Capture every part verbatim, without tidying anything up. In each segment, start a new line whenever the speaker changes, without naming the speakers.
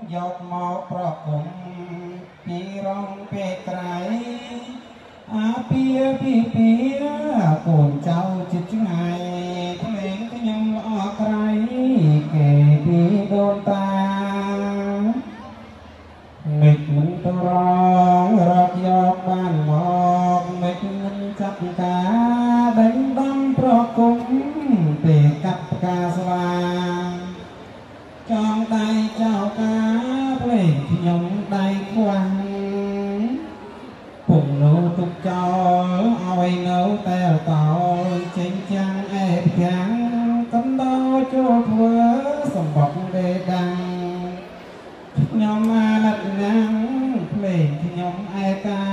ยกหมอกปลอกผมปีร้องเปกไกรอาเปียปีเปียโกนเจ้าจิตไงเพลงก็ยังออกไกรเกดีโดนตาเม็ดมันตรองรอกยอกบ้านหมอกเม็ดมันจับกาเบ่งบังปลอกกุ้งเปกับกาสว่างจองไตเจ้ากาเพลงที่ยมได้ควันปุ่มโน้ตุกจอเอาไว้โน้แต่ต่อเจงจังเอ็ดยังกำดอโจทเวอสมบัติเดดังยมมาหนักนังเพลงที่ยมไอกา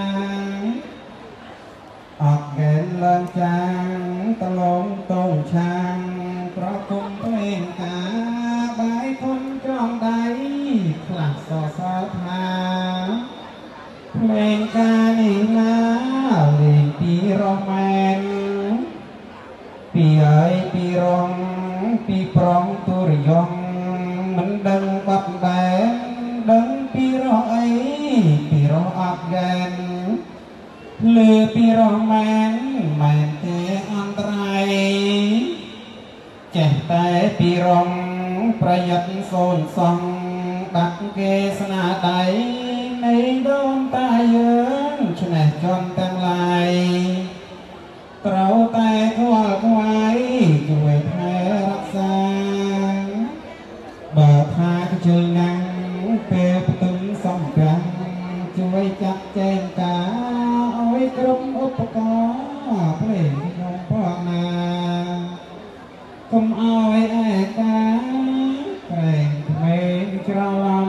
ออกแกนเลิงจางตะลงตรงช่างเพราะกุมเพลงกาใบคนจองใดคลักสอสอพาเพลงกาหนีนาเล่นปีรองแมนปีเอ๋ยปีรองปีปรองตุริยองมันดังบัดแบนดังปีรองไอปีรองอับแกนเลือปีรองแมนแมนเตอันตรายเจ็บแต่ปีรองประหยัดโซนซองดักเกสนาใดในดวงตาเยือนชนะจนตั้งลายเต้าแต่ขวาไว้ช่วยแพ้รักษาบาทาก็เจอนังเปรย์ตึงสองครั้งช่วยจับแจงกาเอาไว้กรมอุปกรณ์เพลงที่น้องพ่อนาคุมเอาไว้แอกาเพลงเพลงกระลำ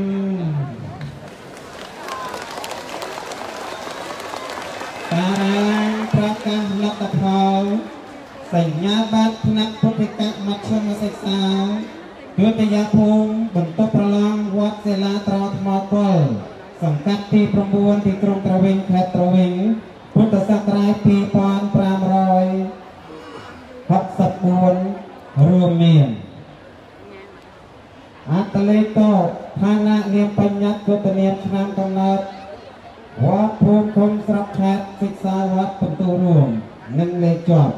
ตารางประกาศลัตภาสัญญาบัตรนักพุทธิกะมัชฌิมศึกษาดุติยภูมิบรรทุประลองวัดเสลาตรอธมกลสังกัดที่ประมวลที่กรุงตระเวงแคตระเวงพุทธศักราชปีปอนปรามรอยหกสิบบุญรวมเมียนอัตเลโตฐานะเนียมปัญญากุตเนียมชนามกำเนิดวัดภูมิคมสรับแพทย์ศึกษาวัดประตูรวมเงินเลจอบ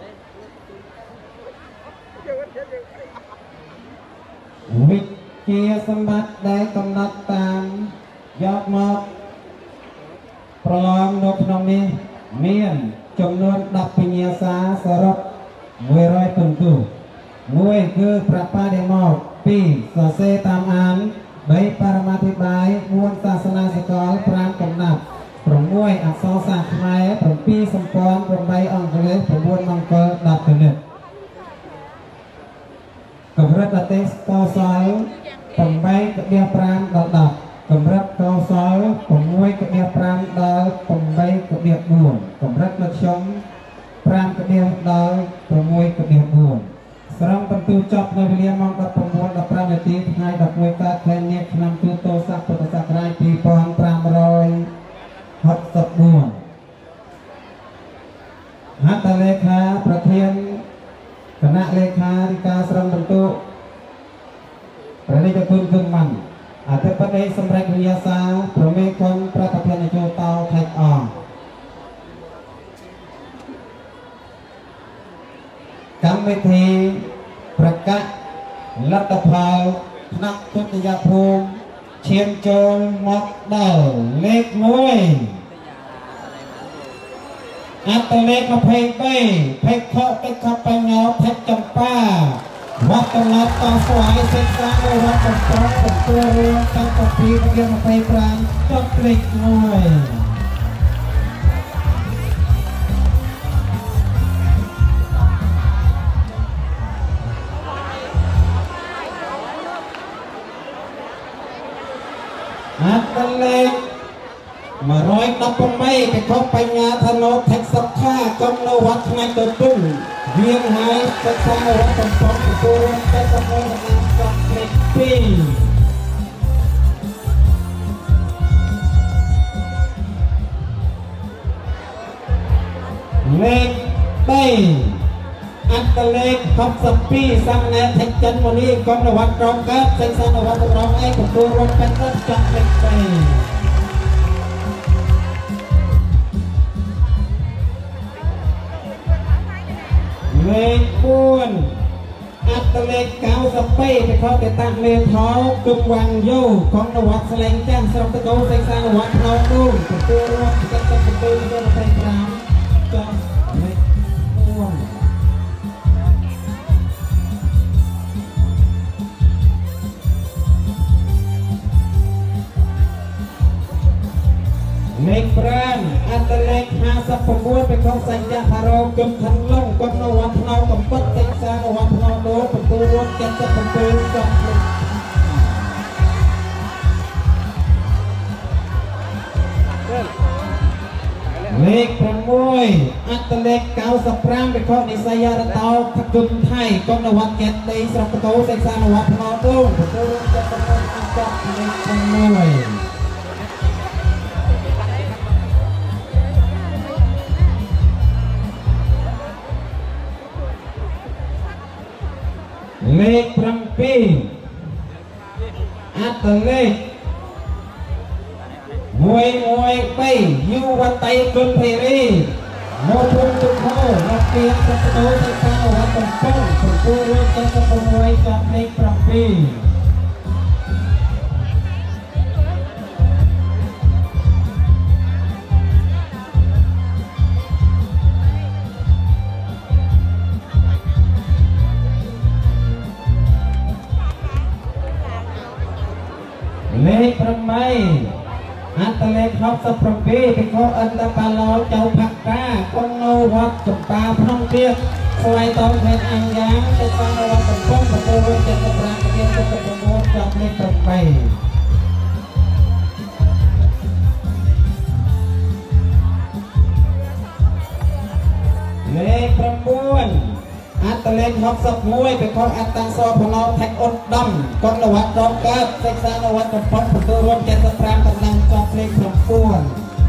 วิเกียสมบัติได้กำหนดตามยอดมอกประลองนกนมีเมียนจำนวนดับปิญญาสาสรบมวยร้อยตุนตุมวยคือพระปาเดมอกปีสเสตามอ่านใบปรมาธิบายมวลศาสนาสกอลพรามกำนับปรมวยอักษรศาสตร์ไม้ปรมปีสมพรปรมใบอังกฤษปรมวนมังกรดับกันเนตกับรัตเตสโตซอยปรมใบกระเดียพรามดอกดับกับรัตโตซอยปรมมวยกระเดียพรามดาวปรมใบกระเดียบุญกับรัตมชมพรามกระเดียดาวปรมมวยกระเดียบุญสรองประตูจบในวิลยามองกับประมวลกับพระยติไทยดับมวยตาแทนเนียขนำตูโตสักพุทธศักราชปีปอนปรามรอยหกสิบบุญหัตถเลขาประเทียนคณะเลขาธิการสรองประตูประเดชคุณคึงมันอาทิตย์ประเดชสำเร็จวิทยาศาสตร์พระเมฆคนประทับเพียรในโจเตาไทยอ่อนกรรมวิธีประกาศรัฐภานักทุติยภูมิเชียนโจลมอกเดาเล็กมวยอัตเลกเพงไปเพกเคาะไปขับไปเงาเพชรจำป้าวัดตลาดต่อสวายเส้นสายในวัดจำปาเป็นตัวเรือตั้งแต่ปีเรียนมาไปปรางก็เล็กมวยอัตเลกมาร้อยตับปงไม่ไปเข้าไปงาธนเทคสับข้ากำนวัดในตัวตุ้งเวียงหายจะทำวัดจำปองตัวแต่ตะโกนงานกับเล็กปีเล็กปีอัตตะเล็กคอมสปีซัมเนตเทคจันวันนี้กองนวัดรองเกิดเซ็งซันนวัดรองไอ้กับตัวรถเป็นต้นจับเล็กไปเล็กบ้วนอัตเล็กเก้าสเปย์ไปเขาไปตั้งเมท้อกึ่งวังโย่ของนวัดแสลงจันทร์สำหรับตะโกเซ็งซันนวัดรองดูกับตัวรถเป็นต้นเป็นตัวรถเป็นรามจอมเล็กบ้วนเล็กแบรนด์อัตเล็กห้าสิบปวดเป็นของสัญญาพารอกึมทันลงกนวัดนอกำปัดเต็งซานวัดนอโดประตูรถกันจะเป็นปืนกับเล็กประมวยอัตเล็กเก้าสิบปรามเป็นของนิสัยระเตาขกุมไทยกนวัดเกตในสระประตูเต็งซานวัดนอโดประตูรถจะเป็นปืนกับเล็กประมวยเล็กพรัมปีอัตเล็กมวยมวยไปยูวันไตกุลเพรีโมพุงตุโคนักเกียรติประตูในการวัดตะป้องประตูรถจะเป็นมวยกับเล็กพรัมปีเล็กประไมอัตเล็กฮอกสปรปีเป็นข้ออันตรปาลอยเจ้าผักกากงโนวัดจุปาพนมเปียกสไลตองเพนอังยางเป็นปาลอยเป็นป้องประตูรถจะเป็นปรางเกียรติเป็นประมูลจากเล็กประไมเล็กประมวลอัตเล็กฮอกสมวยเป็นของอัตตังโซพนอแท็กอดดำกองนวัดรองเกิดเซ็กซานวัดเป็นป้องประตูรถจะเป็นปรางกำลังจอบเล็กประมวล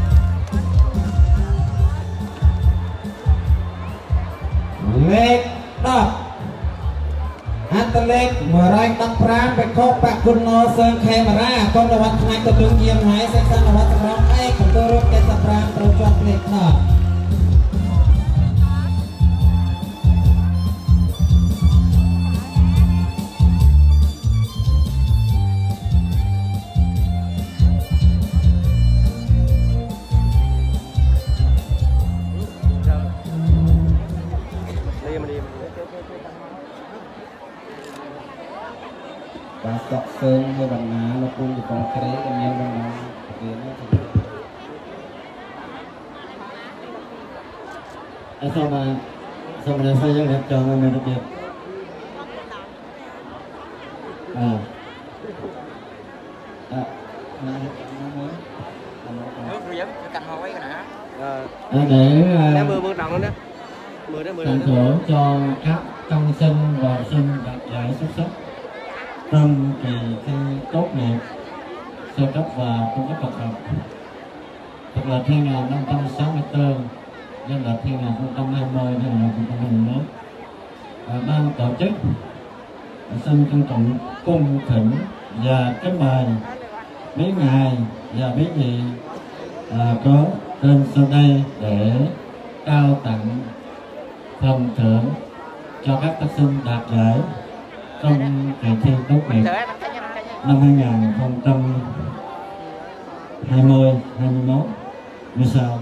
เล็กดับอัตเล็กเมื่อไรตังปรางเป็นข้อปะคุณโนเซิงเคมารากองนวัดนายกระดึงเยี่ยมหายเซ็กซานวัดรองไอ้ประตูรถจะเป็นปรางประจอบเล็กดับบาสก์เซิงให้บรรณาเราพูดอยู่ตรงเครสกันยังบรรณาเรียนนี่ถึงไอ้สมัยสมัยsayaยังเรียนจองไม่ได้เรียนอ่าอ่ะนั่นนั่นไหมnước riêng canh hoa quấy cái này á để mưa mưa đồng luôn đó mưa đó mưa tặng thưởng cho các công sinh và sinh đạt giải xuất sắc trong kỳ thi tốt nghiệp sơ cấp và trung cấp bậc học thực là hai nghìn năm trăm sáu mươi tư nhân là hai nghìn không trăm hai mươi hai nghìn không trăm hai mươi mốt ban tổ chức xin trân trọng cung thỉnh và kính mời mấy ngài và mấy vị là có trên sau đây để trao tặng phần thưởng cho các thí sinh đạt giải trong kỳ thi tốt nghiệp năm hai nghìn không trăm hai mươi hai mươi mốt như sau.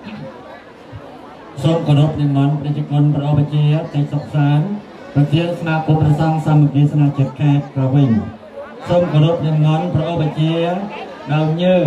សូមគោរពនិមន្តព្រះជគុណព្រះឧបជាទេសុខសានប្រធានស្មាគមព្រះសង្ឃសាមគ្គីស្នាជាតិខេត្តក្រវិញសូមគោរពនិមន្តព្រះឧបជាដើមញើ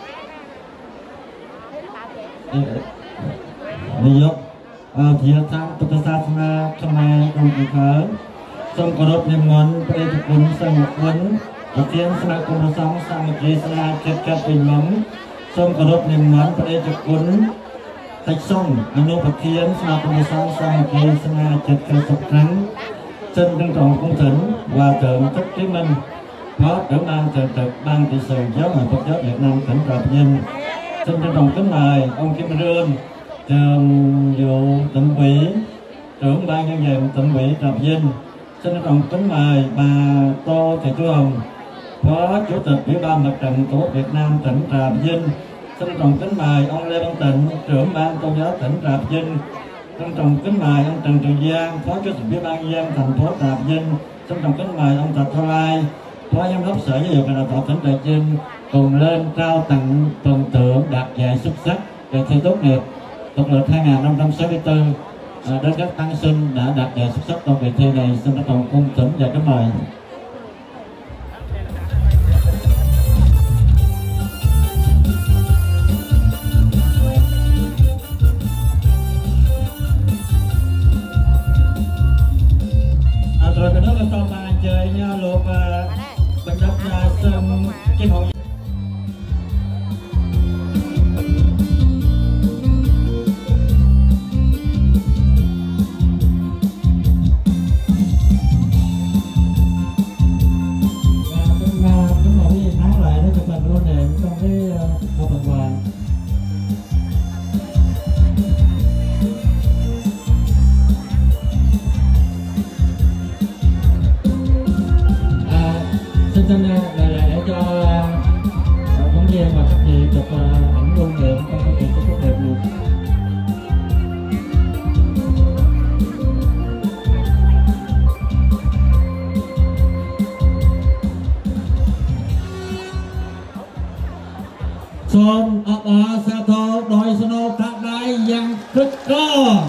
នាយកអធិការពុទ្ធសាសនាខ្មែរក្នុងអង្គការសូមគោរពនិមន្តព្រះជគុណសង្ឃគុណប្រធានស្មាគមព្រះសង្ឃសាមគ្គីស្នាជាតិខេត្តវិញមកសូមគោរពនិមន្តព្រះជគុណតែសុំអនុប្រធានស្មាគមព្រះសង្ឃសាមគ្គីស្នាជាតិខេត្តសុខណ្ឌchân trân trọng cung thỉnh và thượng thức chí minh phó trưởng ban thường trực ban trị sự giáo hội Phật giáo Việt Nam tỉnh Trà Vinh xin trân trọng kính mời ông Kim Rương trường vụ tỉnh ủy
trưởng ban nhân dân tỉnh ủy Trà Vinh. Xin trân trọng kính mời bà Tô Thị Thu Hồng, Phó Chủ tịch Ủy ban Mặt trận Tổ quốc Việt Nam tỉnh Trà Vinh. Xin trân trọng kính mời ông Lê Văn Tịnh, trưởng ban tôn giáo tỉnh Trà Vinh. Xin trân trọng kính mời ông Trần Trường Giang, Phó Chủ tịch Ủy ban nhân dân thành phố Trà Vinh. Xin trân trọng kính mời ông Thạch Thao Lai, Phó Giám đốc Sở Giáo dục và Đào tạo tỉnh Trà Vinh cùng lên trao tặng phần thưởng đạt giải xuất sắc đề thi tốt nghiệp tục lực hai nghìn không trăm sáu mươi tư à, đến các tăng sinh đã đạt giải xuất sắc trong kỳ thi này. Xin trân trọng cung kính và kính mời. Rồi cái đó là tàu mà chơi nha lục bệnh đập nhà sân cái hậu xin lại lại để cho phóng viên và các chị chụp ảnh lưu niệm trong cái chuyện tốt đẹp luôn. Son ở ở xa thô đôi snow các đáy yang cực con.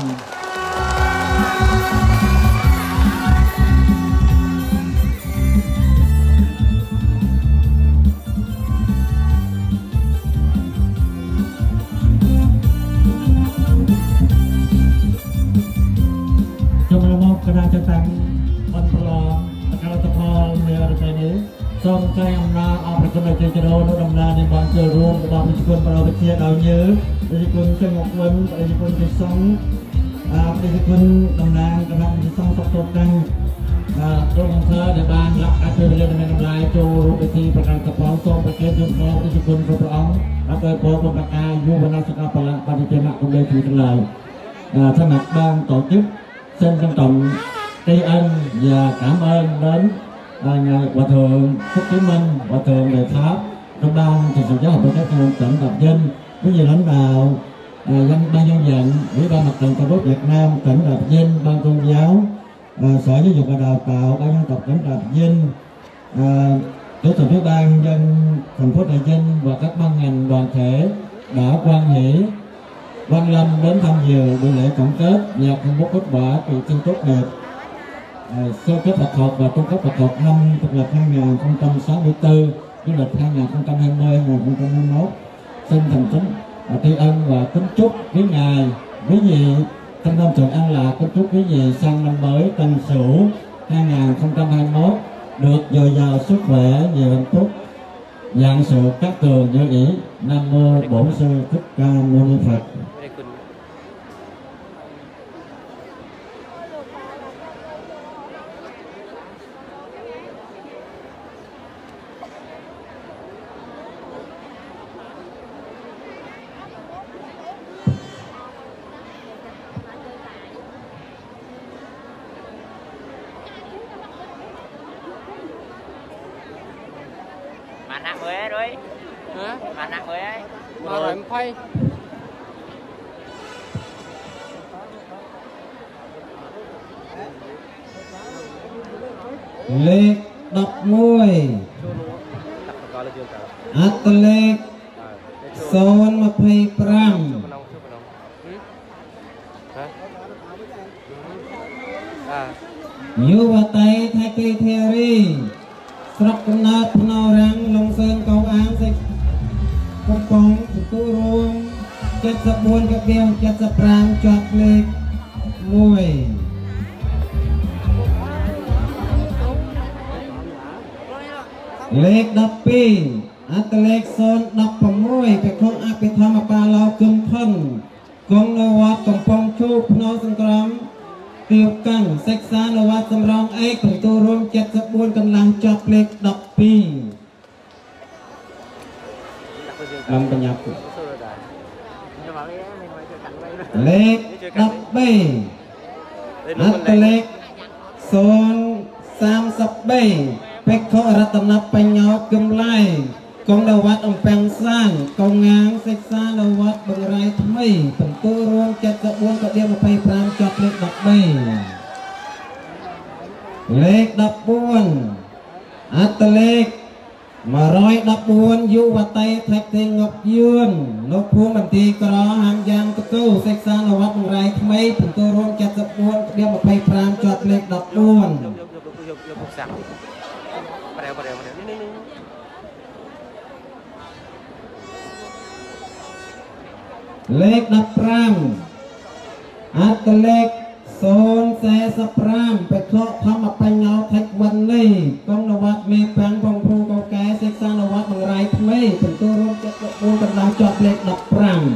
คณะจัดตั้งวันพลอคณะตะพอเมื่อไรนี้ส่งใจอำนาจเอาประชาชนเจริญดำนาในบ้านเจริญบ้านประชาชนเราไปเที่ยวดาวเยอะประชาชนสงบวันประชาชนที่สองประชาชนดำนากำลังที่สองสกปรกดังโดยของเธอในบ้านรักอาชีพเรียนในน้ำลายโจรูปทีประกันกระเป๋าส่งไปเก็บจนพอประชาชนกระเป๋ารับโดยพอประกาศยุวนาสกาปละปฏิเจนะกรมเลี้ยงผีทั้งหลายสมัครban tổ chức xin trân trọng tri ân và cảm ơn đến ngài Hòa thượng Phúc Chí Minh, Hòa thượng Đại Pháp, trong ban trị sự giáo hội các tỉnh Trà Vinh, quý vị lãnh đạo dân ban nhân dân, Ủy ban Mặt trận Tổ quốc Việt Nam tỉnh Trà Vinh, ban tôn giáo, Sở Giáo dục và Đào tạo ban dân tộc tỉnh Trà Vinh, Chủ tịch Ủy ban dân thành phố Trà Vinh và các ban ngành đoàn thể đã quan hệ quan lâm đến tham dự buổi lễ tổng kết và công bố kết quả kỳ thi tốt nghiệp sơ cấp bậc học và trung cấp bậc học năm thực lực hai nghìn không trăm sáu mươi tư, du lịch hai nghìn không trăm hai mươi hai nghìn không trăm hai mươi mốt. Xin thành kính tri ân và kính chúc quý ngài, quý vị trong tâm sự an lạc, kính chúc quý vị sang năm mới Tân Sửu hai nghìn không trăm hai mươi mốt được dồi dào sức khỏe, nhiều hạnh phúc, vạn sự các tường như ý. Nam mô Bổn Sư Thích Ca Mâu Ni Phật.
Mặt nặng mới ấy rồi. Hả? Mặt nặng mới ấy.
Mà rồi em quay.
Lệch đọc môi Át lệch Son mà phê pram Như bà tay thay cây theo đi Srok cầm nát phá nào răng Long sơn cầu án dịch Công bóng thủ tu ruông Chất sập buôn các biêu Chất sập răng chọt lệch môi Lệch đập pi Át lệch son đập bằng môi Phải không áp bị thăm bà bà lao cơm thân Công nô vọt công bóng chụp Nó sân cầm Tiêu căng sách xa nô vọt xâm rong ếch Thủ tu ruông chất sập buôn cầm lăng chọt lệch đập pi Lâm bà nhập Lệch đập bê อัตเล็กโซนสามสิบใบเป็กเขารัตนปัญญากำไลกองดาวัดองแปงสร้างกองงานศึกษาดาวัดบางรายทำไมเป็นตัวรวมจัดกระบวนกระเดียมไปพรามจับเล็กดับใบเล็กดับบ้วนอัตเล็กมาร้อยดับบ้วนยุวไตแท็กเทงบยืนนกพูมันตีกรอหางยางตะกู้ศึกษาดาวัดบางรายทำไมเป็นตัวรวมจัดกระบวนกระเดียมไปพรามจับเล็กดับบ้วนเลขนับพรามอัตเลขโซนแสสพรามไปเคาะทำปัญญาเทควันนี้กองนวัดมีแผงพงครูกองแก่ศึกษานวัดบางรายทำไมเป็นตัวรวมจะกระบวนกำลังจอบเลขนับพราม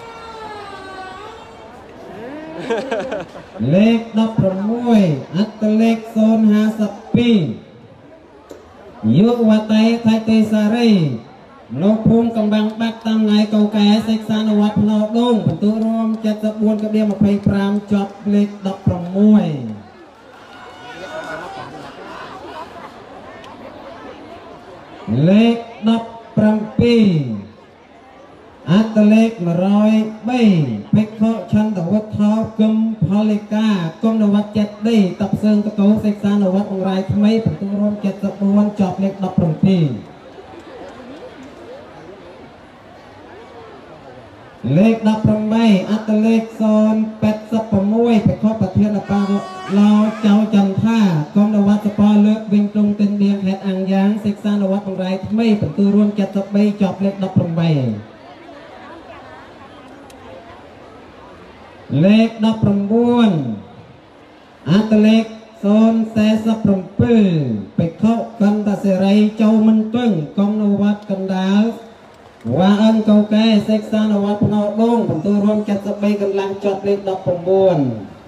เลขนับพรามมวยอัตเลขโซนห้าสิบปียุวไตไทยเตสารีนกภูมิกำบังบักตามไงเก่าแก่ศึกษานวัดพนดงเป็นตัวรวมจัดกระบวนกระเดียมไปพรามจอบเล็กดับพรมมวยเล็กดับพรมปีอัตเล็กมาร้อยใบเพชรเขาชันตะวัดท้อกึมพอลิกากงนวัดเจ็ดได้ตับเซิงตะโกศึกษานวัดองไรทำไมเป็นตัวรวมจัดกระบวนจอบเล็กดับพรมปีเลขดับพรมใบอัตเลขโซนเป็ดสับปะมวยไปข้อประเทศละปางเราเจ้าจันท่ากองนวัดสปอเลือกวิ่งตรงเต็นเดียงแหดอ่างยางศึกษานวัดบางไรทำไมเป็นตัวรวมจัดสับใบจอบเลขดับพรมใบเลขดับพรมบ้วนอัตเลขโซนแสสับพรมปื้อไปเข้ากันตาเสรีเจ้ามันตึ้งกองนวัดกันดาว่าอันเก่าแก่ศึกษานวัดพนดงเป็นตัวรวมจัดสบายกำลังจอดเลขดับพรมบ้วน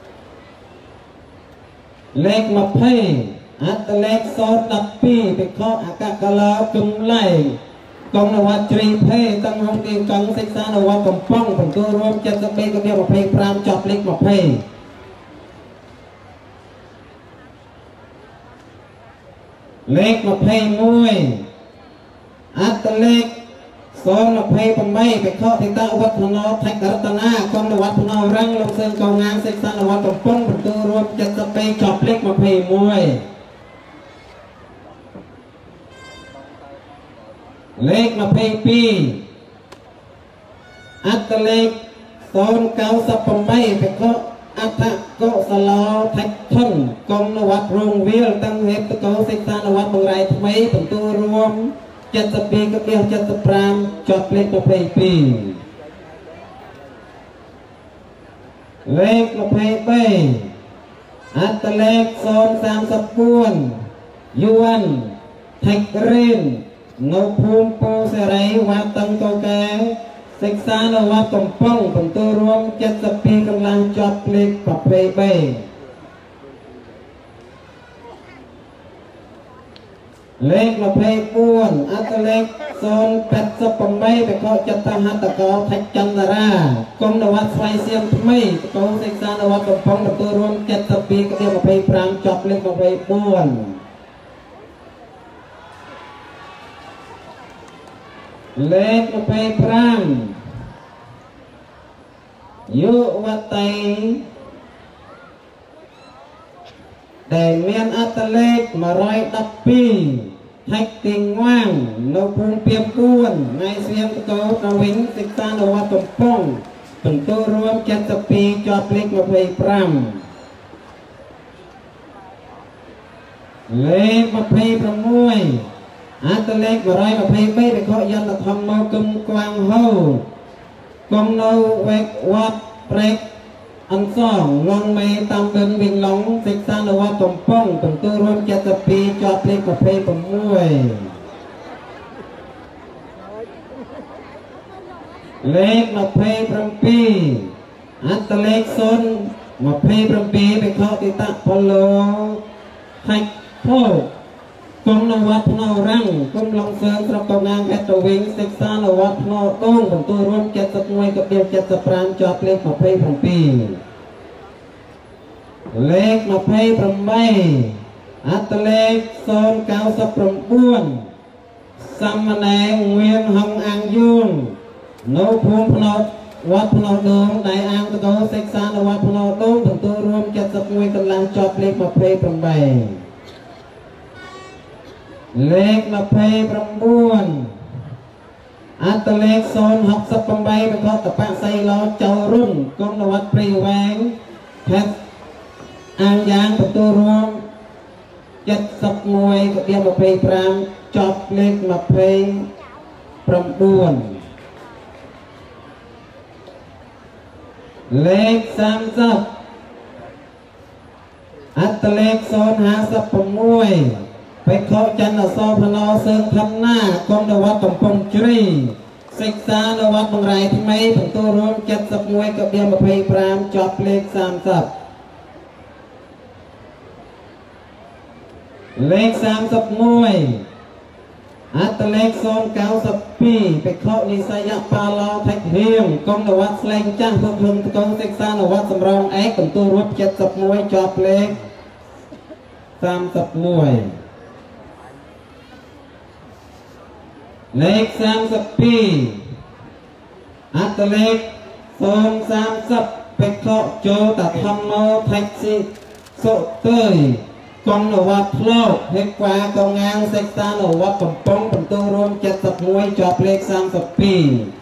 เลขมาเพ่อัตเลขโซนดับปีไปเข้าอากาศกลาวกึมไล่กองนวัดตรีเพ่ตั้งห้องเตียงกังศึกษานวัดกำป้องเป็นตัวรวมจัดสบายกำเดียวมาเพ่พรามจอดเลขมาเพ่เลขมาเพ่มวยอัตเลขโซนมาเพย์ปมใบไปเคาะที่ตาวัดพนอแท็กรัตนากองนวัดพนอรังลงเซิงกองงานศึกษานวัดกำป้องเป็นตัวรวมจัดสเปย์จอบเล็กมาเพย์มวยเล็กมาเพย์ปีอัตเล็กโซนเก้าสับปมใบไปเคาะอัตโกสลอแท็กท่งกองนวัดโรงวิลตั้งเฮปตะโกศึกษานวัดบางไรทำไมเป็นตัวรวมจัดสปีกเดียวจัดสปรามจอบเล็กมาเพย์ปีเล็กมาเพย์ใบอัตเล็กโซนสามสิบปวนยวนแท็กเรนนกภูมิโปเสรีวัดตังโกแกศึกษานวัดกำป้องเป็นตัวรวมจัดสปีกำลังจอบเล็กมาเพย์ใบเลขมาเพย์ป้วนอัตเลขโซนเป็ดสับปมใบไปเคาะจัตตาหัตตะกอแท็กจันดารากองนวัดไฟเสียมทำไมตะโกศึกษานวัดกำป้องเป็นตัวรวมจัดสปีกเดียวมาเพย์พรามจอบเลขมาเพย์ป้วนเลขมาเพย์พรามยุวไตแต่เมียนอัตเลกมาร้อยดับปีแท็กติงว่างนกภูมิเปียมก้วนในเสียงตะโกนวิงศึกษานวัดกำป้องเป็นตัวรวมจัดสปีจอบเล็กมาเพย์พรามเล็กมาเพย์ประมวยอัตเลกมาร้อยมาเพย์ไม่ไปเคาะยันตะทำมากึมกวางเฮากองโนเวกวัดเปรกอันสองลองเมตามเดินวิ่งหลงศึกษานวัดกำป้องเป็นตัวรวมจัดสปีจอบเล็กมาเพย์ประมวยเล็กมาเพย์ประปีอัตเลกโซนมาเพย์ประปีไปเคาะติตะพโลแท็กโพกองนวัดพนอรังกองลองเซิงสำหรับกองงานแอตวิงศึกษานวัดพนอต้องเป็นตัวรวมจัดสมวยกับเดียวจัดสปรามจอบเล็กมาเพย์ประปีเลขมาเพย์ประไมอัตเลขโซนเก้าสิบประบุนสัมมาแนงเวียนห้องอ่างยุงโนภูมิพนดวัดพนดดงในอ่างตะโกเซ็กซานวัดพนดดงถึงตัวรวมเจ็ดสิบมวยกำลังจอบเลขมาเพย์ประไมเลขมาเพย์ประบุนอัตเลขโซนหกสิบประไมเป็นข้อตะปะไซล้อเจ้ารุ่นกองนวัดปรีแหวงแพทอ่างยางประตูรวมเจ็ดสิบมวยกับเดียวมาเพย์พรามจอบเลขมาเพย์ประบุนเลขสามสิบอัตเลขโซนห้าสิบประมวยไปเคาะจันทร์ซอพนอเซิงทำหน้ากองนวัดตำปงจรีศึกษานวัดบางไรทำไมประตูรวมเจ็ดสิบมวยกับเดียวมาเพย์พรามจอบเลขสามสิบเลขสามสิบมวยอัตเลขโซนเก้าสิบปีไปเคาะนิสัยปาลอแท็กเฮียงกองนวัดแสลงจ้างเพื่อพึงกองศึกษานวัดสำรองเอกเป็นตัวรวมเจ็ดสิบมวยจอบเลขสามสิบมวยเลขสามสิบปีอัตเลขโซนสามสิบไปเคาะโจตัดทำโมแท็กซี่โซเตยกองนวัดโลกเฮกว่ากองงานเซ็กซ์ตานวัดกำปองเป็นตัวรวมเจ็ดสิบมวยจอบเลขสามสิบปี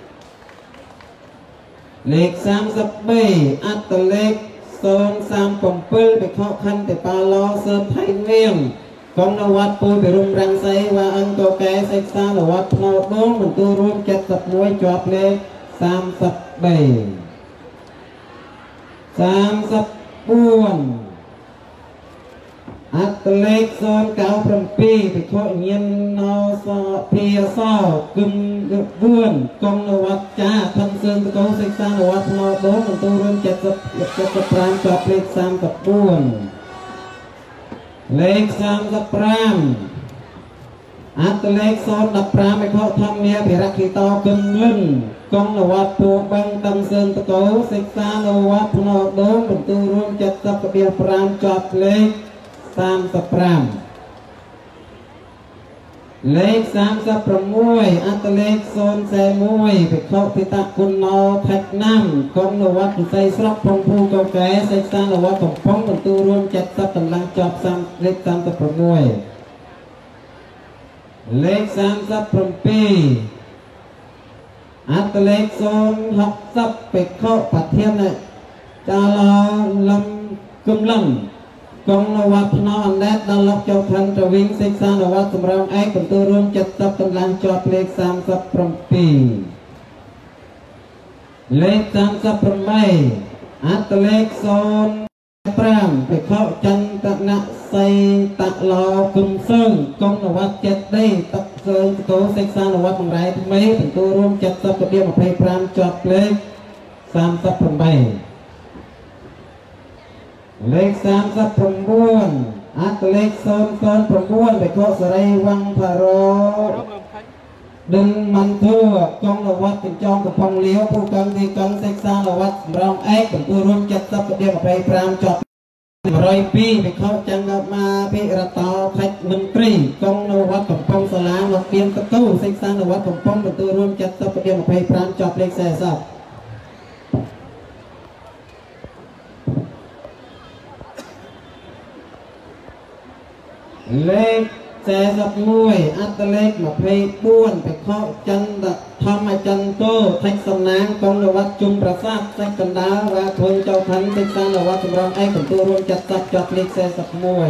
เลขสามสิบปีอัตเลขโซนสามปมเปิลไปเคาะคันแต่ปาลอเสริมไทยเวียงกองนวัดปูไปรุมรังไซว่าอันโตแกเซ็กซ์ตานวัดโนดงเป็นตัวรวมเจ็ดสิบมวยจอบเลขสามสิบปีสามสิบป้วนอัตเลขโซนเก้าพันปีไปเคาะเงียนนอสเพียซอกึมกึบบ้วนกองนวัดจ้าทันเซิงตะโกศึกษานวัดนอโดนตัวรวมเจ็ดสิบเจ็ดสิบพรามจอบเลขสามกับบ้วนเลขสามกับพรามอัตเลขโซนดับพรามไปเคาะทำเมียพิรักขีตอกึมลึ่งกองนวัดปูบังตังเซิงตะโกศึกษานวัดนอโดนตัวรวมเจ็ดสิบกับเบียพรามจอบเลขสามสิบพรามเลขสามสิบประมวยอัตเลขโซนแซมวยไปเคาะพิตาคุณนอแท็กน้ำกองนวัดใส่สลับพงภูเกาแก่ใส่สร้างนวัดของพ้องประตูรวมเจ็ดสิบกำลังจอบสามเลขสามสิบประมวยเลขสามสิบประปีอัตเลขโซนหกสิบไปเคาะปัดเทียนเนี่ยจาลอลำกึมลำกองนวัดพนออันแรกดาล็อกเจ้าทันจะวิ่งศึกษานวัดสำรองไอ้เป็นตัวรวมเจ็ดสิบกำลังจอบเลขสามสิบประปีเลขสามสิบประไม่อัตเลขโซนพรามไปเคาะจันตนะไซตะลอกุมเซิงกองนวัดเจ็ดได้ตักเซิงโตศึกษานวัดบางไรทำไมเป็นตัวรวมเจ็ดสิบกระเดียวมาเพย์พรามจอบเลขสามสิบประไม่เลขสามสิบประมวลอัตเลขโซนโซนประมวลไปเคาะสไรวังพารโรดึงมันทั่วกองนวัดเป็นจองกับพองเลี้ยวผู้กังที่กังเซ็กซ่านวัดรองเอกเป็นตัวรวมจัดซับประเดี๋ยวไปพรามจอบร้อยปีไปเคาะจังกับมาพิระตอแท็กมันตรีกองนวัดกับพองสลามเปลี่ยนตะกู้เซ็กซ่านวัดกับพองเป็นตัวรวมจัดซับประเดี๋ยวไปพรามจอบเลขแสซับเลขแสสับมวยอัตเลขมาเพย์บ้วนไปเคาะจันทร์ธรรมจันโตแท็กสนางกองนวัดจุมประสาทแท็กกันดาว่าทนเจ้าทันเซ็กซ่านวัดสำรองไอ้ของตัวรวมจัดซับจอบเลขแสสับมวย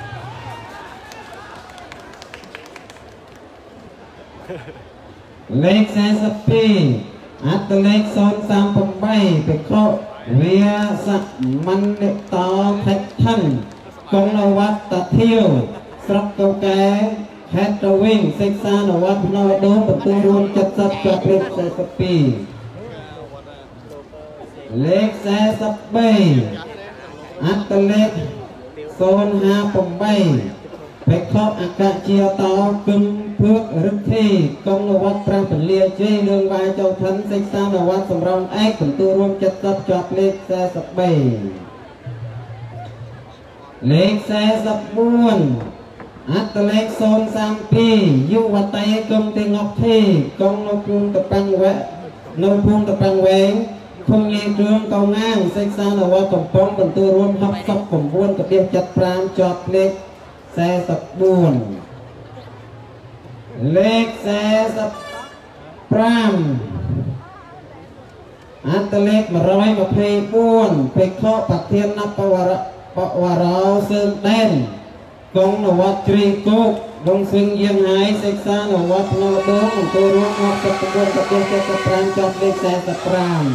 เลขแสสับปีอัตเลขโซนสามปมใบไปเคาะเวียสักมันเนต่อแท็กทันกองนวัดตะเที่ยวสลับเกาแก่แคทตะวิ่งเซ็กซ่านวัดนอยโดมประตูรวมจัดซับจอบเลขแสสับปีเลขแสสับใบอัตเลขโซนห้าปมใบไปเคาะอากาศเชียวต่อกึมเพื่อรึกที่กองนวัดปรางเป็นเลียเจเรื่องวายเจ้าทันเซ็กซ่านวัดสำรองไอ้ประตูรวมจัดซับจอบเลขแสสับใบเลขแสสับบุญอัตเลขโซนสามปียุวไตกงติงอกเทกงนพุงตะปังแวะนพุงตะปังแหวงคงเงี้ยเครื่องเกาง่างเซ็กซ่าหรือว่ากำปองเป็นตัวรวมหักซับกำบุญกับเดียวจัดปรามจอบเลขแสสับบุญเลขแสสับปรามอัตเลขมาร้อยมาเพย์บุญไปข้อปักเทียนนับปวารปวารเอาเสื่อมเต้นกงนวัดตรีกุกดงซึ่งยังหายเซ็กซ่านวัดนวดงตัวรวมหักซับกำบุญกับเดียวจัดปรามจอบเลขแสสับปราม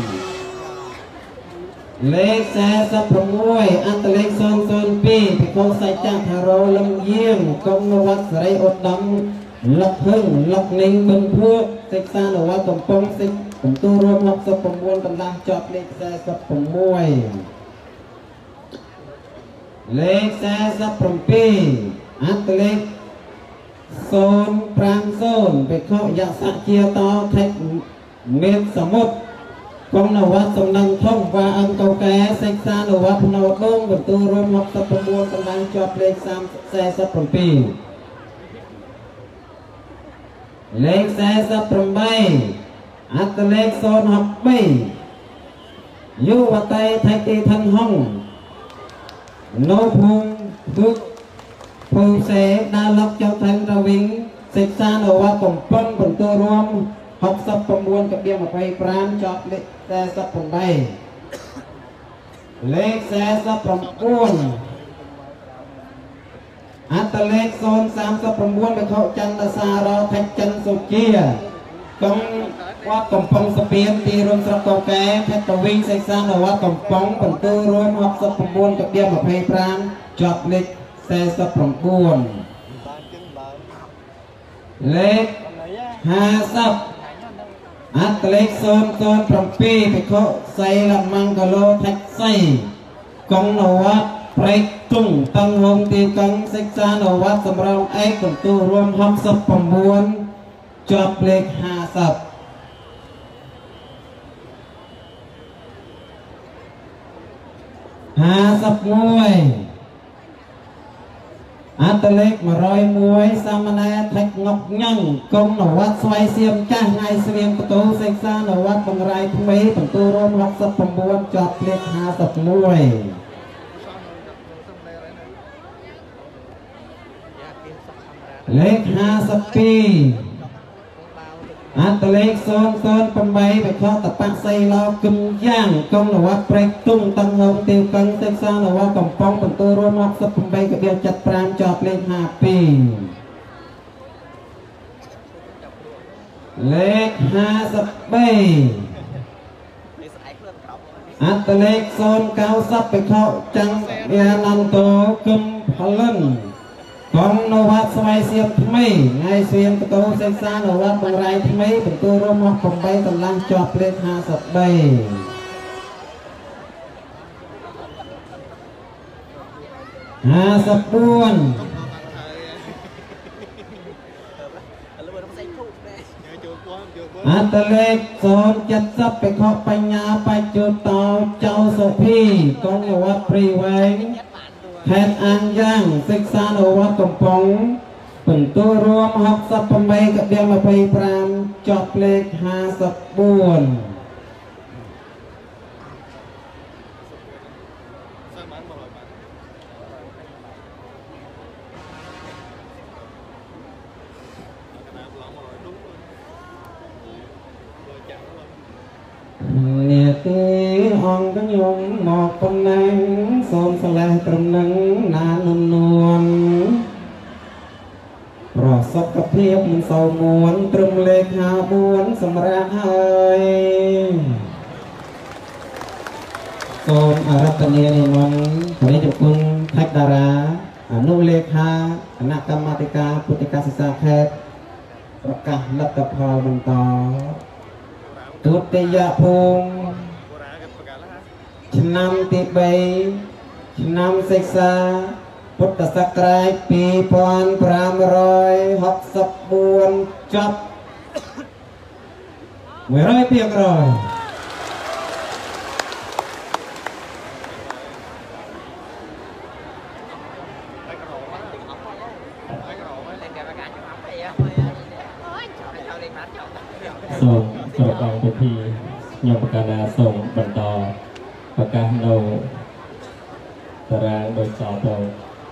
เลขแสสับประมวยอัตเลขโซนโซนปีไปเข้าใส่จ้างทารลำเยี่ยมกงนวัดสไรอดดำลักพึ่งลักนิ่งบึงเพื่อเซ็กซ่าหรือว่ากำปองเซ็กผมตัวรวมหักสับประมวลกำลังจอบเลขแสสับประมวยเลขแสสับประปีอัตเลขโซนปรางโซนไปเข้ายาสักเกียต่อเทคเมตรสมุทรกองนวัดสำนักท่องว่าอังเกาแก่เซ็กซ่าหรือว่าพนวดงกับตัวรวมหักสับประมวลกำลังจอบเลขสามแสสับประปีเลขแสสับประใบอัตเลขโซนหักใบยุวไตไทยตีทันห้องโนพุงทุกผู้เสดาลักเจ้าทันระวิงเซ็กซ่าหรือว่ากลมป้นบนตัวรวมหักสับประมวลกับเบี้ยมาไปปรามจอบเลขแสสับประใบเลขแสสับประป้วนอัตเลขโซนสามสับประมวลไปเข้าจันทสารอแทจันสุเกียกงว่ากำปองสเปียนตีรวมสระกแก่เพชรตะวิงเซ็กซ่าหรือว่ากำปองเป็นตัวรวมหักสับประมวลกับเบี้ยมาไปปรามจอบเลขแสสับประมวลเลขห้าสับอัตเลขโซนโซนประปีไปเข้าใส่ลำมังกะโลแท็กไซกงนวัดเปรกตุ้งตั้งหงตีกังเซ็กซ่าหรือว่าสำรองเอกเป็นตัวรวมหักสับประมวลจอบเลขห้าสับห้าสับมวยอัตเลขมาร้อยมวยสามนาแท็กงอกยั่งกงหนวัดสวยเสียมจ้าไงเสียงประตูเซ็กซ่าหนวัดบางไรทำไมเป็นตัวรวมหักสับประมวลจอบเลขห้าสับมวยเลขห้าสับปีอัตเลขโซนโซนปัมใบไปข้อตะปักใส่ลอกึมย่างกงหนวัดเปรกตุ้งตั้งหงติวกังเซ็กซ่าหนวัดกำปองเป็นตัวรวมหักสับปัมใบกับเดียวจัดปรามจอบเลขห้าปีเลขห้าสับใบอัตเลขโซนเก้าสับไปเข้าจังเอนันโตกึมพลันกองนวัดสมัยเสียบทำไมไงเสียงประตูเซ็กซ่านวัดบางไรทำไมเป็นตัวรวมหักผมใบกำลังจอบเลขห้าสับใบห้าสับบ้วนอัตเลขโซนจัดซับไปเคาะปัญญาไปจุดต่อเจ้าโสพีกองนวัดปรีแวงแพทย์อ่างย่างเซ็กซ่าหรือว่ากำปองเป็นตัวรวมหักสับปมใบกับเดียวมาไปปรามจอบเลขห้าสับบ้วนเนี่ยตีห้องกันยงหมอกปนนังโซมสลายตรมนังนานนุ่นวลรอสกกระเพียบมันเศร้ามวนตรึมเลขหาบวนสำราญเฮยโซมอารัตเนียนิมันขอให้ทุกคนแท็กดาราอนุเลขาคณะกรรมการพุทธิกาศึกษาแพทย์ประกาศรัฐพลบรรทอทุติยภูมิชนำติใบชนำศึกษาพุทธศักราชปีปอนปรามรอยหกสิบบุญจับเมื่อไรเพียงรอย
ส่งกระปังไปทียมการนาส่งบรรดาประกาศโนตารางโดยสอบโดย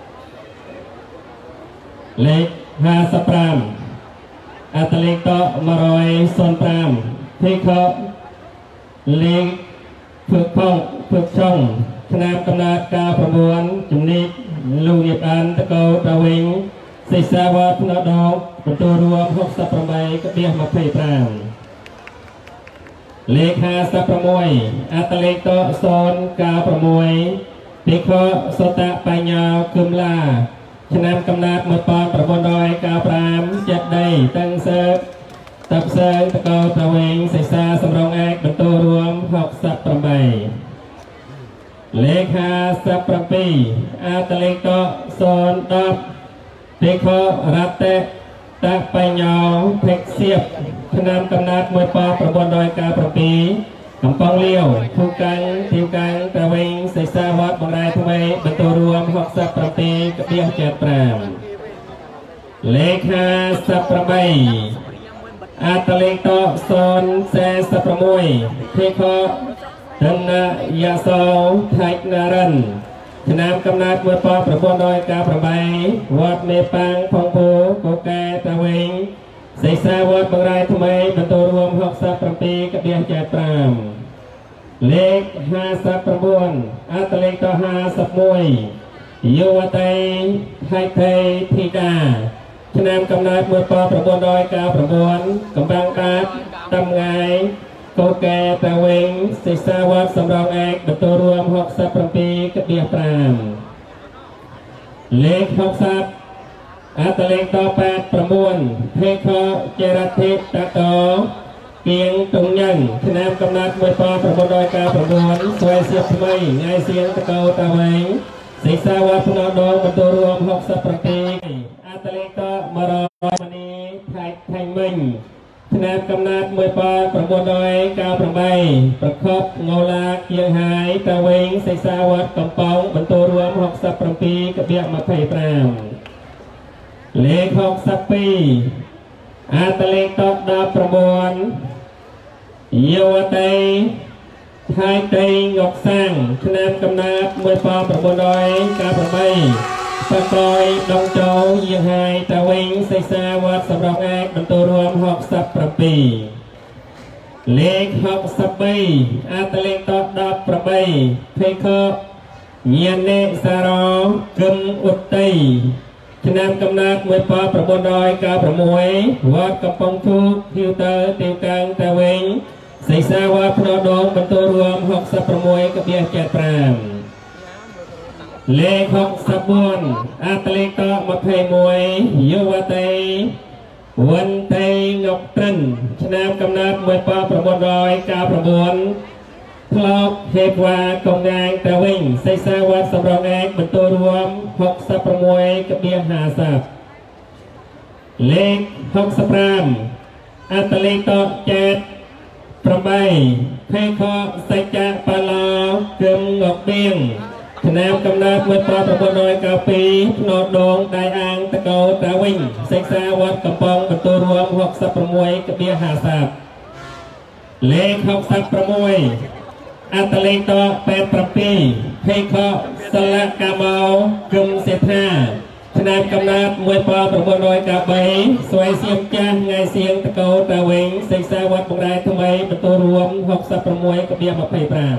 เลขห้าสปรามอัตเลขต่อมารอยส่วนปรามที่เขาเลขฝึกพ่องฝึกช่องคณะกำนัดการประมวลจุดนี้ลูกหยิบอันตะโกตะวิงศิษาวัดนดอกประตูรวมหกสัปประมัยกระเบียมาเพย์ปรามเลขห้าสัปประมวยอัตเลขต่อโซนกาประมวยที่เขาสตะปัญญาคุมลาคณะกำนัดมาปอนประมวลโดยกาปรามจัดได้ตั้งเซิร์ตับเซิร์ตะโกตะวิงศิษาสำรองแอกประตูรวมหกสัปประมัยเลขาสัปประปีอาตเลโตโซนดอบเทโครัตเตตะปัญญาเพกเสียบคณะกำนัดมวยปอประบวนโดยกาประปีกำปองเลี้ยวทุกังทิวกังตะเวงเสษาวัดบางรายทำไมบรรทุรวมหกสัปประปีกระเบียเจ็ดแปมเลขาสัปประใบอาตเลโตโซนเซสัปประมวยเทโคดันนายาโซไทยนารันคณะกำนัดมวยปอประบวนโดยกาประใบวัดเมปังพงโพโกแกตะเวงเสษาวัดบางรายทำไมบรรทุรวมหกสัปประปีกระเบียเจ็ดแปมเลขห้าสัปประบวนอัตเลขต่อห้าสัปมวยโยวไตไทยไทยธิดาคณะกำนัดมวยปอประบวนโดยกาประบวนกำบังตาตำไงโกแกตะเวงศิษาวัดสำรองแอกบรรทุรวมหกสัปประปีกระเบียปรามเลขหกสัปอัตเลขต่อแปดประมวลเทคเจรติตะโตเกียงตรงยังคณะกำนัดมวยปอประมวลโดยกาประมวลสวยเสียบทำไมไงเสียงตะโกตะเวงศิษาวัดพนดงบรรทุรวมหกสัปประปีอัตเลขต่อมารอยมณีไทยไทยมิงคณะกำนัดมวยปอประมวลโดยกาประใบประคบเงาลาเกียงหายตะเวงศิษาวัดกำปองบรรทุรวมหกสัปประปีกระเบียมาไผ่ปรามเลขหกสัปปีอาตเลขตอดาประมวลเยวไตไทยไตงอกสร้างคณะกำนัดมวยปอประมวลโดยกาประใบปะกอยดองโจเยียหายตะเวงศิษาวัดสำรองแอกบรรทุรวมหกสัปประปีเลขหกสัปปีอาตเลขตอดาประใบเพคเงียนเนสารกึมอุตติคณะกำนัดมวยปอประมวลโดยกาประมวยวัดกำปองทุกทิวเตอร์ติวกังตะเวงศิษาวัดพนดงบรรทุรวมหกสัปประมวยกระเบียเจ็ดปรามเลขหกสัปบวนอัตเลขต่อมาเพย์มวยโยวไตวันไตงกตรันคณะกำนัดมวยปอประมวลโดยกาประมวลพลอกเฮกวากองงานตะเวงศิษาวัดสำรองแอกบรรทุรวมหกสัปประมวยกระเบียหาสัปเลขหกสัปรามอัตเลขต่อเจ็ดประใบเพคอสัจจะปาลากึมงกเบียงคณะกำนัดมวยปอประมวลโดยกาปีพนดงได้อ่างตะโกตะวิงศิษาวัดกำปองบรรทุรวมหกสัปประมวยกระเบียหาสัปเลขหกสัปประมวยอัตเลขต่อแปดประปีเพคอสละกาเมากึมเสถาคณะกำนัดมวยปอประมวลโดยกาใบสวยเสียงจ้างไงเสียงตะโกตะเวงศิษาวัดบางรายทำไมบรรทุรวมหกสัปประมวยกระเบียมาไผ่ปราม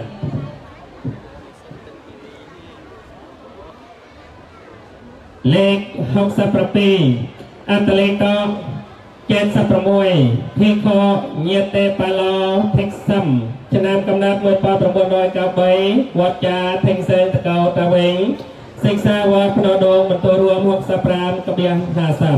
เลขหกสัปประปีอัตเลขต่อเจ็ดสัปประมวยเพคอเงียเตปาลอเท็กซัมคณะกำนัดมวยปอประมวลโดยกาใบวัดจาเทงเซนตะโกตะเวงศิษาวัดพนดงบรรทุรวมหกสัปรามกระเบียหาสัป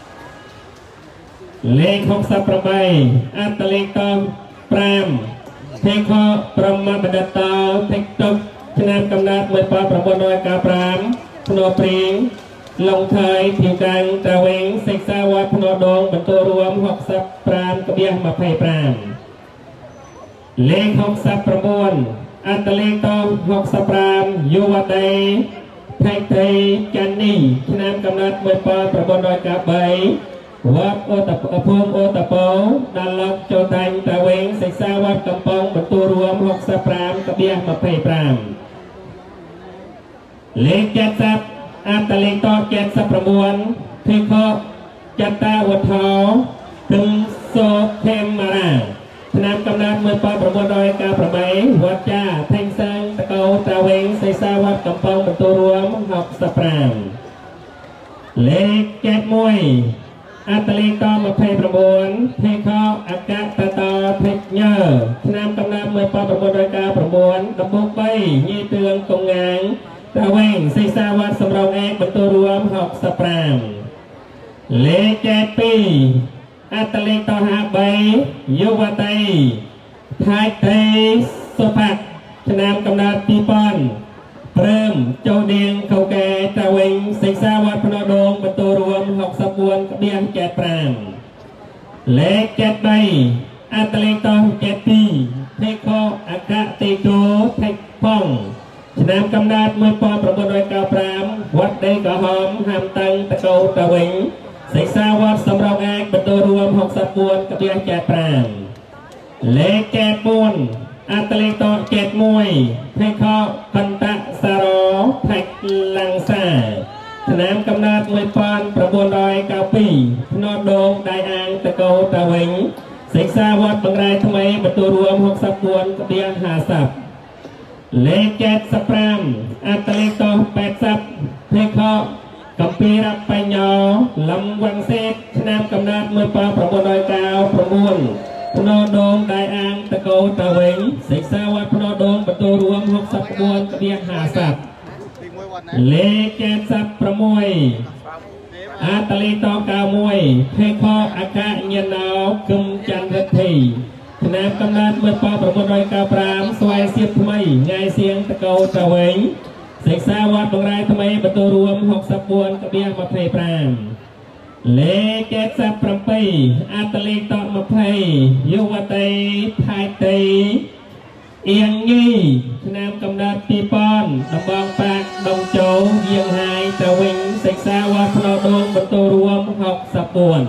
เลขหกสัปประใบอัตเลขต่อปรามเพคอประมาบดัตตาเทคตกคณะกำนัดมวยปอประมวลโดยกาปรามพนปริงลงไทยผิวกังตะเวงศิษาวัดพนดงบรรทุรวมหกสัปปรามกระเบียมาไผ่ปรามเลขหกสัปประมวลอัตเลขต่อหกสัปรามโยวไตไทยไทยจันนี่คณะกำนัดมวยปอประมวลโดยกาใบ
วัดโอตะพงโอตะโปดันล็อกโจตันตะเวงศึกษาวัดกำปองบรรทุรวมหกสิบปรามกระเบียมาเพย์ปรามเลขเจ็ดสิบอัตเลขต่อเจ็ดสิบประมวลเทคอจัตตาวัดทอถึงโซเทมมาราธนามกำนัดเมื่อปอประมวลโดยการประเมยวัดจ้าแทงซังตะเกาตะเวงศึกษาวัดกำปองบรรทุรวมหกสิบปรามเลขเจ็ดมวยอัตเลกมาเพย์ประมวลเทคออากาศตาตาเทคเนอร์ธนามกำนัดเมื่อปอประมวลโดยการประมวลดำบุกไปยี่เตืองกงงางตะเวงศึกษาวัดสำรองเอกบรรทุรวมหกสิบปรามเลขเจ็ดปีอัตเลกต่อหาใบยุวไตไทยเตสุภักธนามกำนัดปีปอนเริ่มโจเดียงเขาแก่ตะเวงศึกษาวัดพนดงบรรทุรวมหกสิบวนกระเบียงเจ็ดปรามเลขเจ็ดใบอัตเลกต่อเจ็ดปีเทคออากาศติโกเทคป้องธนามกำนัดเมื่อปอประมวลโดยกาปรามวัดได้กระหอมหามตังตะโกตะเวงศึกษาวัดสำรองเอกบรรทุรวมหกสิบวนกระเบียงเจ็ดปรามเลขเจ็ดบุญอัตเลกต่อเจ็ดมวยเทคอคันตะสารอแท็กลังซาสนามกำนัดมวยปอนประมวลโดยกาปีนอดโดงได้อ่างตะโกตะเวงศึกษาวัดบางรายทำไมบรรทุรวมหกสิบวนกระเบียงหาสับเลขเจ็ดสปรามอัตเลกต่อแปดสับเทคอกัมปีรับไปยอลำวังเซตสนามกำนัดมวยปอนประมวลโดยกาวประมวลพนอดงได้อ่างตะโกตะเวงศึกษาวัดพนอดงบรรทุรวมหกสิบวนกระเบียงหาสับเลขเจ็ดสับประมวยอาตลีตอกาวมวยเทคออากาศเย็นหนาวกึมจันทร์ทีขณะกำนัดเมื่อปอประมวลโดยกาวปรามสวายเสียบทำไมไงเสียงตะโกตะเวงศึกษาวัดบางรายทำไมบรรทุรวมหกสิบวนกระเบียงมาเพย์ปรามเลขเจ็ดสับประปีอาตลีตอมาเพย์ยุวไตไทยไตเอียงยี่ขณะกำนัดปีปอนดำบางปากดงโจเยียงหายตะเวงศึกษาวัดพนอดงบรรทุรวมหกสิบวน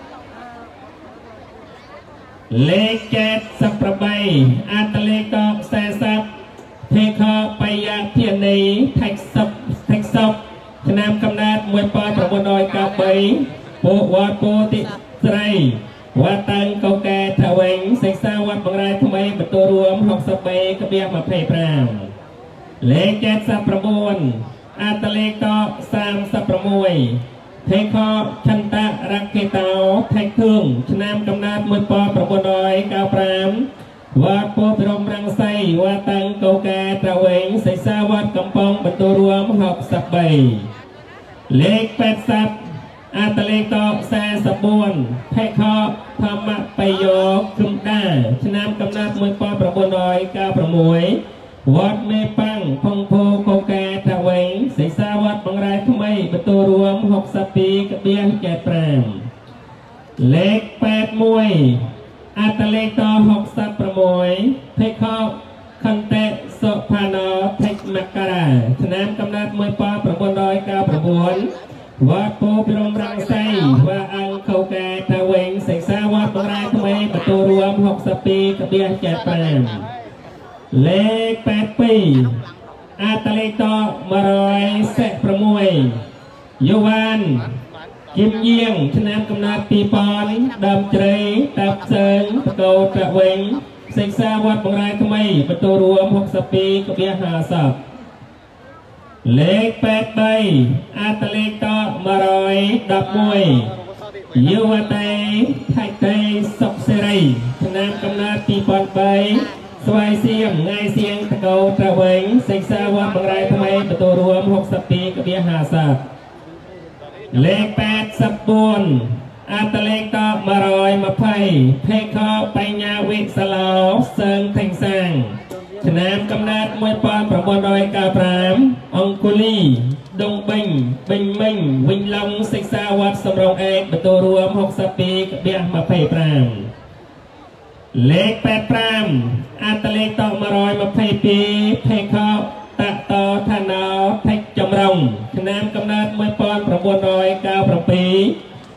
เลขเจ็ดสับประใบอัตเลกตอกแสสับเทคอไปยาเทียนในแท็กซับแท็กซับขณะกำนัดมวยปอประมวลโดยกาใบโปวัดโปติไตรวัดตังเกาแก่ทะเวงศึกษาวัดบางรายทำไมบรรทุรวมหกสิบใบกระเบียงมาเพย์ปรามเลขเจ็ดสับประมวลอัตเลกตอกสามสับประมวยเทคอชันตะรักเกตาแท็กทึงชนามกำนัดมวยปอประมวลโดยกาปรามวัดโพธิรมรังไสวัดตังเกาแก่ตะเวงศึกษาวัดกำปองบรรทุรวมหกสิบใบเลขแปดสับอัตเลกตอกแสสบวนเทคอธรรมะไปโยคุมด้าชนามกำนัดมวยปอประมวลโดยกาประมวยวัดเมปังพงโพโกแกตะเวงศึกษาวัดบางรายทำไมบรรทุรวมหกสิบปีกระเบียงแก่ปรามเลขแปดมวยอัตเลกตอหกสิบประมวยเทคอคันเตสุพานอเทคมักการาสนามกำนัดมวยปอประมวลโดยกาประมวลวัดโพธิรมรังไสว่าอังเขาแก่ตะเวงศึกษาวัดบางรายทำไมบรรทุรวมหกสิบปีกระเบียงแก่ปรามเลขแปดปีอาตเลกตอมารอยเสะประมวยยุวันกิมเยียงชนะกำนัดปีปอนดำเจริญตับเซิงตะโกตะเวงศึกษาวัดบางรายทำไมบรรทุรวมหกสิบปีกระเบียงหาสับเลขแปดใบอาตเลกตอมารอยดับมวยยุวไตไทยไตสกเสรีชนะกำนัดปีปอนใบสวายเสียงไงเสียงตะโกตะเวงศึกษาวัดบางรายทำไมบรรทุรวมหกสิบปีกระเบียงหาสับเลขแปดสับบุญอาตเลกตอมารอยมาไพ่เทคอไปญาวิสลาวเซิงแทงสังชนะกำนัดมวยปอนประมวลโดยกาปรามองคุลีดงบิงบิงมิงวิงลงศึกษาวัดสำรองเอกบรรทุรวมหกสิบปีกระเบียงมาไพ่ปรามเลขแปดปรามอาตเลกตอมารอยมาไพ่ปีเทคอตะตอธนาเทคจำรงชนะกำนัดมวยปอนประมวลโดยกาประปี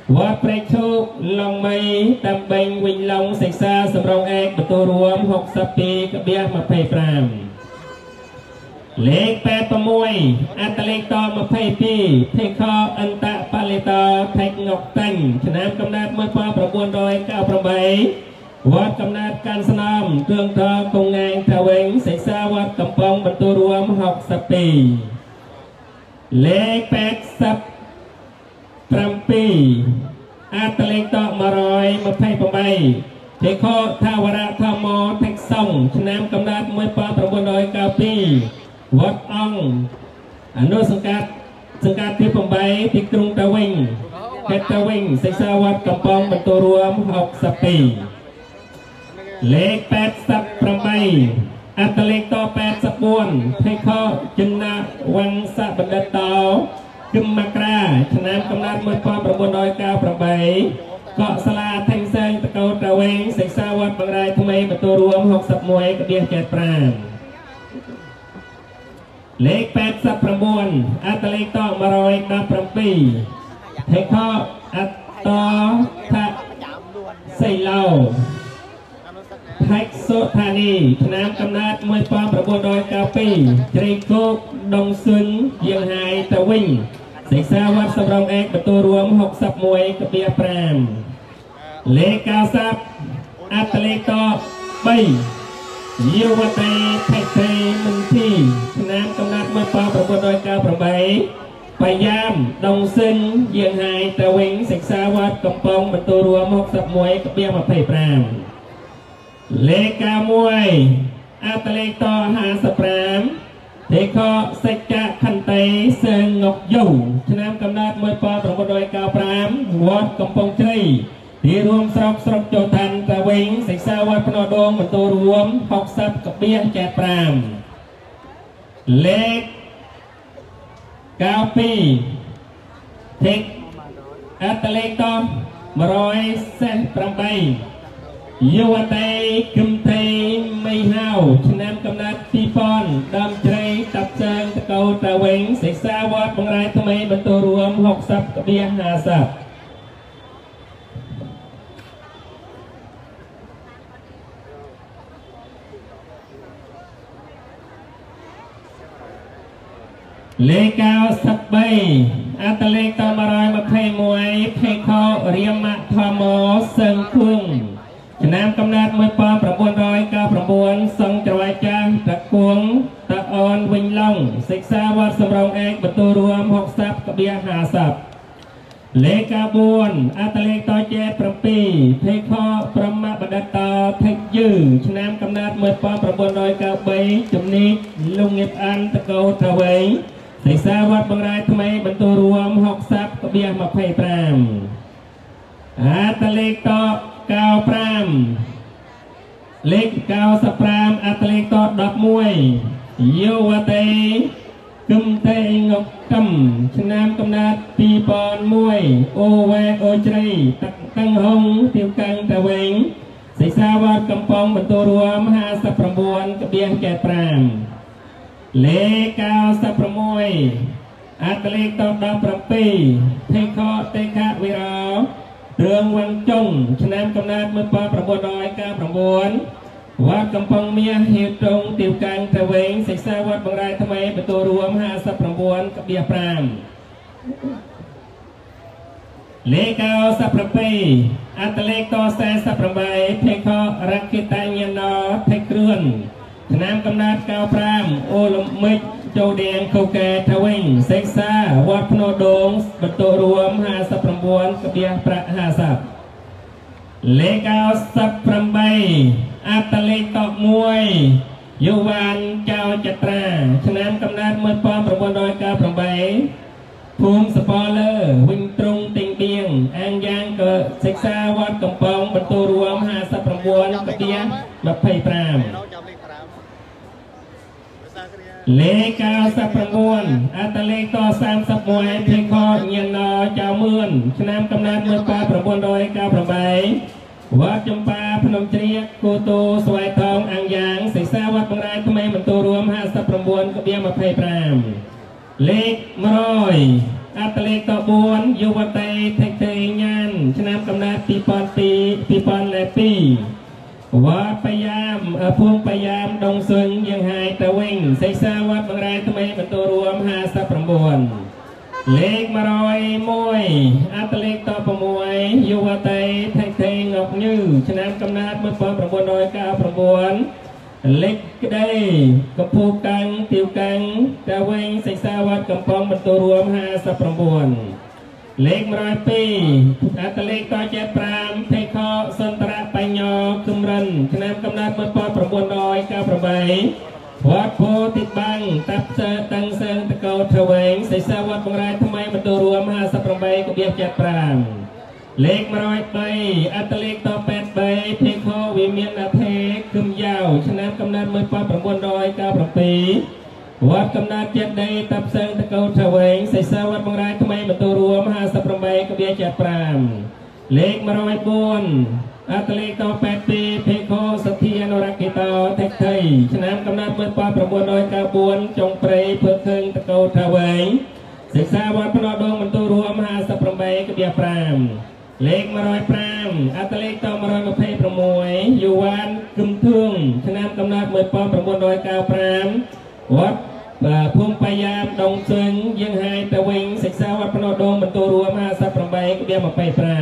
វត្តព្រៃឈូកឡុងមីតាមបេងវិញឡុងសិក្សាសម្រងឯកបន្ទូរួម หกสิบពីរ ក្បៀស ยี่สิบห้า លេខ แปดสิบหก អត្តលេខត ยี่สิบสอง ភេខអន្តបលិតថេកងុកតាញ់ឆ្នាំកំណើត một nghìn chín trăm chín mươi tám វត្តកំណើតកាន់ស្នំគ្រឿងតកងងាយថាវិញសិក្សាវត្តកំពង់បន្ទូរួម หกสิบពីរ លេខ แปดสิบเจ็ด អត្តលេខត một trăm hai mươi tám ភេខថាវរៈធម្មថេកសង្ឃឆ្នាំកំណើត một nghìn chín trăm chín mươi hai វត្តអង្គអនុសង្កាត់សង្កាត់ទីแปดទីក្រុងតាវិញខេត្តតាវិញសិក្សាវត្តកំពង់បន្ទូរួម หกสิบពីរ លេខ แปดสิบแปด អត្តលេខត แปดสิบสี่ ភេខចិនណាវង្សបណ្ឌិតតគឹមមករាឆ្នាំកំណើត một nghìn chín trăm chín mươi tám កកសាលាថេងសែងតកោតាវិញសិក្សាវត្តបង្រាយថ្មីបន្ទូរួម หกสิบเอ็ด ក្បៀស เจ็ดสิบห้า លេខ แปดสิบเก้า អត្តលេខត một trămสิบเจ็ด ភេខអត្តថសៃឡោថៃសុថានីឆ្នាំកំណើត một nghìn chín trăm chín mươi hai ជ្រៃគោកដងស៊ុនយាងហាយតាវិញសិក្សាវត្តសម្រងឯកបន្ទូរួម หกสิบเอ็ด ក្បៀស ห้า លេខ เก้าสิบ អត្តលេខត ba យុវតីថេកេមន្ទីឆ្នាំកំណើត một nghìn chín trăm chín mươi tám បយ៉ាមដងស៊ិនយាងហាយតាវិញសិក្សាវត្តកំពង់បន្ទូរួម หกสิบเอ็ด ក្បៀស ยี่สิบห้า លេខ เก้าสิบเอ็ด អត្តលេខត ห้าสิบห้า ភេខសច្ចៈខន្តីសើងងកយូឆ្នាំកំណើត một nghìn chín trăm chín mươi tám វត្តកំពង់ជ្រៃទីរួមស្រុកស្រុកជោឋានតាវិញសិក្សាវត្តភ្នំដងបន្ទូរួម หกสิบ ក្បៀស เจ็ดสิบห้า លេខ เก้าสิบสอง ភេខអត្តលេខត một trămสี่สิบแปด យុវតីគឹមថេមីហៅឆ្នាំកំណើត ពីរពាន់ ដើមជ្រៃតាប់សើងតកោតាវិញសិក្សាវត្តបង្រាយថ្មីបន្ទូរួម หกสิบ ក្បៀស ห้าสิบ លេខ เก้าสิบสาม អត្តលេខត một trăm hai mươi mốt ភេខរាមធម្មសឹងគួងឆ្នាំកំណើត một nghìn chín trăm chín mươi chín សង្ឃច្រវាយចាស់តគួងតអូនវិញឡុងសិក្សាវត្តសម្រងឯកបន្ទូរួម หกสิบ ក្បៀស ห้าสิบ លេខ เก้าสิบสี่ អត្តលេខត เจ็ดสิบเจ็ด ភេខប្រមបណ្ឌិតថេកយឺឆ្នាំកំណើត một nghìn chín trăm chín mươi ba ជំនីលងងៀបអានតកោតាវិញសិក្សាវត្តបង្រាយថ្មីបន្ទូរួម หกสิบ ក្បៀស ยี่สิบห้า អត្តលេខត เก้าสิบห้า លេខ เก้าสิบห้า អត្តលេខត สิบเอ็ด យុវតីគឹមថេងុកកឹមឆ្នាំកំណើត ពីរពាន់មួយ អូវែអូជ្រៃតាក់តាំងហុងទៀវកាំងតាវិញសិក្សាវត្តកំពង់បន្ទូរួម ห้าสิบเก้า ក្បៀស เจ็ดสิบห้า លេខ เก้าสิบหก អត្តលេខត สิบเจ็ด ភេខតេខវិរោរឿងវង្សចុងឆ្នាំកំណើត một nghìn chín trăm chín mươi chín វត្តកំពង់មាសហៀវត្រង់ទៀវកាំងតាវិញសិក្សាវត្តបង្រាយថ្មីបន្ទូរួម ห้าสิบเก้า ក្បៀស ห้า លេខ เก้าสิบเจ็ด អត្តលេខត สี่สิบแปด ភេខរគិតញ្ញាណថេកគ្រឿនឆ្នាំកំណើត เก้าสิบห้า អូលំមិចចូលដៀងកូកែតាវិញសិក្សាវត្តភ្នំដងបន្ទូរួម ห้าสิบเก้า ក្បៀស ห้าสิบ លេខ เก้าสิบแปด អត្តលេខត một យុវ័នចៅចត្រាឆ្នាំកំណើត một nghìn chín trăm chín mươi tám ភូមិសពលើវិញត្រង់ទិញបៀងអាងយ៉ាងក៏សិក្សាវត្តកំពង់បន្ទូរួម ห้าสิบเก้า ក្បៀស ยี่สิบห้า លេខ เก้าสิบเก้า អត្តលេខត สามสิบเอ็ด ភេខញាណចៅមឿនឆ្នាំកំណើត một nghìn chín trăm chín mươi tám វត្តចំបាភ្នំជ្រៀកគូតូស្វាយថងអាងយ៉ាងសិក្សាវត្តបង្រាយថ្មីបន្ទូរួម ห้าสิบเก้า ក្បៀស ยี่สิบห้า លេខ một trăm អត្តលេខត bốn យុវតីថេកទេញាឆ្នាំ កំណត់ពីរពាន់ពីរ ពីរពាន់ពីរ វត្តបយាមភូមិបយាមដងសឹងយ៉ាងហើយទៅវិញសិក្សាវត្តបង្រែថ្មីបន្ទូរួមห้าสิบเก้าលេខmột không mộtអត្តលេខត6យុវតីថេងថេងងប់ញឺឆ្នាំកំណត់một nghìn chín trăm chín mươi chínលេខក្តីកំពូកាំងទាវកាំងទៅវិញសិក្សាវត្តកំពង់បន្ទូរួមห้าสิบเก้าលេខmột không haiអត្តលេខតเจ็ดสิบភេខសន្តរបញ្ញោគំរិនឆ្នាំកំណត់một nghìn chín trăm chín mươi támវត្តពោធិបាំងតាប់សើតាំងសើងតកោទ្រវែងសិក្សាវត្តបង្រែថ្មីបន្ទូរួមห้าสิบแปดកបៀបเจ็ดสิบห้าលេខmột không baអត្តលេខតแปดสิบភេខវិមានអធិគឹមយ៉ាវឆ្នាំកំណត់một nghìn chín trăm chín mươi bảyវត្តកំណត់ចិត្តដីតាប់សើងតកោទ្រវែងសិក្សាវត្តបង្រែថ្មីបន្ទូរួមห้าสิบแปดកបៀបเจ็ดสิบห้าលេខmột không bốnអត្តលេខតแปดสิบភេខសទ្ធាអនុរក្កិតោថេកថៃឆ្នាំកំណត់một nghìn chín trăm chín mươi bốnចុងព្រៃភើខឹងតកោទ្រវែងសិក្សាវត្តភ្នំដងបន្ទូរួមห้าสิบแปดកបៀបห้าលេខmột không nămអត្តលេខតmột trăm hai mươi sáuយុវ័នគឹមធឿងឆ្នាំកំណត់một nghìn chín trăm chín mươi nămវត្តភូមិបយាមដងសឹងយើងហើយទៅវិញសិក្សាវត្តភ្នំដងបន្ទូរួមห้าสิบแปดកបៀបยี่สิบห้า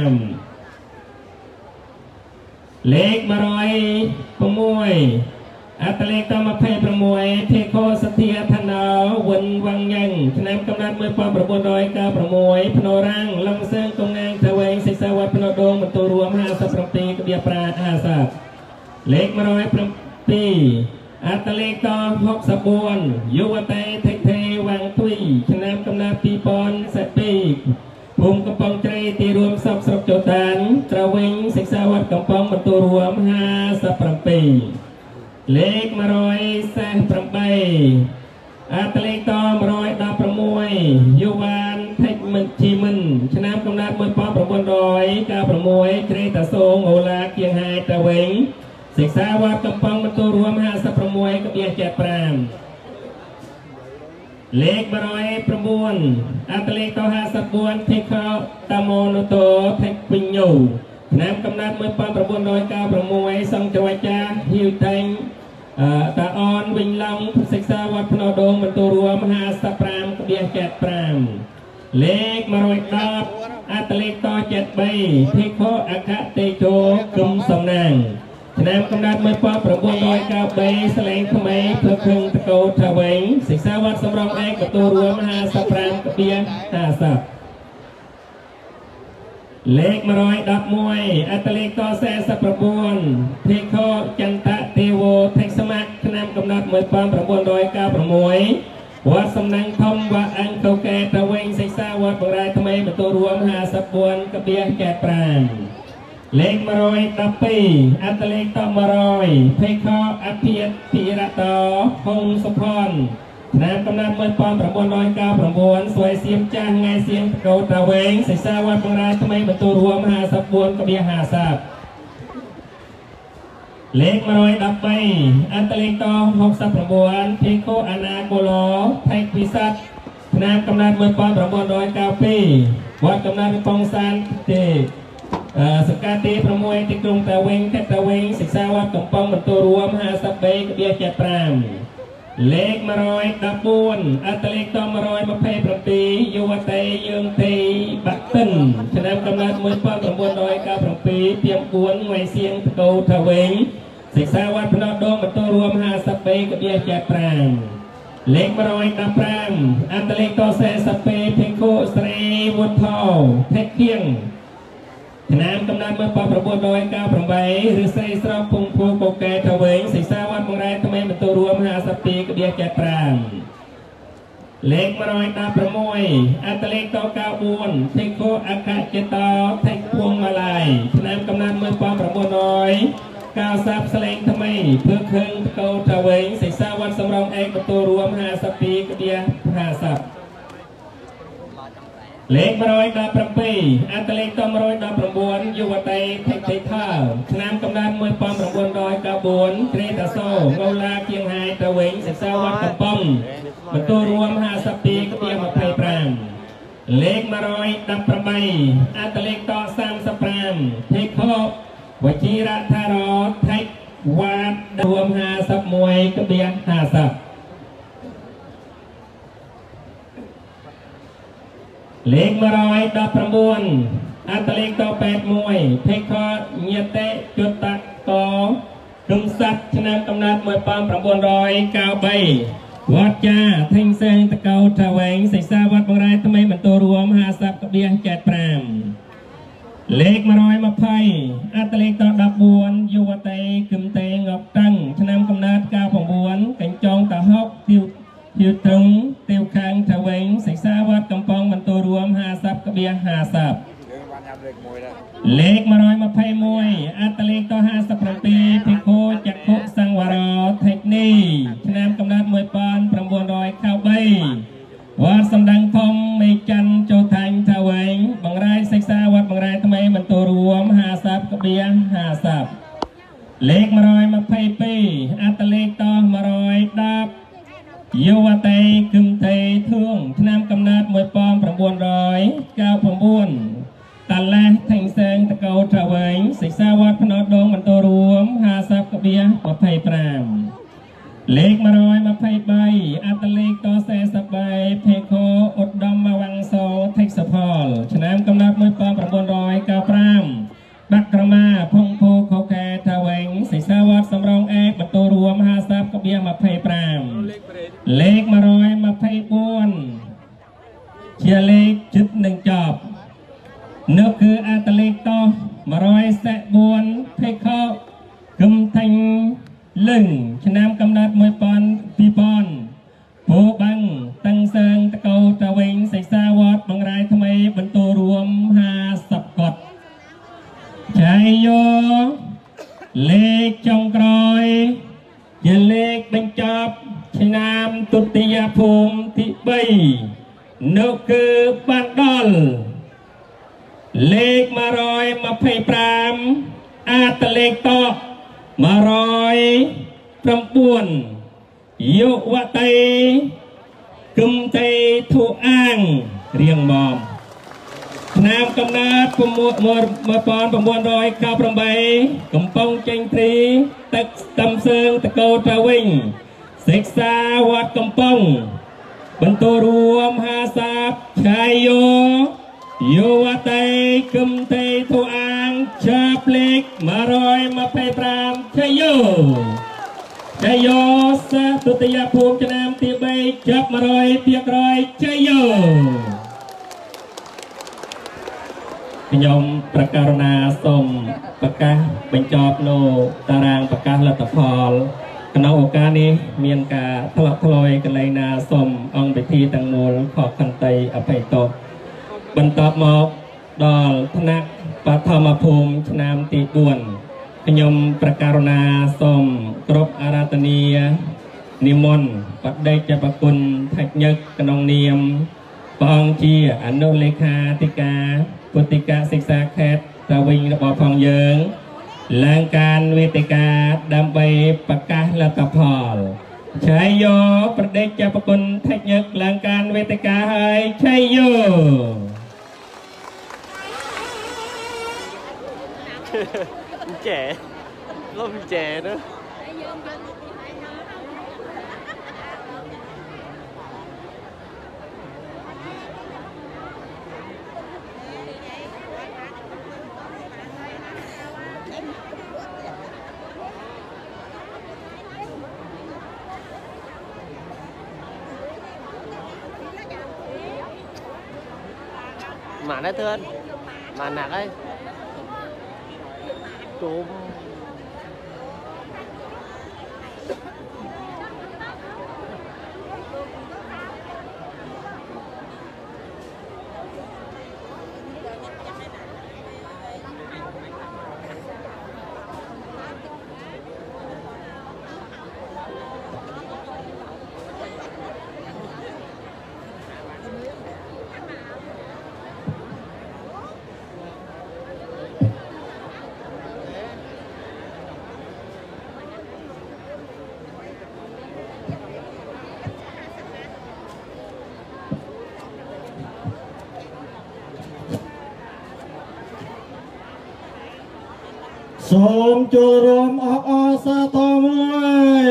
លេខmột không sáuអត្តលេខតยี่สิบหกភេខសទ្ធាធនោវិនវងយ៉ាងឆ្នាំកំណត់một nghìn chín trăm chín mươi sáuភ្នរាំងលំសើងកងងាងទៅវិញសិក្សាវត្តភ្នដងបន្ទូរួមห้าสิบเจ็ดកបៀបห้าสิบលេខmột không bảyអត្តលេខតหกสิบสี่យុវតីថេកថេវាំងទុយឆ្នាំកំណត់ពីរពាន់សិបពីរភូមិកំពង់ត្រីទីរួមសពស្រុកចោតានត្រវិញសិក្សាវត្តកំពង់បន្ទូរួមห้าสิบเจ็ดលេខmột không bốn八អត្តលេខតmột một sáuយុវ័នថេកមិនជីមិនឆ្នាំកំណត់một nghìn chín trăm chín mươi sáuជ្រេតាសូងអូឡាគៀងហើយទៅវិញសិក្សាវត្តកំពង់បន្ទូរួមห้าสิบหกកបៀបเจ็ดสิบห้าលេខmột không chínអត្តលេខតห้าสิบสี่ភេខតមោនតោថេកវិញ្ញូឆ្នាំកំណត់một nghìn chín trăm chín mươi sáuសង្ឃរាចាហ៊ីវតែងតាអនវិញឡងសិក្សាវត្តភ្នំដងបន្ទូរួមห้าสิบห้ากបៀបเจ็ดสิบห้าលេខmột một khôngអត្តលេខតเจ็ดสิบสามភេខអខតេជោគឹមសំណាងឆ្នាំកំណត់một nghìn chín trăm chín mươi baស្លែងថ្មីភើខឹងតកោទ្រវែងសិក្សាវត្តសំរងឯកបន្ទូរួមห้าสิบห้កបៀបห้าสิบលេខmột một mộtអត្តលេខតสี่สิบเก้าភេខចន្ទទេវោថេកសមៈឆ្នាំកំណត់một nghìn chín trăm chín mươi sáuវត្តសំណាងធំវត្តអង្គកែទៅវិញសិក្សាវត្តបង្រែថ្មីបន្ទូរួមห้าสิบสี่កបៀបเจ็ดสิบห้าលេខmột một twoអត្តលេខតmột trămភេខអភិយភិរតោហុងសុផនឆ្នាំកំណត់một nghìn chín trăm chín mươi chínស្វ័យសៀមចាស់ថ្ងៃសៀមតកោទ្រវែងសិក្សាវត្តបង្រែថ្មីបន្ទូរួមห้าสิบสี่កបៀបห้าสิบលេខmột một三អត្តលេខតหกสิบเก้าភេខអនាគឡោថេកពិសិដ្ឋឆ្នាំកំណត់một nghìn chín trăm chín mươi haiវត្តកំណត់កំពង់សានទេសកាទីหกទីក្រុងតាវិញខេត្តតាវិញសិក្សាវត្តកំពង់បន្ទូរួមห้าสิบสามកបៀបเจ็ดสิบห้าលេខmột một bốnអត្តលេខតmột trăm hai mươi bảyយុវតីយើងទេបាក់តិនឆ្នាំកំណត់một nghìn chín trăm chín mươi bảyពីមបួនថ្ងៃសៀងតកោទ្រវែងសិក្សាវត្តភ្នំដងបន្ទូរួមห้าสิบสามកបៀបเจ็ดสิบห้าលេខmột một nămអត្តលេខតสี่สิบភេខុស្រីវុទ្ធោថេកគៀងឆ្នាំកំណត់một nghìn chín trăm chín mươi támឬស្រីស្រោពងភូកកែទ្រវែងសិក្សាវត្តបង្រែថ្មីបន្ទូរួមห้าสิบสองកបៀបเจ็ดสิบห้าលេខmột một sáuអត្តលេខតเก้าสิบភេខុអខចេតោថេកភួងម៉ាឡៃឆ្នាំកំណត់một nghìn chín trăm chín mươi chínស្លែងថ្មីភើខឹងតកោទ្រវែងសិក្សាវត្តសំរងឯកបន្ទូរួមห้าสิบสองកបៀបห้าสิบលេខmột một bảyអត្តលេខតmột một chínយុវតីថេកថេថាឆ្នាំកំណត់một nghìn chín trăm chín mươi bốnជ្រេតាសូងោឡាគៀងហើយទៅវិញសិក្សាវត្តកំពង់បន្ទូរួមห้าสิบสองកបៀបยี่สิบห้าលេខmột một một八អត្តលេខតสามสิบแปมเทคอบวชิระธารอไทยวาดรวมหาสับมวยกระเบียนหาสับเลขมารอยดอกประมวลอัตเลขต่อแปดมวยเทคอเงียเตจุดตักต่อดุมสัตชนะกำนัดมวยปามประมวลรอยเก้าใบวัดจ้าเท่งเซงตะเกาตะแหวงใส่ซาวัดบางรายทำไมมันตัวรวมหาสับกระเบียนแจดปรามเลขมารอยมาไพ่อัตเลขต่อดับบวนยูวเตกึมเตงอกตั้งชนะกำนัดเก้าผงบวนกันจองตะฮอกติวติวตรงติวคางตะแหวงใส่ซาวัดกำปองมันตัวรวมหาสับกระเบียนหาสับเลขมารอยมาไพ่มวยอัตเลขต่อห้าสับประปีพิโคจักคุสังวรเทคนิคชนะกำนัดมวยปานประมวลรอยเข้าใบวัดสำดังพมไม่จันโจทังทะเวงบางรายศึกษาวัดบางรายทำไมมันตัวรวมหาสับกระเบียนหาสับเลขมารอยมาไพ่ปีอัตเลขต่อมารอยดับยูวเตกึมเตท่วงชนะกำนัดมวยปานประมวลรอยเก้าประมวลตันแลแทงแซงตะเกาตะเวงศึกษาวัดพนอดงมันตัวรวมหาสับกระเบียนมาไพ่ปรามเลขมารอยมาไพ่ใบอัตเลขต่อแสสบใบเพโคอดดอมมาวังโซเทคสพอลชนะกำนัดมวยปอมประบวนรอยเก้าปรามบักกระมาพงโพโคแคทะเวงศิษาวัดสำรองแอกประตูรวมหาซับกระเบียมาไพ่ปรามเลขมารอยมาไพ่บวนเชียเลขจุดหนึ่งจอบนึกคืออัตเลขต่อมารอยแสบวนเพโคกึมทังลึงชนะกำนัดมวยปอนปีปอนโผบังตั้งเซิงตะเกาตะเวงใส่ซาวอดบางรายทำไมบรรตัวรวมหาสับกดชัยโยเลขจงกรอยเยเลขบรรจบชนะตุติยภูมิที่ใบนกคือบันดอลเลขมารอยมาไพ่ปรามอาตเลขต่อมารอยปรำป่วนยุวเตกึมเตทุอ่างเรียงบอมนามกำนัดประมวลมาปอนประมวลรอยข้าวประใบกำปองเจงตรีตักตำเซิงตะโกตะวิงศึกษาวัดกำปองบรรทุรวมหาสับชัยโยยูวเตกึมเตทุอ่างชาบเล็กมารอยมาไพ่ปรามชัยโยชัยโยสตุติยภูมิชนะตีใบจับมารอยเปียกรอยชัยโยยมประการนาสมประกาศเป็นจอบโนตารางประกาศรัตพอลคณะโอกาสนี้มีนกาทลทลอยกันเลยนาสมองไปทีตังมูลขอบคันไตอภัยตกบรรทบมอกดอลธนักปฐมภูมิชนามตีบุญยมประการนาสมกรบอาราตเนียนิมนต์ปัดได้จะประคุณทักยึกกนองเนียมปองเชียอนุเลขาธิกาปุติกาศึกษาแคทตะวิงระบอบพองเยิงแรงการเวติกาดำไปประกาศรัตพอลใช้โยประเดชประคุณเทคนิคแรงการเวติกาให้ใช้โย
แจ๋ล่มแจ๋เนอะmà nó thưa anh mà nặng ấy cụm
សូមចូលរួមអបអរសាទរមួយ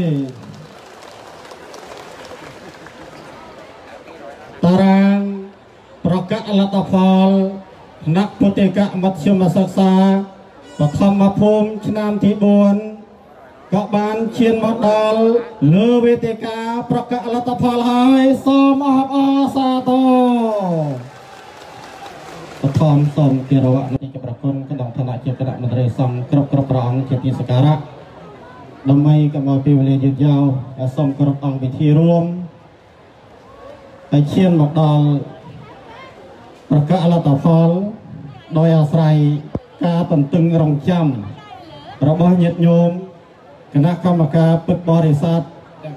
តារាងប្រកាសលទ្ធផលគណៈពុទ្ធិកមធ្យមសិក្សាបឋមភូមិឆ្នាំទីបួនក៏បានឈានមកដល់លើវេទិកាប្រកាសលទ្ធផលហើយសូមអបអរសាទរបឋមសូមគោរពនៃប្រគុណក្នុងឋានៈជាគណៈមន្ត្រីសង្ឃគ្រប់គ្រប់ព្រះអង្គជាទីសក្ការៈដើម្បីកុំឲ្យពេលវេលាយឺតយ៉ាវសូមគោរពអង្គពិធីរួមហើយឈានមកដល់ប្រកាសលទ្ធផលដោយអាស្រ័យការតន្ទឹងរង់ចាំរបស់ញាតិញោមគណៈកម្មការពុទ្ធបរិស័ទ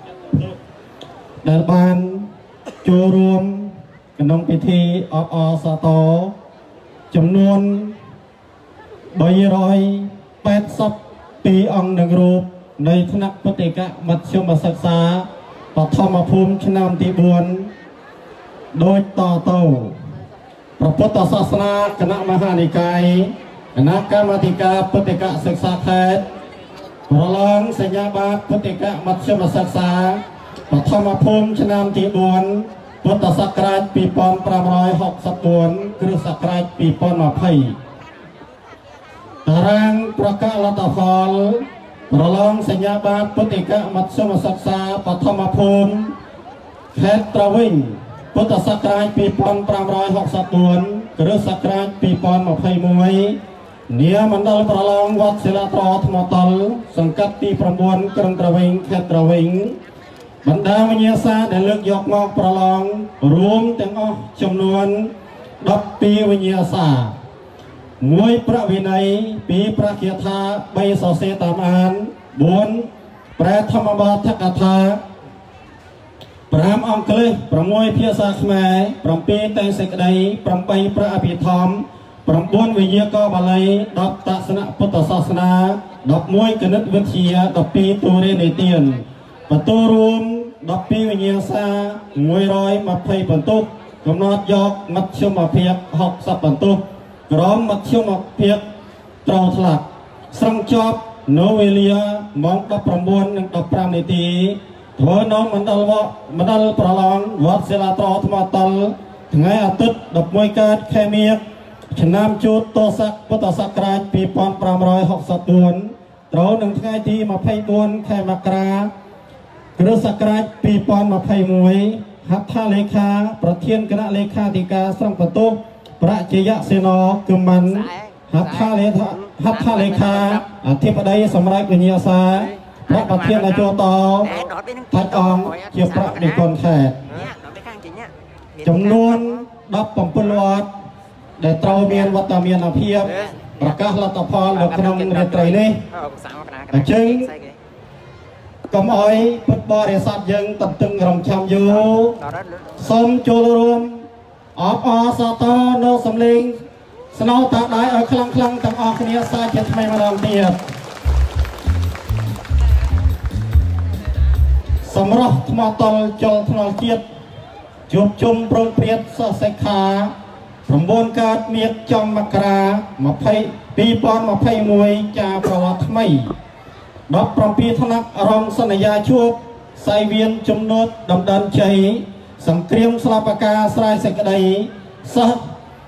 ដែលបានចូលរួមក្នុងពិធីអបអរសាទរចំនួនបីរយแปดสิบពីរអង្គនឹងរូបនៃថ្នាក់ពុទ្ធិកមធ្យមសិក្សាបឋមភូមិឆ្នាំទីបួនដូចតទៅព្រះពុទ្ធសាសនាគណៈមហានិកាយគណៈកម្មាធិការពុទ្ធិកសិក្សាខេត្តប្រឡងសញ្ញាបត្រពុទ្ធិកមធ្យមសិក្សាបឋមភូមិឆ្នាំទីបួនពុទ្ធសករាជពីរពាន់ប្រាំរយហកសិបបួនគ្រិស្តសករាជពីរពាន់ម្ភៃតារាងប្រកាសលទ្ធផលប្រឡងសញ្ញាបត្រពុទ្ធិកមធ្យមសិក្សាបឋមភូមិខេត្តត្រវិញពុទ្ធសករាជពីរពាន់ប្រាំរយហកសិបបួនគ្រិស្តសករាជពីរពាន់ម្ភៃមួយនាមណ្ឌលប្រឡងវត្តសិលាត្រថ្មតលសង្កាត់ទីប្រាំបួនក្រុងត្រវិញខេត្តត្រវិញបណ្ដាវិញ្ញាសាដែលលើកយកមកប្រឡងរួមទាំងអស់ចំនួនដប់ពីរវិញ្ញាសាមួយប្រវិន័យពីរប្រគាថាបីសរសេរតាមអានបួនប្រែធម្មបទកថាប្រាំអង់គ្លេសប្រាំមួយភាសាខ្មែរប្រាំពីរតែសេចក្តីប្រាំបីប្រអភិធម្មប្រាំបួនវិញ្ញាករបាលីដប់ទស្សនពុទ្ធសាសនាដប់មួយគណិតវិទ្យាដប់ពីរទូរិនិទានបន្ទូរួមដប់ពីរវិញ្ញាសាមួយរយម្ភៃបន្ទុកកំណត់យកមធ្យមភាពហកសិបបន្ទុកក្រមមធ្យមភាពត្រូវថ្លាក់ស្រង់ចប់នៅវេលាម៉ោងដប់ប្រាំបួននិងដប់ប្រាំនាទីធ្វើនៅមណ្ឌលវត្តមណ្ឌលប្រឡងវត្តសិលាត្រថ្មតលថ្ងៃអាទិត្យដប់មួយកើតខែមិញឆ្នាំជូតទស័កពុទ្ធសករាជពីរពាន់ប្រាំរយហកសិបបួនត្រូវនឹងថ្ងៃទីម្ភៃបួនខែមករាគ្រិស្តសករាជពីរពាន់ម្ភៃមួយហត្ថលេខាប្រធានគណៈលេខាធិការស្រង់បន្ទោសប្រជាយសេនគមមិនហត្ថលេខាហត្ថលេខាអធិបតីសម្រាប់វិញ្ញាសាព្រះប្រធានអាយោតថាច់អង្គជាប្រនិគុណខេត្តចំនួនដប់ប្រាំពីរវត្តដែលត្រូវមានវត្តមានភាពប្រកាសលទ្ធផលនៅក្នុងរាត្រីនេះអញ្ចឹងកុំអោយពុទ្ធបរិស័ទយើងតន្ទឹងរង់ចាំយូរសូមចូលរួមអបអរសាទរនៅសំឡេងស្នូតាដៃឲ្យខ្លាំងខ្លាំងទាំងអស់គ្នាសាជាថ្មីម្ដងទៀតសម្រស់ថ្មតលចលថ្នល់ជាតិជួបជុំប្រងព្រាតសសិក្ខាប្រមូលកើតមៀតចំមករាពីរពាន់ម្ភៃមួយចាប្រវត្តិថ្មីដប់ប្រាំពីរថ្នាក់រំសន្យាជួបសៃវៀនជំនួតដំដានជ័យសង្គ្រាមស្លាបការស្រ័យសេចក្តីសិស្ស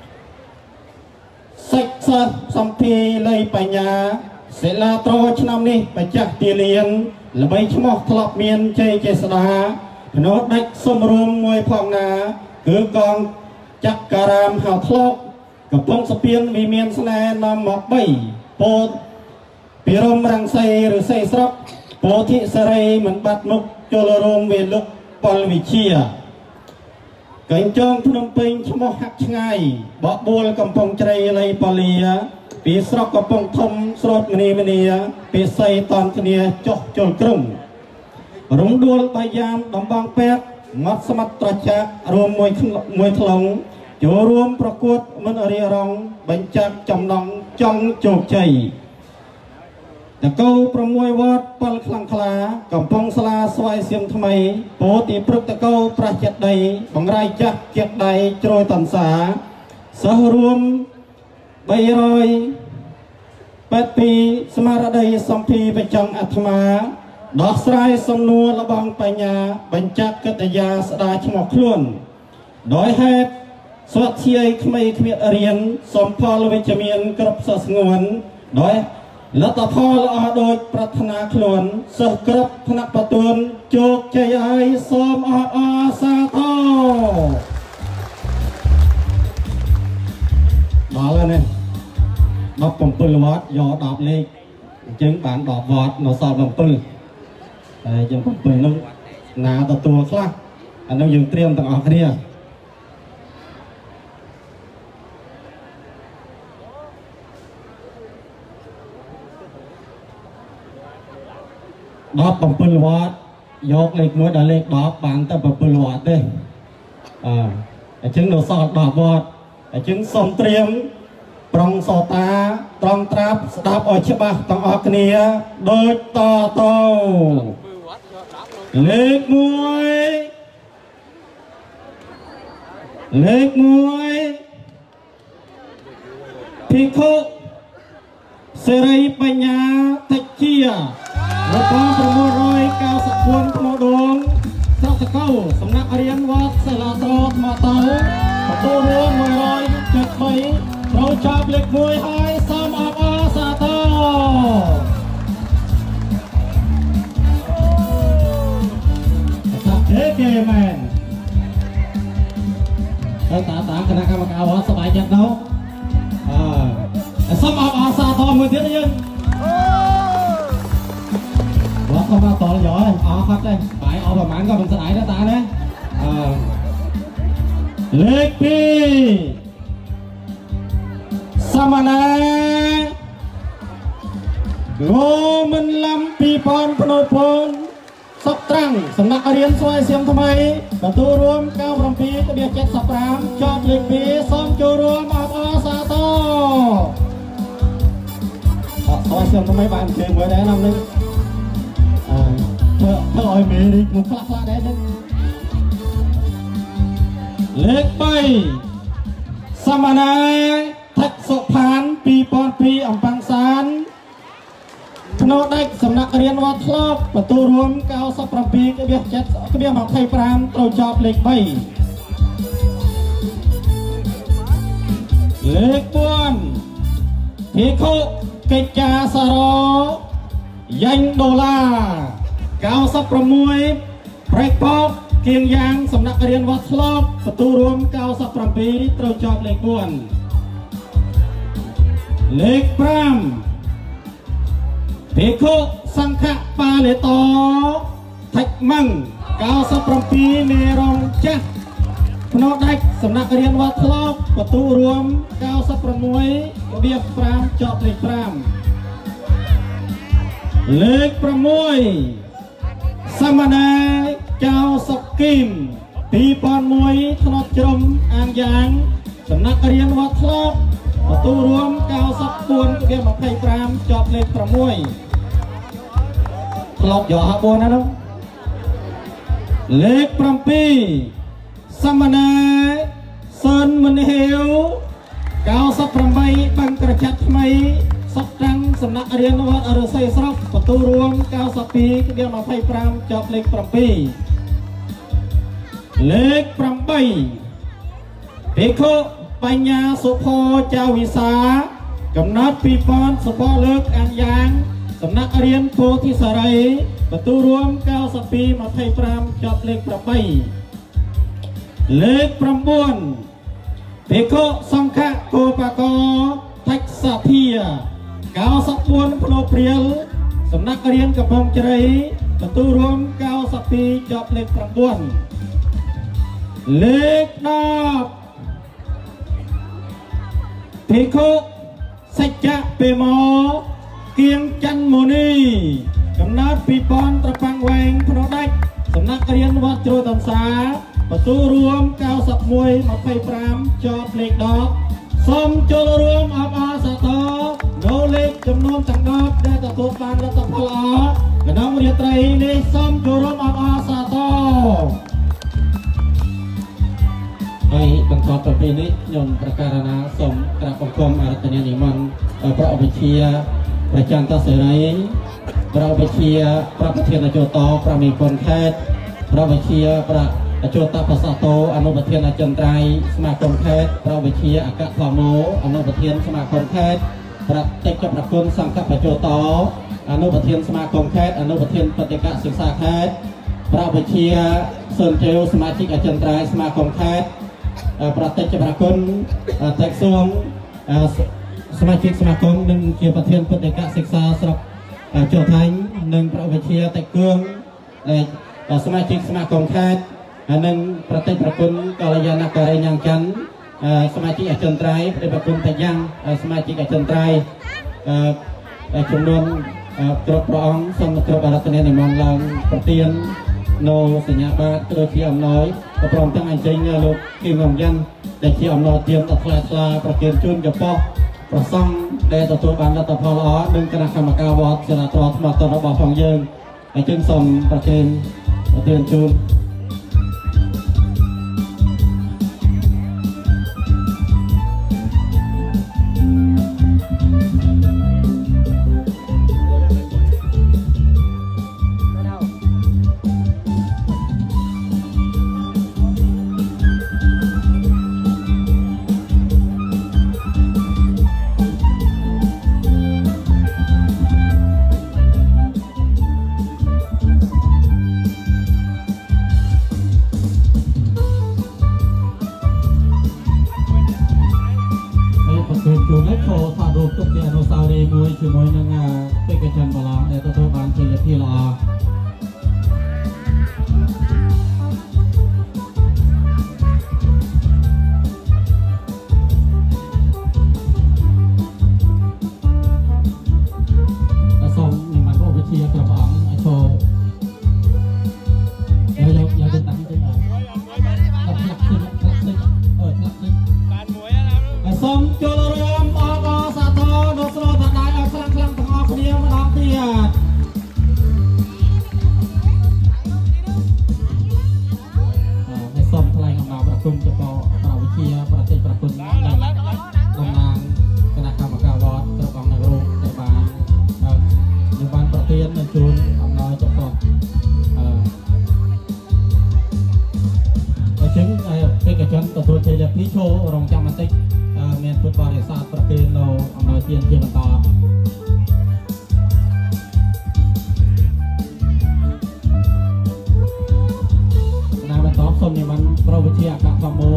សិក្សាសម្ភាល័យបញ្ញាសិលាត្រឆ្នាំនេះបច្ចៈទាលៀនល្បីឈ្មោះធ្លាប់មានជ័យចេស្តាភ្នោដាច់សុំរួមមួយផងណាគឺកងចក្ការាមហៅធ្លោកកំពុងស្ពានវិមានស្នេហ៍នាំមកបីពោតពីរមរង្សីឬសីស្រុកពោធិសរីមិនបាត់មុខចូលរួមវេលុកពលវិជាកញ្ចងភ្នំពេញឈ្មោះហាក់ឆ្ងាយបបួលកំពង់ជ្រៃលៃបលាពីស្រុកកំពង់ធំស្រូតមនីមនីពីសីតនគ្នាចុះជលក្រុងរំដួលបាយយ៉ាមដំបងពេកមាត់ស្មាត់ត្រចាក់រួមមួយមួយថ្លងចូលរួមប្រកួតមិនរៀបរងបញ្ចាក់ចំណងចង់ជោគជ័យតកោប្រមួយវត្តពលខ្លាំងខ្លាកំពុងស្លាស្វាយសៀមថ្មីពោទីព្រឹកតកោប្រះចិត្តដីបង្រាយចាស់ចិត្តដៃជ្រោយតន្សាសិស្សរួមបីរយ
បេពីស្មារតីសំភីបច្ចងអាត្មាដោះស្រាយសំណួរលបងបញ្ញាបញ្ចកិត្តិយាស្ដារឈ្មោះខ្លួនដោយហេតុស្វាធ្យាយក្មេគ្មៀតរៀនសំផលវិជ្ជមានគ្រប់សស្ងួនដោយលទ្ធផលល្អដូចប្រាថ្នាខ្លួនសិស្សគ្រប់ថ្នាក់បទួនជោគជ័យហើយសូមអរអរសាទរដល់ហើយនេះដប់7វត្តយកដប់លេខអញ្ចឹងបានដប់វត្តនៅសល់7ហើយយើង7នោះណាទទួលខ្លះអានោះយើងត្រៀមទាំងអស់គ្នាដប់7វត្តយកលេខមួយដល់លេខ10បានតែ7វត្តទេអឺអញ្ចឹងនៅសល់10វត្តអញ្ចឹងសូមត្រៀមប្រងសតាត្រង់ត្រាប់ស្ដាប់ឲ្យច្បាស់ទាំងអស់គ្នាដូចតទៅលេខមួយលេខមួយភិក្ខុសេរីបញ្ញាតិចជារក994ថ្មដងស្រុកតកៅសំណាក់រៀនវត្តសិលាត្រថ្មតៅទទួលរួម173ត្រូវចាប់លេខមួយហើយសូមអបអរសាទរថាទេគេមែនតើតាតាគណៈកម្មការវត្តសប្បាយចិត្តនោះអឺសូមអបអរសាទរមួយទៀតយើងវត្តមកតលយោអស់ខាត់ទេបាយអស់ប្រហែលក៏មិនស្ដាយដែរតាណាអឺលេខពីរសមណាងោមិនលំពីពនភ្នោពនសុកត្រាំងសំណាក់រៀនស្វាយសៀមថ្មីទទួលរួម97.75ជាប់លេខពីរសូមចូលរួមអបអរសាទរអត់ស្វាយសៀមថ្មីបានជើងមួយដែរណាស់នេះអឺធ្វើធ្វើឲ្យមេរីកមកខ្លះខ្លះដែរនេះលេខបីសមណាថិតសុផានពីរពាន់ពីរអំបាំងសានភ្នោដាច់សំណាក់រៀនវត្តធ្លាប់ទទួលរួម97.75ត្រូវចប់លេខ3លេខ4ភិក្ខុកិច្ចាសារយ៉ាញ់ដុល្លារ96ប្រេកបោកគៀងយ៉ាងសំណាក់រៀនវត្តធ្លាប់ទទួលរួម97ត្រូវចប់លេខ4លេខ5ភិក្ខុសង្ឃបាលេតថិចម៉ឹង97មេរងចាស់ភ្នោដាច់សំណាក់រៀនវត្តធ្លាប់ទទួលរួម96.5ចប់លេខ5លេខ6សមណាចៅសុកគីមពីរពាន់មួយធ្លាប់ជ្រុំអាងយ៉ាងសំណាក់រៀនវត្តធ្លាប់ទទួលរួម94.25ចប់លេខ6ធ្លាប់យកហបណានោះលេខ7សមណាសឿនមនីហេវ98បង្ក្រចាត់ថ្មីសុកត្រាំងសំណាក់រៀនវត្តរស័យស្រុកទទួលរួម92.25ចប់លេខ7លេខ8ភិក្ខុបញ្ញាសុផោចាវិសាកំណត់ពីរពាន់សុផោលើកអានយ៉ាងសំណាក់រៀនពោធិសារីទទួលរួម92.25ចប់លេខ8លេខ9ភិក្ខុសង្ឃកោបកោថិចសាធា94ភ្នោព្រាលសំណាក់រៀនកំពង់ជ្រៃទទួលរួម92ចប់លេខ9លេខ10ភិក្ខុសច្ចៈពេមោគៀងច័ន្ទមូនីកំណត់ពីរពាន់ត្រប៉ាំងវែងភ្នោដាច់សំណាក់រៀនវត្តជ្រោយតំសាទទួលរួម91.25ចប់លេខ10សូមចូលរួមអបអរសាទរនៅលេខចំនួនទាំង10ដែលទទួលបានលទ្ធផលល្អក្នុងរាត្រីនេះសូមចូលរួមអបអរសាទរហើយបន្តទៅពីនេះខ្ញុំប្រកាសណាសូមក្រាបបង្គំអរតនានិមន្តប្រអវិជ្ជាประจันตเสรีเราไปเชียร์พระประเทียนโจโตพระมีคนแคทเราไปเชียร์พระโจตปัสสโตอนุประเทียนจันทรายสมาคมแคทเราไปเชียร์อากาศพาโมอนุประเทียนสมาคมแคทพระเตจประคุณสังฆปโจโตอนุประเทียนสมาคมแคทอนุประเทียนปฏิกะศึกษาแคทเราไปเชียร์เซินเจลสมาชิกจันทรายสมาคมแคทพระเตจประคุณเต็กซวงสมาชิกสมาคมหนึ่งเกี่ยวกับเทียนปฏิกะศึกษาสำหรับโจทย์หนึ่งประวิเชียแต่เกืองและสมาชิกสมาคมแคทหนึ่งประเทศประคุณกาลยานาการยังจันสมาชิกอาจารย์ไตรประเทศประคุณแต่ยังสมาชิกอาจารย์ไตรจำนวนกรบร้องสมกรบอารัตเนในมองลังประเทียนโนสัญญาบาตโดยที่อำน้อยกระพร้อมทั้งอันเจงโลกที่งงยันแต่ที่อำน้อยเตรียมตัดลายตาประเทียนจุนกับปอประซ่องได้ตัวตัวบานตัวพอล้อดึงคณะกรรมการวอดสนาตรมาตรระบอบฟังเยิงไอจึงส่งประเทียนประเทียนจุนช่วยนังเป็นกระชันบาลานในตัวตัวบางทีที่รอแล้วส่งนี่มันก็ไปเชียร์กระป๋องโชว์เดี๋ยวเดี๋ยวเดี๋ยวจะตั้งใจเลยตัดหลักสิบหลักสิบเออหลักสิบการมวยนะส่งโจรรวมออกสาธรโนสโลทันได้เอาคลังคลังทั้งออกเดียวมาดับเดียดในส้มทลายของเราประชุมจะพอเราวิเชียประเทศประคุณในกองนางคณะกรรมการวอดกระบอกในโรงในบ้านในบ้านประเทศในจูนอำนาจจะพอจึงเป็นกระชันตัวเจริญพิโชรองจำมันติเมียนฟุตบอลในศาสตร์ประเพณีเราอำนาจเทียนเทียนต่อนาบันทอบสมนี่มันเราวิเชียกับพโม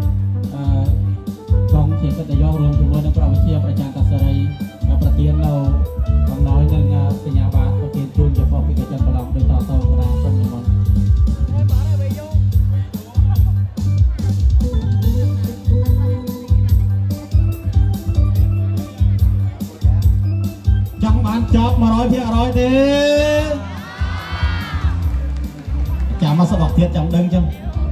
กองเชียร์ก็จะย่อรวมจำนวนในเราวิเชียประจานตัสไรประเทียนเรากองน้อยหนึ่งสัญญาบาทประเทียนจูนจะพอพิจารณาประลองโดยต่อโต้กระดาษสมนี่มันจอบมาร้อยเพียร้อยดีจะมาสะดอกเทียดจังดึงจัง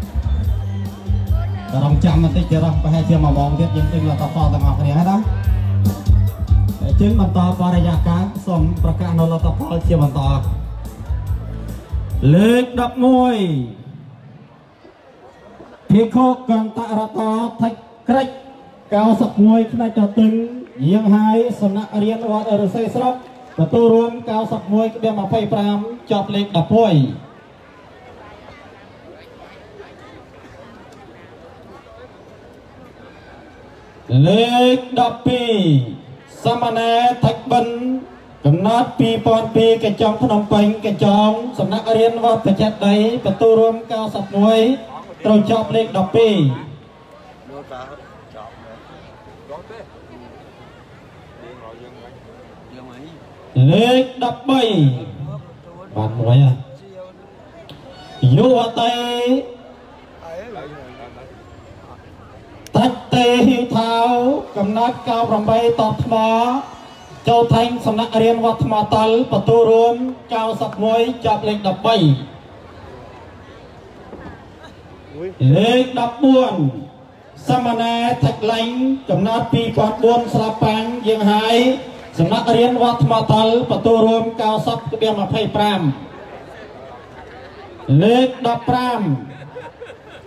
แต่ลองจำมันติดจะรับไปให้เทียมมามองเทียดยิงตึงเราต่อต่อต่างหากเนี่ยให้ได้จึงมันต่อปริยาการส่งประกาศนเราต่อต่อเทียมมันต่อเล็กดับมวยพิโคกันตะระตอทักใครเก้าสักมวยขณะจะตึงยังหายสำนักเรียนวัดอรุณเซสระประตูรวมเก้าสักมวยเดียมาไฟปรามจอบเล็กดับมวยเล็กดับปีสมณะทักบันกำนัดปีปอนปีกระจองพนมเปงกระจองสำนักเรียนวัดประจัดใดประตูรวมเก้าสักมวยตรงจอบเล็กดับปีเล็กดับใบบานมวยอ่ะยูวเตทัดเตหิวเท้ากำนัดเก้าประใบตอบหมอเจ้าแทงสำนักเรียนวัดมาตัลประตูรวมเก้าสักมวยจับเล็กดับใบเล็กดับบ้วนสมณะทักไหลกำนัดปีปอดบ้วนสลับแปงยังหายสำนักเรียนวัดมาตัลประตูรวมเก้าสับเบียมาไพ่ปรามเล็กดับปราม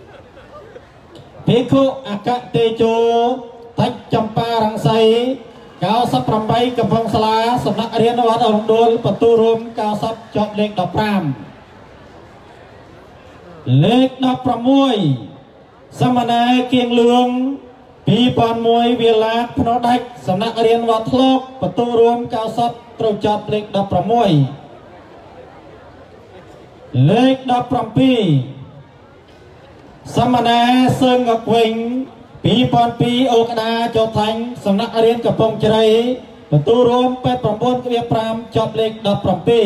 พิคุอากาเตโจทักจำปารังไซ
កៅសប្របីកំពង់សាលាសំណាក់រៀនវត្តអង្គឌួលបន្ទូរួមកៅសជាប់លេខដប់ប្រាំលេខដប់ប្រាំមួយសមណាគៀងលឿងពីរពាន់មួយវាឡាភ្នោដាច់សំណាក់រៀនវត្តធ្លកបន្ទូរួមកៅសត្រូវជាប់លេខដប់ប្រាំមួយលេខដប់ប្រាំពីរសមណាសើងកវិញពីរពាន់ពីរអូក្តាចោថាញ់សំណាក់រៀនកំពង់ជ្រៃបន្ទូរួមពេទ្យ៩ក្បៀប្រាំជាប់លេខដប់ប្រាំពីរ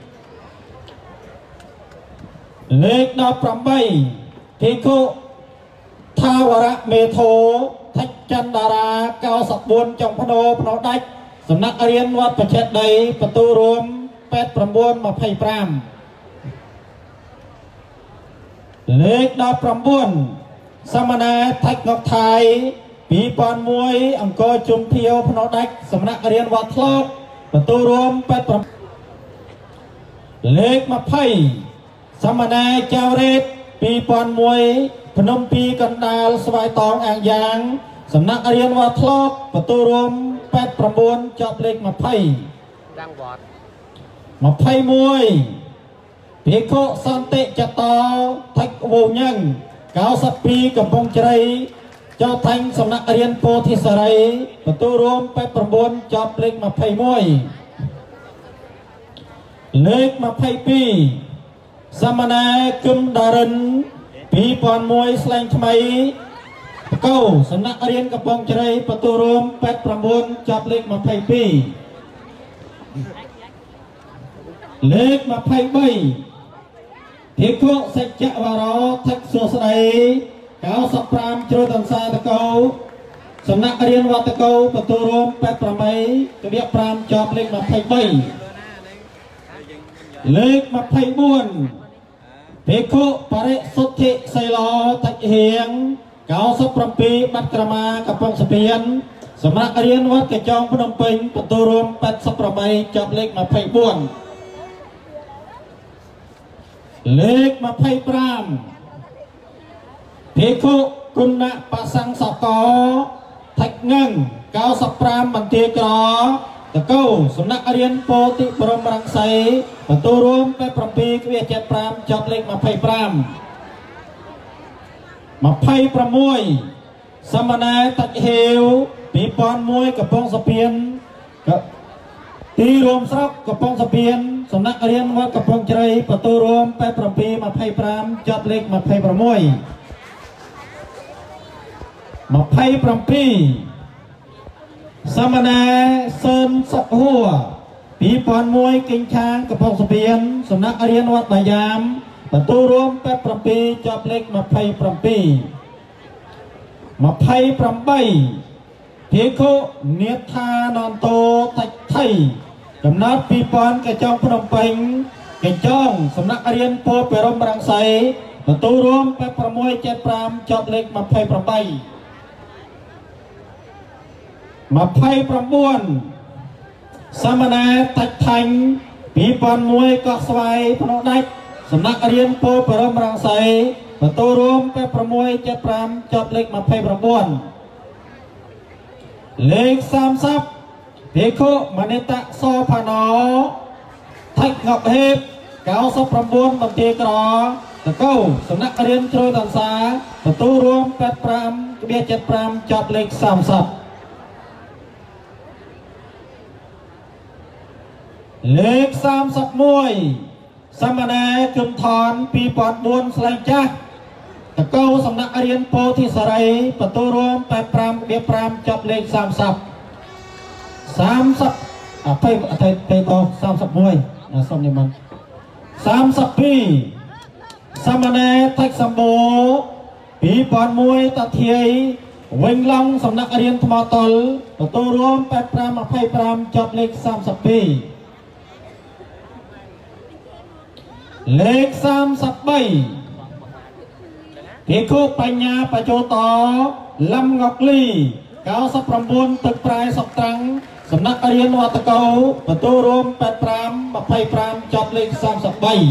លេខដប់ប្រាំបីភិក្ខុថាវរៈមេធោថច្ចន្តារាកៅសបួនចុងភ្នោភ្នោដាច់សំណាក់រៀនវត្តបច្ចេកដីបន្ទូរួមពេទ្យ៩ម្ភៃប្រាំលេខដប់ប្រាំបួនសមណាថច្កកថៃពីរពាន់មួយអង្គរជុំធាវភ្នោដាច់សំណាក់រៀនវត្តធ្លកបន្ទូរួមពេទ្យប្រាំលេខម្ភៃសមណាចៅរ៉េតពីរពាន់មួយភ្នំពីកណ្ដាលស្វាយតងអាងយ៉ាងសំណាក់រៀនវត្តធ្លកបន្ទូរួមពេទ្យ៩ជាប់លេខម្ភៃ
តាំងវត្ត
ម្ភៃមួយភិក្ខុសន្តិចតោថច្កវញឹងកៅសពីរកំពង់ជ្រៃចោថាញ់សំណាក់រៀនពោធិសរីបន្ទូរួមពេទ្យ៩ជាប់លេខម្ភៃមួយលេខម្ភៃពីរសមណាគឹមដារិនពីរពាន់មួយស្លែងថ្មីកៅសំណាក់រៀនកំពង់ជ្រៃបន្ទូរួមពេទ្យ៩ជាប់លេខម្ភៃពីរលេខម្ភៃបីភិក្ខុសច្ចវរោថច្កសួស្ដីកៅសប្រាំជ្រោតន្សាតកោសំណាក់រៀនវត្តកោបន្ទូរួមពេទ្យប្រាំក្បៀប្រាំជាប់លេខម្ភៃបីលេខម្ភៃបួនភិក្ខុបរិសុទ្ធិសីឡោថច្កហៀងកៅសប្រាំពីរបាត់ក្រមាកំពង់ស្ពានសំណាក់រៀនវត្តកញ្ចងភ្នំពេញបន្ទូរួមពេទ្យប្រាំជាប់លេខម្ភៃបួនលេខម្ភៃប្រាំភិក្ខុគុណបសង្សកោថច្កងឹងកៅសប្រាំបន្ទាយក្រតកោសំណាក់រៀនពោធិបរមរង្សីបន្ទូរួមពេទ្យប្រាំក្បៀប្រាំជាប់លេខម្ភៃប្រាំម្ភៃប្រាំមួយសមណាតច្កហេវពីរពាន់មួយកំពង់ស្ពានទីរួមស្រុកកំពង់ស្ពានសំណាក់រៀនវត្តកំពង់ជ្រៃបន្ទូរួមពេទ្យប្រាំម្ភៃប្រាំជាប់លេខម្ភៃប្រាំមួយម្ភៃប្រាំពីរសមណាសឿនសុខហួរពីរពាន់មួយគិញឆាងកំពង់ស្ពានសំណាក់រៀនវត្តបាយាមបន្ទូរួមពេទ្យប្រាំជាប់លេខម្ភៃប្រាំម្ភៃប្រាំបីភិក្ខុនេថានន្តោតច្ថៃកំណត់ពីរពាន់កញ្ចងភ្នំពេញកញ្ចងសំណាក់រៀនពោធិបរមរង្សីបន្ទូរួមពេទ្យប្រាំជាប់ប្រាំជាប់លេខម្ភៃប្រាំបីម្ភៃប្រាំបួនសមណាតច្ថាញ់ពីរពាន់មួយកោះស្វាយភ្នោដាច់សំណាក់រៀនពោធិបរមរង្សីបន្ទូរួមពេទ្យប្រាំជាប់ប្រាំជាប់លេខម្ភៃប្រាំបួនលេខសាមសិបភិក្ខុមនិតសោផាណោថច្កងកហេបកៅសប្រាំបន្ទាយក្រតកោសំណាក់រៀនជ្រោយតន្សាបន្ទូរួមពេទ្យប្រាំក្បៀប្រាំជាប់លេខសាមសិបលេខសាមសិបមួយសមណាគឹមថនពីរពាន់បួនស្លែងចាស់តកោសំណាក់រៀនពោធិសរីបន្ទូរួមពេទ្យប្រាំក្បៀប្រាំជាប់លេខសាមសិបសាមសិបអភ័យអថ័យទៅសាមសិបមួយសុំនិមន្តសាមសិបពីរសមណាថច្កសម្បូរពីរពាន់មួយតធាយវិញឡងសំណាក់រៀនថ្មតលបន្ទូរួមពេទ្យប្រាំម្ភៃប្រាំជាប់លេខសាមសិបពីរលេខសាមសិបបីភិក្ខុបញ្ញាបច្ចោតលំងកលីកៅសប្រាំទឹកប្រែសពត្រាំងសំណាក់រៀនវត្តកោបន្ទូរួមពេទ្យប្រាំម្ភៃប្រាំជាប់លេខសាមសិបបី